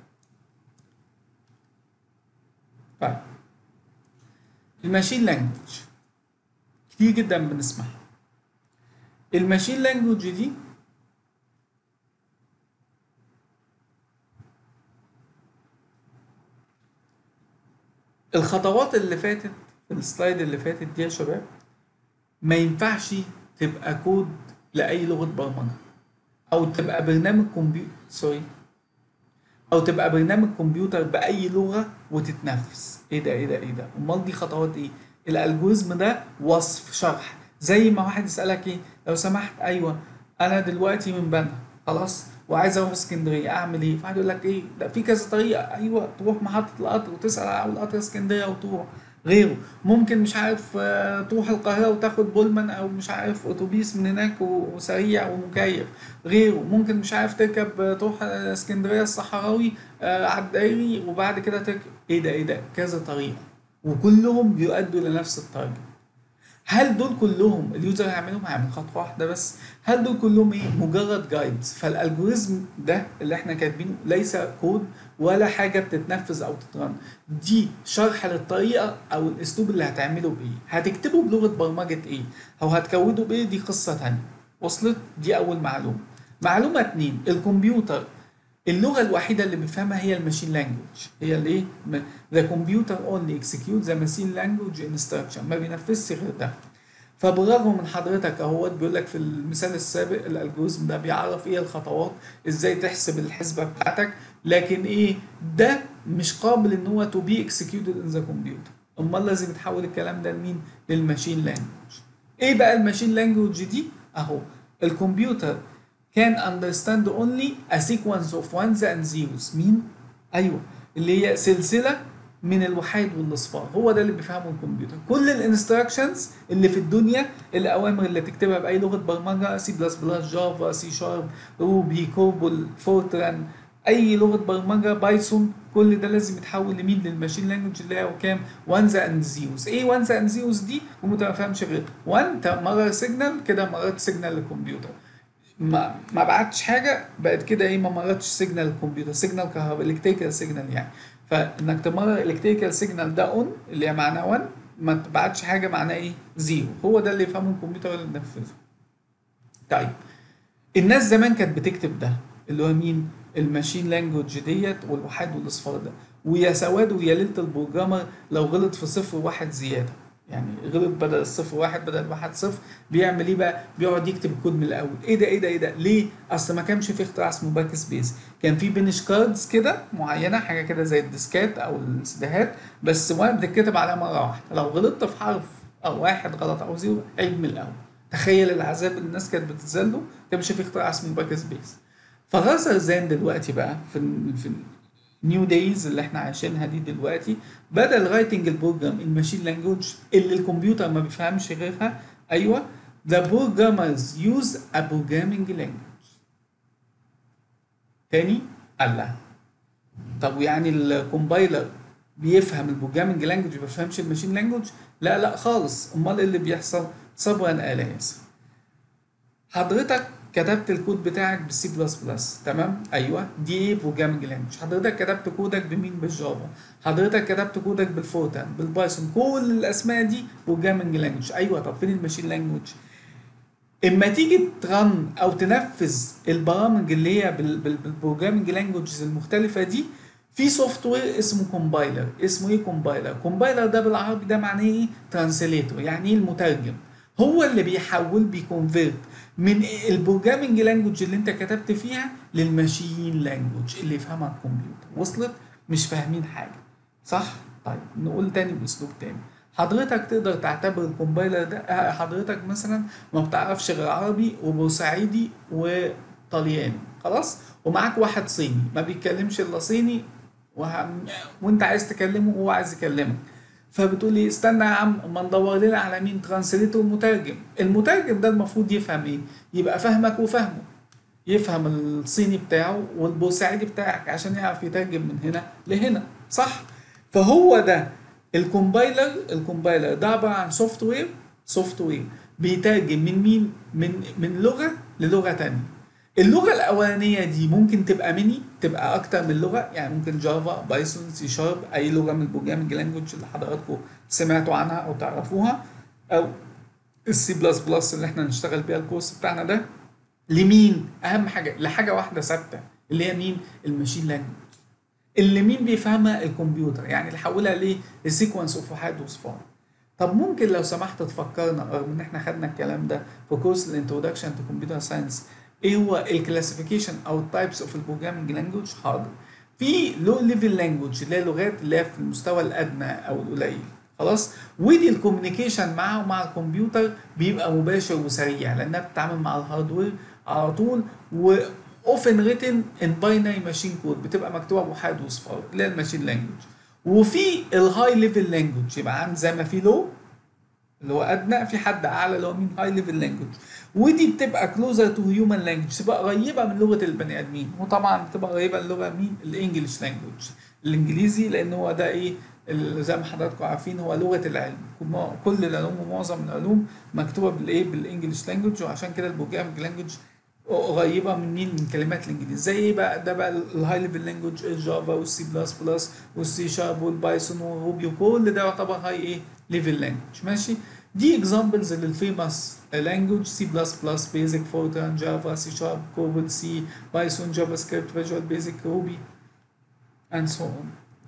طيب الماشين لانجوج كتير جدا بنسمعها. الماشين لانجوج دي الخطوات اللي فاتت في السلايد اللي فاتت دي يا شباب ما ينفعش تبقى كود لأي لغة برمجة، أو تبقى برنامج كمبيوتر سوري أو تبقى برنامج كمبيوتر بأي لغة وتتنفذ. إيه ده إيه ده إيه ده؟ أمال دي خطوات إيه؟ الألجوريزم ده وصف شرح. زي ما واحد يسألك إيه؟ لو سمحت أيوه أنا دلوقتي من بنها خلاص وعايز اروح اسكندريه اعمل ايه؟ فواحد يقول لك ايه؟ ده في كذا طريقه. ايوه تروح محطه القطر وتسال على القطر اسكندريه وتروح. غيره ممكن مش عارف تروح القاهره وتاخد بولمان او مش عارف اتوبيس من هناك وسريع ومكيف. غيره ممكن مش عارف تركب تروح اسكندريه الصحراوي على الدائري وبعد كده تركب. ايه ده ايه ده؟ كذا طريقه وكلهم بيؤدوا لنفس التارجت. هل دول كلهم اليوزر هيعملهم؟ هيعمل خطوه واحده بس. هل دول كلهم ايه؟ مجرد جايدز. فالالجوريزم ده اللي احنا كاتبينه ليس كود ولا حاجه بتتنفذ او تترن، دي شرح للطريقه او الاسلوب اللي هتعمله بايه. هتكتبه بلغه برمجه ايه او هتكوده بايه، دي قصه ثانيه. وصلت؟ دي اول معلومه. معلومه اتنين، الكمبيوتر اللغه الوحيده اللي بيفهمها هي الماشين لانجوج. هي الايه؟ the computer only executes the machine language instruction، ما بينفذش غير ده. فبالرغم من حضرتك اهوت بيقول لك في المثال السابق الالجوريزم ده بيعرف ايه الخطوات، ازاي تحسب الحسبه بتاعتك، لكن ايه ده مش قابل ان هو to be executed in the computer. امال لازم يتحول الكلام ده لمين؟ للماشين لانجوج. ايه بقى الماشين لانجوج دي؟ اهو الكمبيوتر can understand only a sequence of ones and zeros. مين؟ ايوه اللي هي سلسله من الوحيد والاصفار، هو ده اللي بيفهمه الكمبيوتر. كل الانستراكشنز اللي في الدنيا، الاوامر اللي تكتبها باي لغه برمجه، سي بلس بلس، جافا، سي شارب، روبي، كوبول، فورتران، اي لغه برمجه، بايثون، كل ده لازم يتحول لمين؟ للماشين لانجوج اللي هو كام؟ وانز اند زيروز. ايه وانز اند زيروز دي؟ وما تفهمش غير واحد مرر سيجنال كده، مررت سيجنال للكمبيوتر، ما ما بعتش حاجه بقت كده ايه، ما مرتش سيجنال الكمبيوتر، سيجنال كهرباء، الكتريكال سيجنال يعني. فانك تمرر الكتريكال سيجنال ده اون اللي هي معناه واحد، ما تبعتش حاجه معناه ايه؟ زيرو. هو ده اللي يفهمه الكمبيوتر اللي ينفذه. طيب الناس زمان كانت بتكتب ده اللي هو مين؟ الماشين لانجوج ديت، والوحيد والاصفار ده، ويا سواد ويا ليله البروجرامر لو غلط في صفر واحد زياده، يعني غلط بدل الصفر واحد بدل واحد صفر، بيعمل ايه بقى؟ بيقعد يكتب الكود من الاول. ايه ده ايه ده ايه ده؟ ليه؟ اصل ما كانش في اختراع اسمه باك سبيس، كان في بنش كاردز كده معينه، حاجه كده زي الديسكات او السيديهات، بس واحد بتتكتب عليها مره واحده، لو غلطت في حرف او واحد غلط او زيرو عيد من الاول. تخيل العذاب اللي الناس كانت بتتذله. كانش في اختراع اسمه باك سبيس. فغزر زين دلوقتي بقى في ال في النيو دايز اللي احنا عايشينها دي دلوقتي، بدل رايتنج البروجرام الماشين لانجوج اللي الكمبيوتر ما بيفهمش غيرها، ايوه the programmers use a programming language. تاني الله. طب ويعني الكومبايلر بيفهم البروجرامنج لانجوج ما بيفهمش الماشين لانجوج؟ لا لا خالص. امال ايه اللي بيحصل؟ صبرا آل ياسر. حضرتك كتبت الكود بتاعك بالسي بلس بلس، تمام؟ ايوه دي ايه؟ بروجرامنج لانجوج. حضرتك كتبت كودك بمين؟ بالجافا. حضرتك كتبت كودك بالفورتان، بالبايثون، كل الاسماء دي بروجرامنج لانجوج. ايوه طب فين الماشين لانجوج؟ اما تيجي ترن او تنفذ البرامج اللي هي بالبروجرامنج لانجوجز المختلفه دي، في سوفت وير اسمه كومبايلر. اسمه ايه كومبايلر؟ كومبايلر ده بالعربي ده معناه ايه؟ ترانسليتور، يعني ايه؟ المترجم. هو اللي بيحول، بيكونفيرت من البروجرامنج لانجوج اللي انت كتبت فيها للماشين لانجوج اللي يفهمها الكمبيوتر. وصلت؟ مش فاهمين حاجه صح؟ طيب نقول تاني باسلوب تاني. حضرتك تقدر تعتبر الكومبايلر ده، حضرتك مثلا ما بتعرفش غير عربي وبورسعيدي وطلياني، خلاص، ومعاك واحد صيني ما بيتكلمش الا صيني، وهم... وانت عايز تكلمه وهو عايز يكلمك، فبتقول لي استنى يا عم اما ندور لنا على مين؟ ترانسليتور، مترجم. المترجم ده المفروض يفهم ايه؟ يبقى فاهمك وفاهمه، يفهم الصيني بتاعه والبورسعيدي بتاعك عشان يعرف يترجم من هنا لهنا، صح؟ فهو ده الكومبايلر. الكومبايلر ده عباره عن سوفت وير، سوفت وير بيترجم من مين؟ من من لغه للغه ثانيه. اللغه الاولانيه دي ممكن تبقى ميني، تبقى اكتر من لغه، يعني ممكن جافا، بايثون، سي شارب، اي لغه من البروجرامنج لانجوج اللي حضراتكم سمعتوا عنها او تعرفوها، او السي بلس بلس اللي احنا نشتغل بيها الكورس بتاعنا ده. لمين؟ اهم حاجه لحاجه واحده ثابته اللي هي مين؟ الماشين لانجوج. اللي مين بيفهمها؟ الكمبيوتر، يعني اللي حولها ليه؟ لسيكونس اوف وحيد وصفار. طب ممكن لو سمحت تفكرنا، رغم ان احنا خدنا الكلام ده في كورس الانترودكشن تو كمبيوتر ساينس، ايه هو الكلاسيفيكيشن او التايبس اوف البروجرامنج لانجوج؟ حاضر. في لو ليفل لانجوج اللي هي لغات اللي هي في المستوى الادنى او القليل، خلاص، ودي الكوميونيكيشن معه ومع الكمبيوتر بيبقى مباشر وسريع لانها بتتعامل مع الهاردوير على طول، و often written in binary machine code، بتبقى مكتوبه بوحدات وصفار اللي هي الماشين لانجوج. وفي الهاي ليفل لانجوج، يبقى عند زي ما في لو اللي هو ادنى، في حد اعلى اللي هو مين؟ هاي ليفل لانجوج. ودي بتبقى كلوزر تو هيومن لانجوج، تبقى قريبه من لغه البني ادمين، وطبعا بتبقى قريبه للغه مين؟ الانجليش لانجوج، الانجليزي، لان هو ده ايه؟ زي ما حضراتكم عارفين هو لغه العلم، كل العلوم ومعظم العلوم مكتوبه بالايه؟ بالانجليش لانجوج، وعشان كده البروجرامنج لانجوج قريبه من مين؟ من كلمات الانجليزي. زي ايه بقى؟ ده بقى الهاي ليفل لانجوج، الجافا والسي بلس بلس والسي شارب والبايثون والروبي، وكل ده يعتبر هاي ايه؟ ليفل لانجوج، ماشي؟ دي اكزامبلز للفيموس لانجوج: سي بلس بلس، بيزك، فورتران، جافا، سي شارب، كوبل، سي، بايثون، جافا سكريبت، فيجوال بيزك، روبي and so on.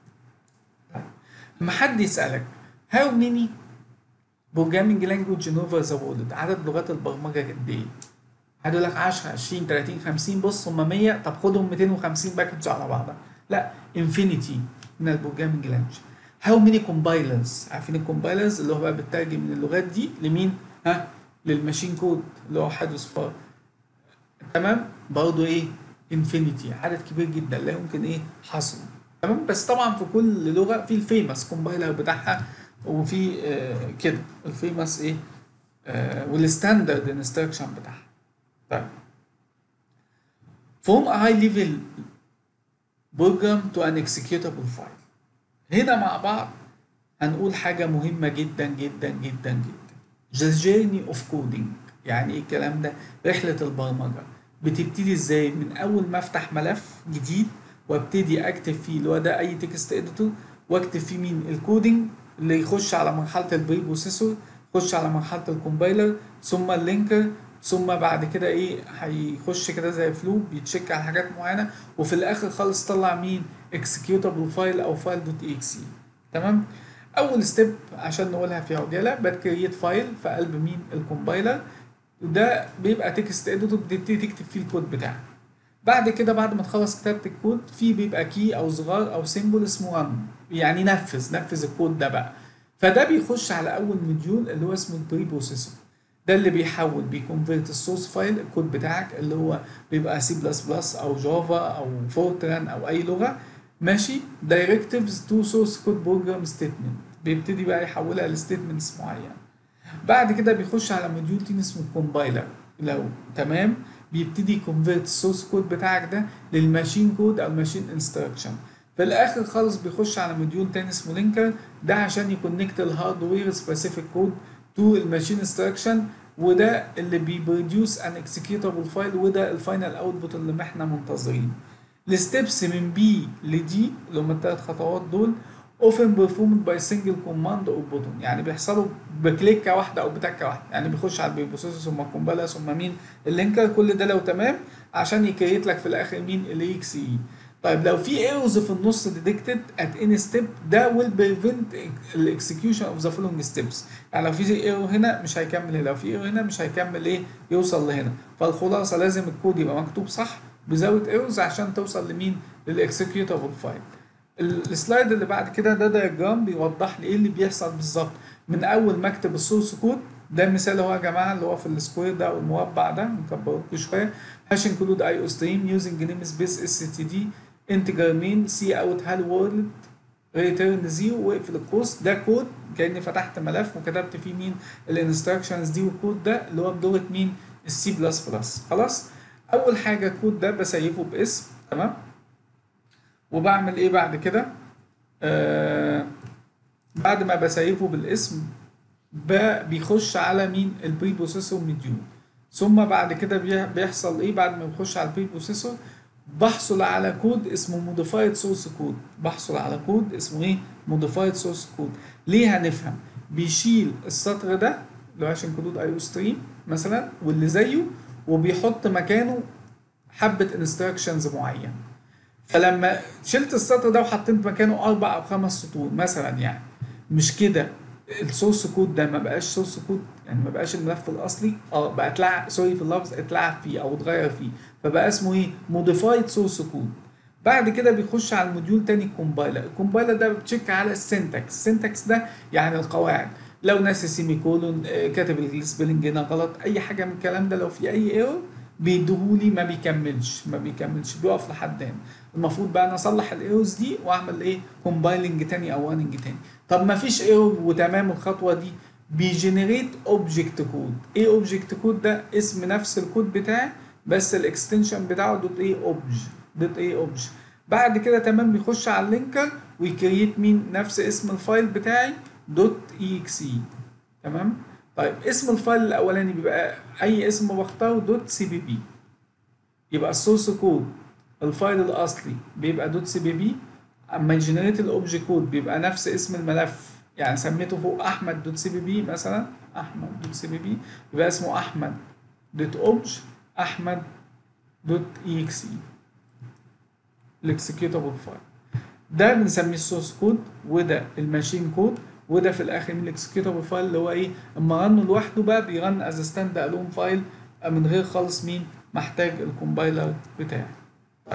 طيب لما حد يسالك how many programming language in over the world، عدد لغات البرمجه قد ايه؟ هدول لك عشرة، عشرين، تلاتين، خمسين، بص هم مية، طب خدهم مئتين وخمسين باكج على بعضها. لا، انفينيتي من البروجرامنج لانجوج. هاو ماني كومبايلرز؟ عارفين الكومبايلرز اللي هو بقى بتترجم من اللغات دي لمين؟ ها؟ للماشين كود اللي هو حد وصفار. تمام؟ برضه ايه؟ انفينيتي، عدد كبير جدا لا يمكن ايه؟ حصره. تمام. بس طبعا في كل لغه في الفيمس كومبايلر بتاعها، وفي آه كده الفيمس ايه آه والستاندرد انستراكشن بتاعها. طيب from a high level program to an executable file. هنا مع بعض هنقول حاجة مهمة جدا جدا جدا جدا. The journey of coding. يعني ايه الكلام ده؟ رحلة البرمجة بتبتدي ازاي؟ من أول ما أفتح ملف جديد وابتدي أكتب فيه اللي هو ده أي تكست إديتور، وأكتب فيه مين؟ الكودينج اللي يخش على مرحلة البري بروسيسور، يخش على مرحلة الكومبايلر، ثم اللينكر، ثم بعد كده ايه هيخش كده زي فلوب بيتشيك على حاجات معينة، وفي الآخر خالص طلع مين؟ executable فايل أو فايل دوت اي اكس اي. تمام. اول ستيب عشان نقولها في عجاله، بتكريت فايل في قلب مين؟ الكومبايلر. وده بيبقى تكست اديتور بتبتدي تكتب فيه الكود بتاعك. بعد كده بعد ما تخلص كتابه الكود في بيبقى كي او صغار او سيمبل اسمه رن، يعني نفذ نفذ الكود ده بقى. فده بيخش على اول موديول اللي هو اسمه البري بروسيسور. ده اللي بيحول بيكونفيرت السورس فايل الكود بتاعك اللي هو بيبقى سي بلس بلس او جافا او فورتران او اي لغه، ماشي، directives to source code program statement. بيبتدي بقى يحولها لستيتمنتس معينه. بعد كده بيخش على موديول تاني اسمه كومبايلر. لو تمام بيبتدي يكونفيرت السورس كود بتاعك ده للماشين كود او الماشين انستراكشن. في الاخر خالص بيخش على موديول تاني اسمه لينكر، ده عشان يكونكت الهاردوير سبيسيفيك كود تو الماشين انستراكشن، وده اللي بيبروديوس ان اكسكيوتابل فايل، وده الفاينل اوتبوت اللي احنا منتظرينه. الستبس من بي لدي اللي هم الثلاث خطوات دول often performed by single command or button، يعني بيحصلوا بكليكه واحده او بتكه واحده. يعني بيخش على البروسيسور ثم الكومبايلر ثم مين؟ اللينكر. كل ده لو تمام عشان يكريت لك في الاخر مين؟ الاي اكس اي. طيب لو في ايرورز في النص detected at any step ده will prevent the execution of the following steps. يعني لو في ايرور هنا مش هيكمل هنا، لو في ايرور هنا مش هيكمل ايه؟ يوصل لهنا. فالخلاصه لازم الكود يبقى مكتوب صح بزاويه ايرورز عشان توصل لمين؟ للاكسكيوتابل فايل. السلايد اللي بعد كده ده دايجرام بيوضح لي ايه اللي بيحصل بالظبط من اول ما اكتب السورس كود. ده المثال اهو يا جماعه اللي هو في السكوير ده او المربع ده، نكبره لكم شويه. هاش انكلود اي او ستريم يوزنج نيم سبيس اس تي دي انتجر مين سي اوت هالو وورلد ريتيرن زيرو، واقفل القوس. ده كود كاني فتحت ملف وكتبت فيه مين؟ الانستراكشنز دي، والكود ده اللي هو بلغه مين؟ السي بلس بلس. خلاص. اول حاجه الكود ده بسيفه باسم، تمام. وبعمل ايه بعد كده؟ آه بعد ما بسيفه بالاسم بيخش على مين؟ البري بروسيسور موديول. ثم بعد كده بيحصل ايه بعد ما بيخش على البري بروسيسور؟ بحصل على كود اسمه موديفايد سورس كود. بحصل على كود اسمه ايه؟ موديفايد سورس كود. ليه؟ هنفهم. بيشيل السطر ده اللي هو عشان كود اي او ستريم مثلا واللي زيه، وبيحط مكانه حبه انستراكشنز معينه. فلما شلت السطر ده وحطيت مكانه اربع او خمس سطور مثلا، يعني مش كده السورس كود ده ما بقاش سورس كود، يعني ما بقاش الملف الاصلي، اه بقى اتلعب، سوري في اللفظ، اتلعب فيه او اتغير فيه، فبقى اسمه ايه؟ موديفايد سورس كود. بعد كده بيخش على الموديول تاني الكومبايلر. الكومبايلر ده بتشيك على السنتكس. السنتكس ده يعني القواعد، لو ناسي سيمي كولون، كاتب السبيلنج هنا غلط، اي حاجه من الكلام ده، لو في اي ايرور بيديهولي ما بيكملش ما بيكملش بيقف لحد هنا. المفروض بقى انا اصلح الايرورز دي واعمل ايه؟ كومبايلنج تاني او راننج تاني. طب ما فيش ايرور وتمام الخطوه دي، بيجنريت اوبجكت كود. ايه اوبجكت كود ده؟ اسم نفس الكود بتاعي بس الاكستنشن بتاعه دوت ايه اوبج دوت ايه اوبج. بعد كده تمام بيخش على اللينكر ويكريت مين؟ نفس اسم الفايل بتاعي دوت اي اكس اي. تمام. طيب اسم الفايل الاولاني بيبقى اي اسم بختاره دوت سي بي بي، يبقى السورس كود الفايل الاصلي بيبقى دوت سي بي بي. اما يجنريت الاوبجكت كود بيبقى نفس اسم الملف، يعني سميته فوق احمد دوت سي بي بي مثلا، احمد دوت سي بي بي، يبقى اسمه احمد دوت اوبج احمد دوت اي اكس اي الاكسكيوتابل فايل. ده بنسميه السورس كود، وده الماشين كود، وده في الاخر من الاكسكيوتابل فايل اللي هو ايه؟ اما رنه لوحده بقى بيرن از ستاند الون فايل من غير خالص مين؟ محتاج الكومبايلر بتاعي. طيب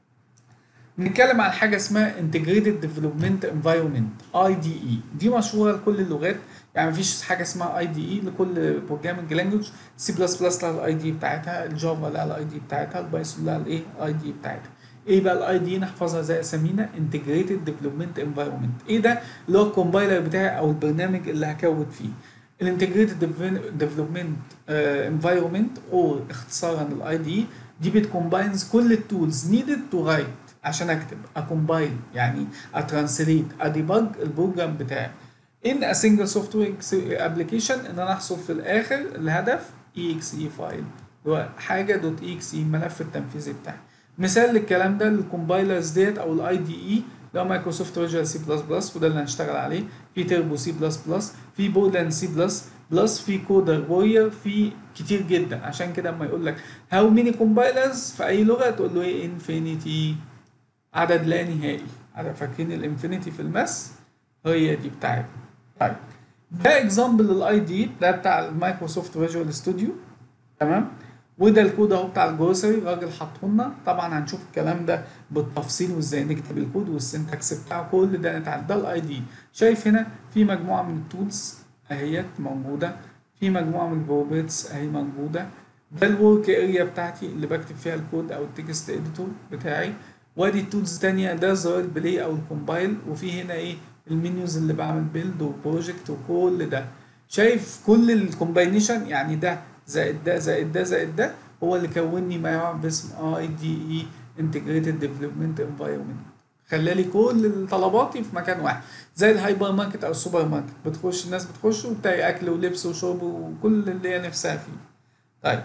نتكلم عن حاجه اسمها انتجريتد ديفلوبمنت انفايرمنت اي دي اي. دي مشهوره لكل اللغات، يعني مفيش حاجه اسمها اي دي اي لكل بروجرامنج لانجوج. سي بلس بلس لها الاي دي بتاعتها، الجافا لها الاي دي بتاعتها، البايثون لها الايه؟ اي دي بتاعتها. ايه بقى الاي دي؟ نحفظها زي اسامينا انتجريتد ديفلوبمنت انفايرمنت. ايه ده؟ اللي هو الكومبايلر بتاعي او البرنامج اللي هكود فيه. الانتجريتد ديفلوبمنت انفايرمنت او اختصارا الاي دي دي بتكومباينز كل التولز نيدد تو رايت عشان اكتب اكومبايل يعني اترانسليت اديبج البروجرام بتاعي ان ا سنجل سوفت وير ابلكيشن، ان انا احصل في الاخر الهدف اي اكس اي فايل اللي هو حاجه دوت اي اكس اي الملف التنفيذي بتاعي. مثال للكلام ده الكومبايلرز ديت او الاي دي اي اللي هو مايكروسوفت فيجوال سي بلس بلس وده اللي هنشتغل عليه، في تربو سي بلس بلس، في بولاند سي بلس بلس، في كودر وورير، في كتير جدا. عشان كده اما يقول لك هاو ميني كومبايلرز في اي لغه تقول له ايه؟ انفينيتي، عدد لا نهائي. عدد فاكرين الانفينيتي في الماس؟ هي دي بتاعتنا. طيب ده اكزامبل للاي دي ده بتاع المايكروسوفت فيجوال ستوديو، تمام؟ وده الكود اهو بتاع الجروسري الراجل حاطه لنا. طبعا هنشوف الكلام ده بالتفصيل وازاي نكتب الكود والسنتكس بتاعه كل ده نتعلم. ده الاي دي. شايف هنا في مجموعه من التولز اهيت موجوده، في مجموعه من البروبرتيز اهي موجوده. ده الورك اريا بتاعتي اللي بكتب فيها الكود او التكست اديتور بتاعي. وادي التولز تانية، ده زرار البلاي او الكومبايل، وفي هنا ايه؟ المنيوز اللي بعمل بيلد وبروجكت وكل ده. شايف كل الكومباينيشن يعني ده زائد ده زائد ده زائد ده هو اللي كونني ما يعرف باسم اي دي اي انتجريتد ديفلوبمنت انفايرمنت. خلالي كل طلباتي في مكان واحد زي الهايبر ماركت او السوبر ماركت، بتخش الناس بتخش وبتلاقي اكل ولبس وشرب وكل اللي هي نفسها فيه. طيب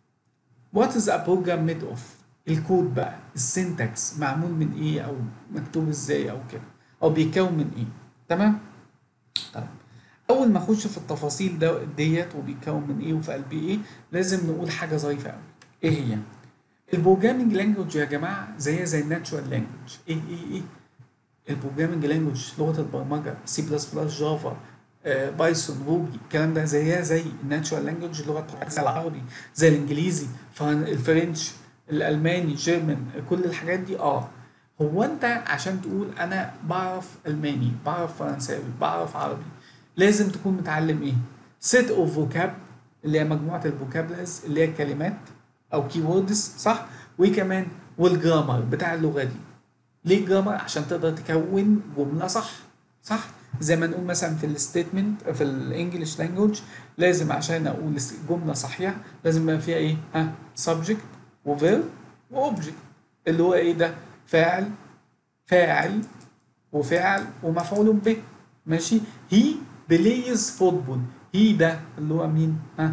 وات از ا بروجرام ميد اوف؟ الكود بقى السنتكس معمول من ايه او مكتوب ازاي او كده او بيتكون من ايه؟ تمام؟ طيب اول ما اخش في التفاصيل ده ديت وبيتكون من ايه وفي قلبي ايه لازم نقول حاجه ظريفه قوي. ايه هي؟ البروجرامنج لانجوج يا جماعه زيها زي الناتشورال لانجوج. ايه ايه ايه البروجرامنج لانجوج لغه البرمجه سي بلس بلس جافا آه، بايثون روبي الكلام ده زيها زي الناتشورال لانجوج اللغه بتاعتنا زي العربي زي الانجليزي الفرنش الالماني جيرمان كل الحاجات دي. اه هو انت عشان تقول انا بعرف الماني بعرف فرنساوي بعرف عربي لازم تكون متعلم ايه؟ set of vocab اللي هي مجموعة الفوكابلرز اللي هي الكلمات او كي ووردز، صح؟ وكمان والجرامر بتاع اللغة دي. ليه جرامر؟ عشان تقدر تكون جملة صح، صح؟ زي ما نقول مثلا في الستيتمنت في الانجليش لانجوج لازم عشان اقول جملة صحيحة لازم يبقى فيها ايه؟ ها subject وverb وobject اللي هو ايه ده؟ فاعل فاعل وفعل ومفعول به. ماشي؟ هي بلايز فوتبول، هي ده اللي هو مين؟ ها؟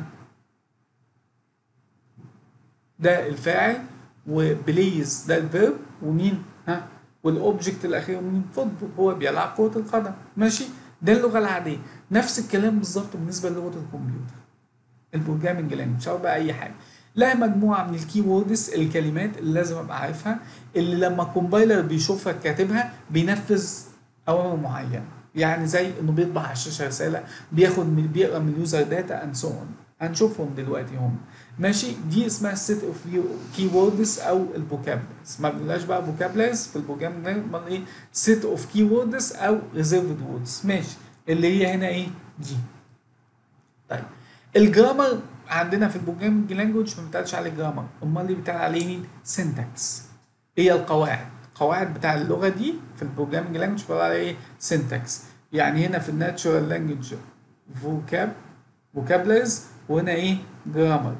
ده الفاعل وبلايز ده الفيرب ومين؟ ها؟ والاوبجكت الاخير مين؟ فوتبول، هو بيلعب كرة القدم. ماشي؟ ده اللغة العادية. نفس الكلام بالظبط بالنسبة للغة الكمبيوتر. البروجرامنج لانجوج سواء بقى اي حاجة لها مجموعة من الكي ووردز الكلمات اللي لازم ابقى عارفها اللي لما الكومبايلر بيشوفها كاتبها بينفذ اوامر معينة. يعني زي انه بيطبع على الشاشه رساله بياخد من بيقرا من اليوزر داتا اند سو اون هنشوفهم دلوقتي هم. ماشي؟ دي اسمها السيت اوف كي ووردز او الفوكابلرز. ما بنقولهاش بقى فوكابلرز في البروجرام امال ايه؟ سيت اوف كي ووردز او ريزيرفد ووردز. ماشي؟ اللي هي هنا ايه؟ دي. طيب الجرامر عندنا في البروجرامنج لانجوج ما بيتقالش عليه جرامر، امال اللي بيتقال عليه مين؟ سنتكس. هي القواعد القواعد بتاع اللغه دي في البروجرامنج لانجوج بيقال عليها ايه؟ سنتكس. يعني هنا في الناتشورال لانجوج فوكاب فوكابلرز وهنا ايه؟ جرامر.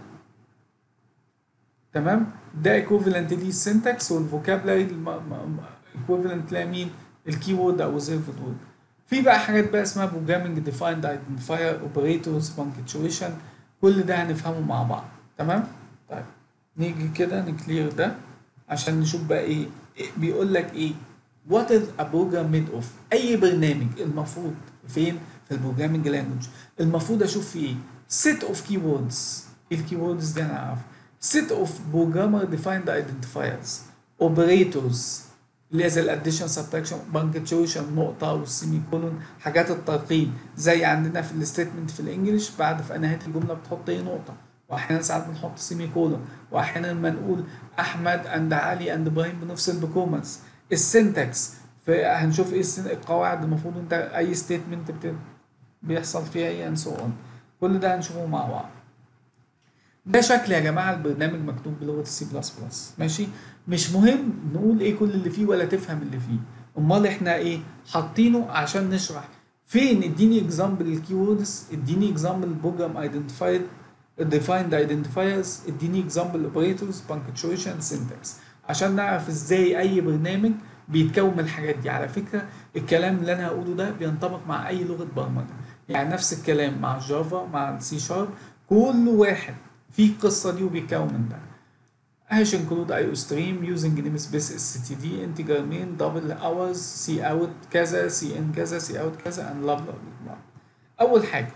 تمام؟ ده ايكوفالنت دي السنتكس والفوكابلري ايكوفالنت لمين؟ الكي وورد او الريزيرفد وورد. في بقى حاجات بقى اسمها بروجرامنج ديفايند ايدنتيفاير اوبريتورز بانكتويشن كل ده هنفهمه مع بعض. تمام؟ طيب نيجي كده نكلير ده عشان نشوف بقى ايه, إيه بيقول لك ايه what is a program made of. اي برنامج المفروض فين في البروجرامنج لانجوج المفروض اشوف فيه ايه؟ set of keywords. ايه الكيوردز دي؟ انا عارف set of programmer defined identifiers operators اللي هي زي الاديشن سبتراكشن بانكتويشن نقطه والسيمي كولون حاجات الترقيم زي عندنا في الستيتمنت في الانجليش بعد في نهايه الجمله بتحط ايه؟ نقطه، واحيانا ساعات بنحط سيمي كولون، واحيانا لما نقول احمد اند علي اند ابراهيم بنفصل بكوماس. السنتكس هنشوف ايه القواعد المفروض انت اي ستيتمنت بيحصل فيها ايه اند سو اون كل ده هنشوفه مع بعض. ده شكل يا جماعه البرنامج مكتوب بلغه السي بلس بلس، ماشي. مش مهم نقول ايه كل اللي فيه ولا تفهم اللي فيه، امال احنا ايه حاطينه عشان نشرح. فين؟ اديني اكزامبل الكيوردز، اديني اكزامبل البروجرام ايدنتيفايد defined identifiers، اديني اكزامبل اوبريتورز punctuation syntax، عشان نعرف ازاي اي برنامج بيتكون من الحاجات دي. على فكره الكلام اللي انا هقوله ده بينطبق مع اي لغه برمجه، يعني نفس الكلام مع الجافا مع السي شارب، كل واحد في القصه دي وبيتكون من ده. هاش انكلود اي او ستريم يوزنج نيم سبيس اس تي دي انتجر مين دبل اورز سي اوت كذا سي ان كذا سي اوت كذا اند بلا بلا بلا. اول حاجه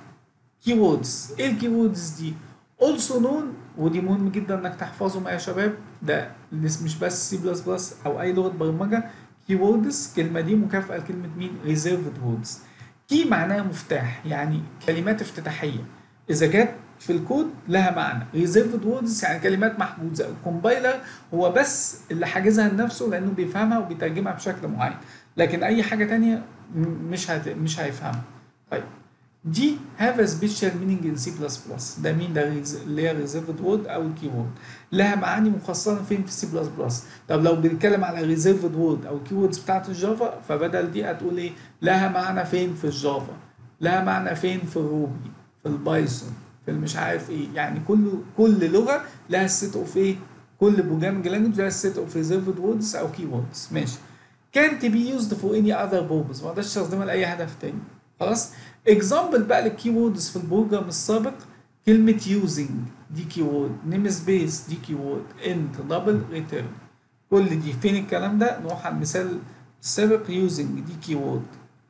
كيوردز. ايه الكيوردز دي؟ also known، ودي مهم جدا انك تحفظهم يا شباب، ده مش بس سي بلس بلس او اي لغه برمجه. كيوردز كلمه دي مكافاه لكلمه مين؟ ريزيرفد ووردز. كي معناها مفتاح، يعني كلمات افتتاحيه اذا جت في الكود لها معنى. ريزيرفد ووردز يعني كلمات محجوزه، الكومبايلر هو بس اللي حاجزها لنفسه لانه بيفهمها وبيترجمها بشكل معين، لكن اي حاجه تانية مش هت... مش هيفهمها. طيب دي have a special meaning in سي بلس بلس، ده مين؟ ده اللي هي reserved word او الكيورد، لها معاني مخصصه فين؟ في سي بلس بلس. طب لو بنتكلم على reserved word او الكيوردز بتاعت الجافا، فبدل دي هتقول ايه؟ لها معنى فين؟ في الجافا، لها معنى فين؟ في الروبي، في البايثون، في المش عارف ايه. يعني كل كل لغه لها السيت اوف ايه؟ كل بروجرامنج لانجوج لها السيت اوف reserved words او keywords، ماشي. can't be used for any other purpose، ما اقدرش استخدمها لاي هدف تاني. خلاص. اكزامبل بقى للكيوردز في البروجرام السابق، كلمة using دي كيورد، نيم سبيس دي كيورد، انت دبل ريتيرن، كل دي فين الكلام ده؟ نروح على المثال السابق. using دي كيورد،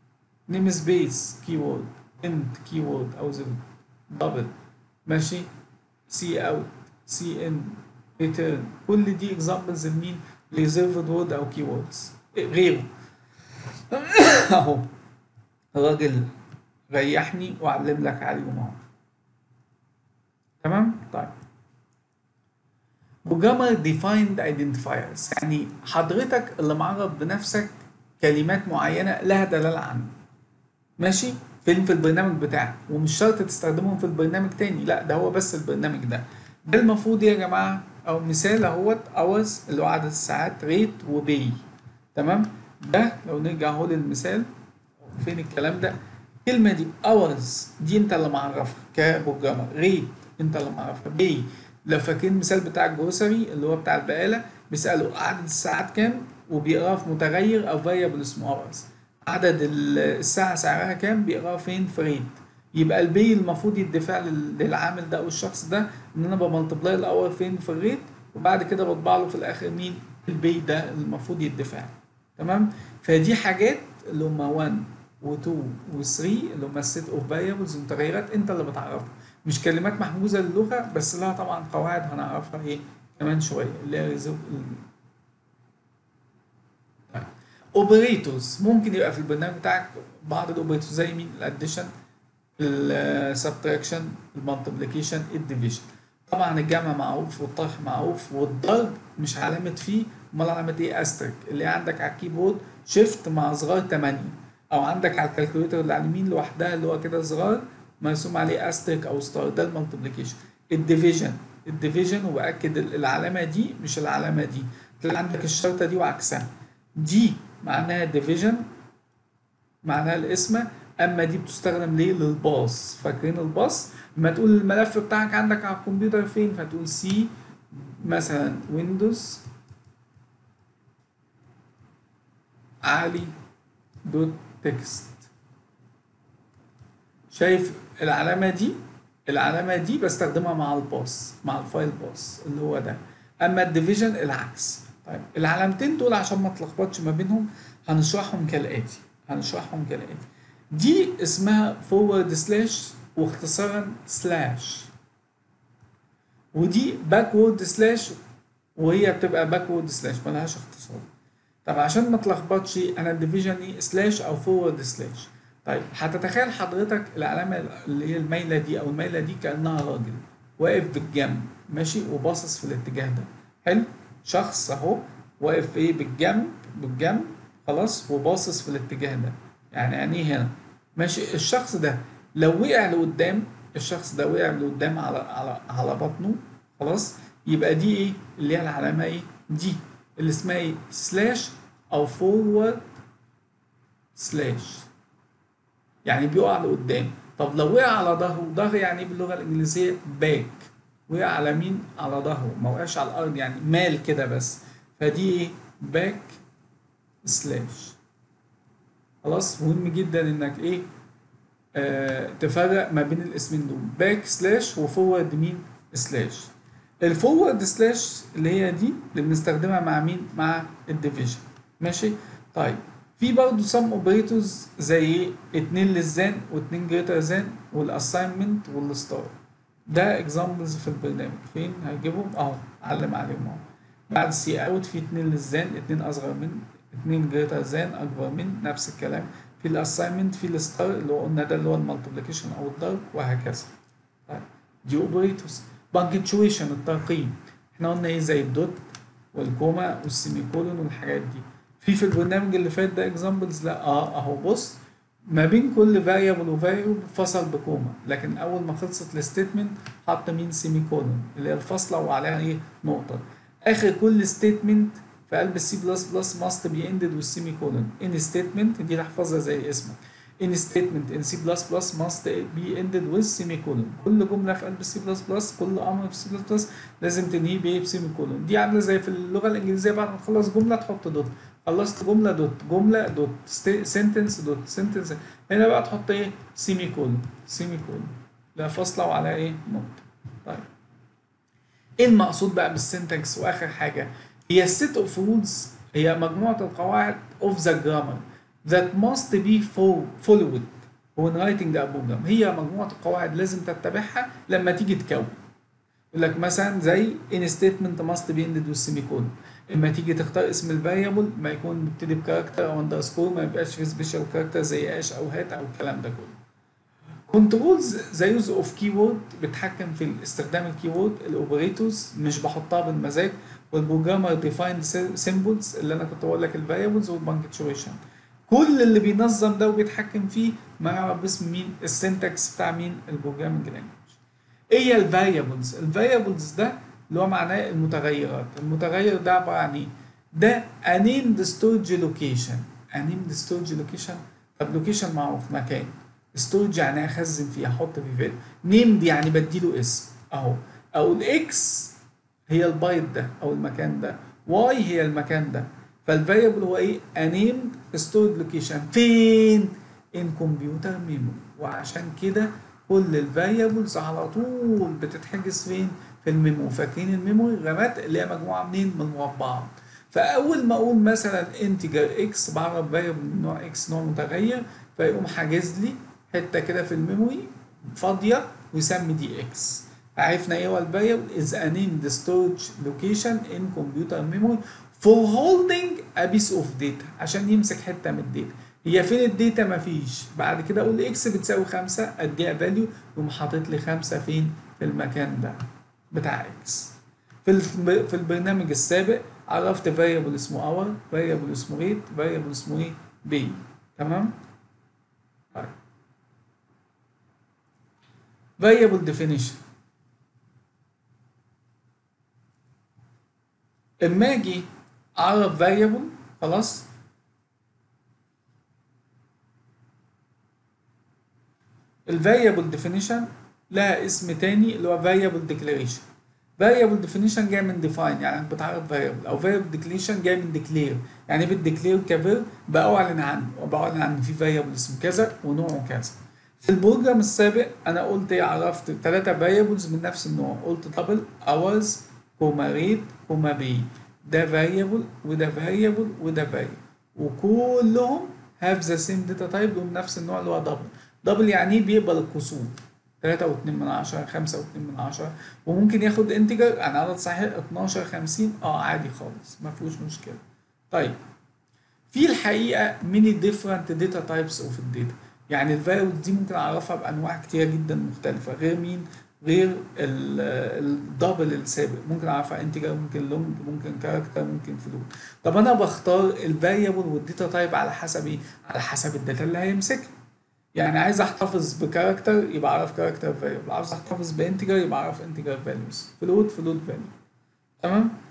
نيم سبيس كيورد، انت كيورد او زد دبل، ماشي، سي اوت سي ان ريتيرن، كل دي اكزامبلز لمين؟ ريزيرفد وورد او كيوردز. غيره اهو الراجل ريحني وأعلم لك عليهم أهو. تمام؟ طيب. بروجرامر ديفايند ايدنتيفايرز، يعني حضرتك اللي معرض بنفسك كلمات معينة لها دلالة عنك. ماشي؟ فين؟ في البرنامج بتاعك، ومش شرط تستخدمهم في البرنامج تاني، لا ده هو بس البرنامج ده. ده المفروض يا جماعة، أو مثال أهوت اورز اللي هو عدد الساعات، ريت وبي. تمام؟ ده لو نرجع اهو للمثال، فين الكلام ده؟ الكلمة دي اورز دي انت اللي معرفها كبروجرامر، ريت انت اللي معرفها، بي لو فاكرين المثال بتاع الجروسري اللي هو بتاع البقالة، بيسألوا عدد الساعات كام وبيقراه في متغير او فاريبل اسمه اورز. عدد الساعة سعرها كام بيقراه فين؟ في ريت. يبقى البي المفروض يدفع للعامل ده او الشخص ده ان انا بملتبلاي الاور فين؟ في الريت، وبعد كده بطبع له في الاخر مين؟ البي ده المفروض يدفع. تمام؟ فدي حاجات اللي هم واحد و2 و3 اللي هم السيت اوف فاريبلز، متغيرات انت اللي بتعرفها، مش كلمات محجوزه للغه، بس لها طبعا قواعد هنعرفها ايه كمان شويه اللي هي ريزو. طيب اوبريتورز ممكن يبقى في البرنامج بتاعك بعض الاوبريتورز زي مين؟ الاديشن، السبتراكشن، المالتيبليكيشن، الديفيجن. طبعا الجمع معروف والطرح معروف، والضرب مش علامه فيه، امال علامه ايه؟ استرك، اللي عندك على الكيبورد شيفت مع صغار تمانية، او عندك على الكالكوليتر اللي على اليمين لوحدها اللي هو كده صغار مرسوم عليه استرك او ستار، ده المالتيبليكيشن. الديفيجن، الديفيجن وباكد العلامه دي مش العلامه دي، تلاقي عندك الشرطه دي وعكسها، دي معناها ديفيجن معناها القسمه، اما دي بتستخدم ليه؟ للباص. فاكرين الباص؟ لما تقول الملف بتاعك عندك على الكمبيوتر فين، فتقول سي مثلا ويندوز علي دوت تكست. شايف العلامه دي؟ العلامه دي بستخدمها مع الباص، مع الفايل باص اللي هو ده. اما الديفيجن العكس. طيب العلامتين دول عشان ما تلخبطش ما بينهم هنشرحهم كالاتي، هنشرحهم كالاتي. دي اسمها فورورد سلاش واختصارا سلاش، ودي باكورد سلاش وهي بتبقى باكورد سلاش ملهاش اختصار. طب عشان ما تلخبطش انا الديفيجن ايه؟ سلاش او فورورد سلاش. طيب هتتخيل حضرتك العلامه اللي هي المايله دي او المايله دي كانها راجل واقف بالجنب ماشي وباصص في الاتجاه ده. حلو؟ شخص اهو واقف ايه؟ بالجنب، بالجنب خلاص، وباصص في الاتجاه ده، يعني عينيه هنا ماشي. الشخص ده لو وقع لقدام، الشخص ده وقع لقدام على على على بطنه خلاص. يبقى دي ايه اللي هي العلامه ايه دي اللي اسمها ايه سلاش او فورورد سلاش، يعني بيقع لقدام. طب لو وقع على ظهره، ظهر يعني ايه باللغه الانجليزيه باك، وقع على مين؟ على ظهره، ما وقعش على الارض، يعني مال كده بس، فدي ايه باك سلاش. خلاص. مهم جدا انك ايه آه تفرق ما بين الاسمين دول، باك سلاش وفورورد مين سلاش. الفورورد سلاش اللي هي دي اللي بنستخدمها مع مين؟ مع الديفيجن. ماشي. طيب في برضه سم اوبريتورز زي ايه اتنين للزان واتنين جريتر زان والاساينمنت والستار. ده اكزامبلز في البرنامج، فين هيجيبهم؟ اهو علم عليهم اهو. بعد سي اوت في اتنين للزان، اتنين اصغر من، اتنين جريتر زان اكبر من، نفس الكلام. في الاساينمنت في الستار اللي هو قلنا ده اللي هو المالتيبليكيشن او الضرب وهكذا. طيب دي اوبريتورز. بانكتشويشن الترقيم، احنا قلنا ايه زي الدوت والكوما والسيمي كولون والحاجات دي. في في البرنامج اللي فات ده اكزامبلز؟ لا. اه اهو بص، ما بين كل فاريبل وفاريبل فصل بكوما، لكن اول ما خلصت الستيتمنت حط مين؟ سيمي كولون اللي هي الفاصله وعليها ايه نقطه. اخر كل ستيتمنت في قلب السي بلس بلس ماست بي اندد والسيمي كولون. ان ستيتمنت دي تحفظها زي اسمك، ان ستيتمنت ان سي بلس بلس ماست بي اندد وذ سيمي كولون. كل جمله في قلب السي بلس بلس، كل امر في السي بلس بلس لازم تنهيه بايه؟ بسيمي كولون. دي عامله زي في اللغه الانجليزيه بعد ما تخلص جمله تحط دوت، خلصت جمله دوت، جمله دوت، سنتنس دوت، سنتنس. هنا بقى تحط ايه؟ سيمي كولون، سيمي كولون، لا فاصله وعلى ايه نقطه. طيب ايه المقصود بقى بالسنتكس؟ واخر حاجه هي السيت اوف رولز، هي مجموعه القواعد اوف ذا جرامر that must be followed when writing a program. هي مجموعه القواعد لازم تتبعها لما تيجي تكون. يقول لك مثلا زي in statement must be ended with semicolon. اما تيجي تختار اسم الفاريبل ما يكون بيبتدي بكاركتر او اندرسكور، ما يبقاش فيه سبيشال كاركتر زي اش او هات او الكلام ده كله. كنترولز زي يوز اوف كيورد، بتحكم في استخدام الكيورد. الاوبريتورز مش بحطها بالمزاج. والبروجرامر ديفايند سيمبلز اللي انا كنت بقول لك الفاريبلز والبانكتشويشن. كل اللي بينظم ده وبيتحكم فيه ما يعرف باسم مين؟ السنتكس بتاع مين؟ البروجرامنج لانجوج. ايه هي الفاريبلز؟ الفاريبلز ده اللي هو معناه المتغيرات. المتغير ده عباره عن ايه؟ ده named storage location. named storage location، طب لوكيشن معروف مكان، ستورج يعني اخزن فيه، احط فيه فاليو. نيمد يعني بديله اسم اهو. او الاكس هي البايت ده او المكان ده، واي هي المكان ده. فالفاريبل هو ايه؟ انيمد ستورد لوكيشن. فين؟ ان كمبيوتر ميموري. وعشان كده كل الفاريبلز على طول بتتحجز فين؟ في الميموري. فاكرين الميموري الرامات اللي هي مجموعه منين؟ من مربعات. فاول ما اقول مثلا انتجر اكس، بعرف فاريبل من نوع اكس نوع متغير، فيقوم حاجز لي حته كده في الميموري فاضيه ويسمي دي اكس. عرفنا ايه هو الفاريبل؟ is a named storage location in computer memory for holding a piece of data، عشان يمسك حته من الداتا. هي فين الداتا؟ مفيش. بعد كده اقول اكس بتساوي خمسة، اديها فاليو يقوم حاطط لي خمسة فين؟ في المكان ده بتاع اكس. في في البرنامج السابق عرفت فاريبل اسمه اور، فاريبل اسمه ريت، فاريبل اسمه ايه؟ بي. تمام؟ طيب variable definition. اما اجي اعرف variable خلاص، الفاريبل definition لها اسم تاني اللي هو variable declaration. variable definition جاي من define يعني بتعرف variable، او variable declaration جاي من declare يعني بتديكلير كفير، بعلن عنه وبعلن عن في variable اسمه كذا ونوعه كذا. في البروجرام السابق انا قلت ايه؟ عرفت ثلاثة variables من نفس النوع، قلت دبل hours كوما ريت كوما بي. ده variable وده variable وده variable، وكلهم have the same data type ومن نفس النوع اللي هو دبل. دبل يعني ايه؟ بيقبل الكسور تلاتة واتنين من عشرة، خمسة واتنين من عشرة، وممكن ياخد انتجر عن عدد صحيح اتناشر، خمسين، اه عادي خالص ما فيهوش مشكله. طيب في الحقيقه many different data types of الداتا، يعني الفاريبل دي ممكن اعرفها بانواع كتيره جدا مختلفه، غير مين؟ غير الدبل السابق. ممكن اعرفها انتجر، ممكن لونج، ممكن كاركتر، ممكن فلوت. طب انا بختار الفاريبل والداتا تايب على حسب ايه؟ على حسب الداتا اللي هيمسكها. يعني عايز احتفظ بكاركتر يبقى اعرف كاركتر فاريبل، عاوز احتفظ بانتجر يبقى اعرف انتجر فاليوز، فلوت فلوت فاليو. تمام.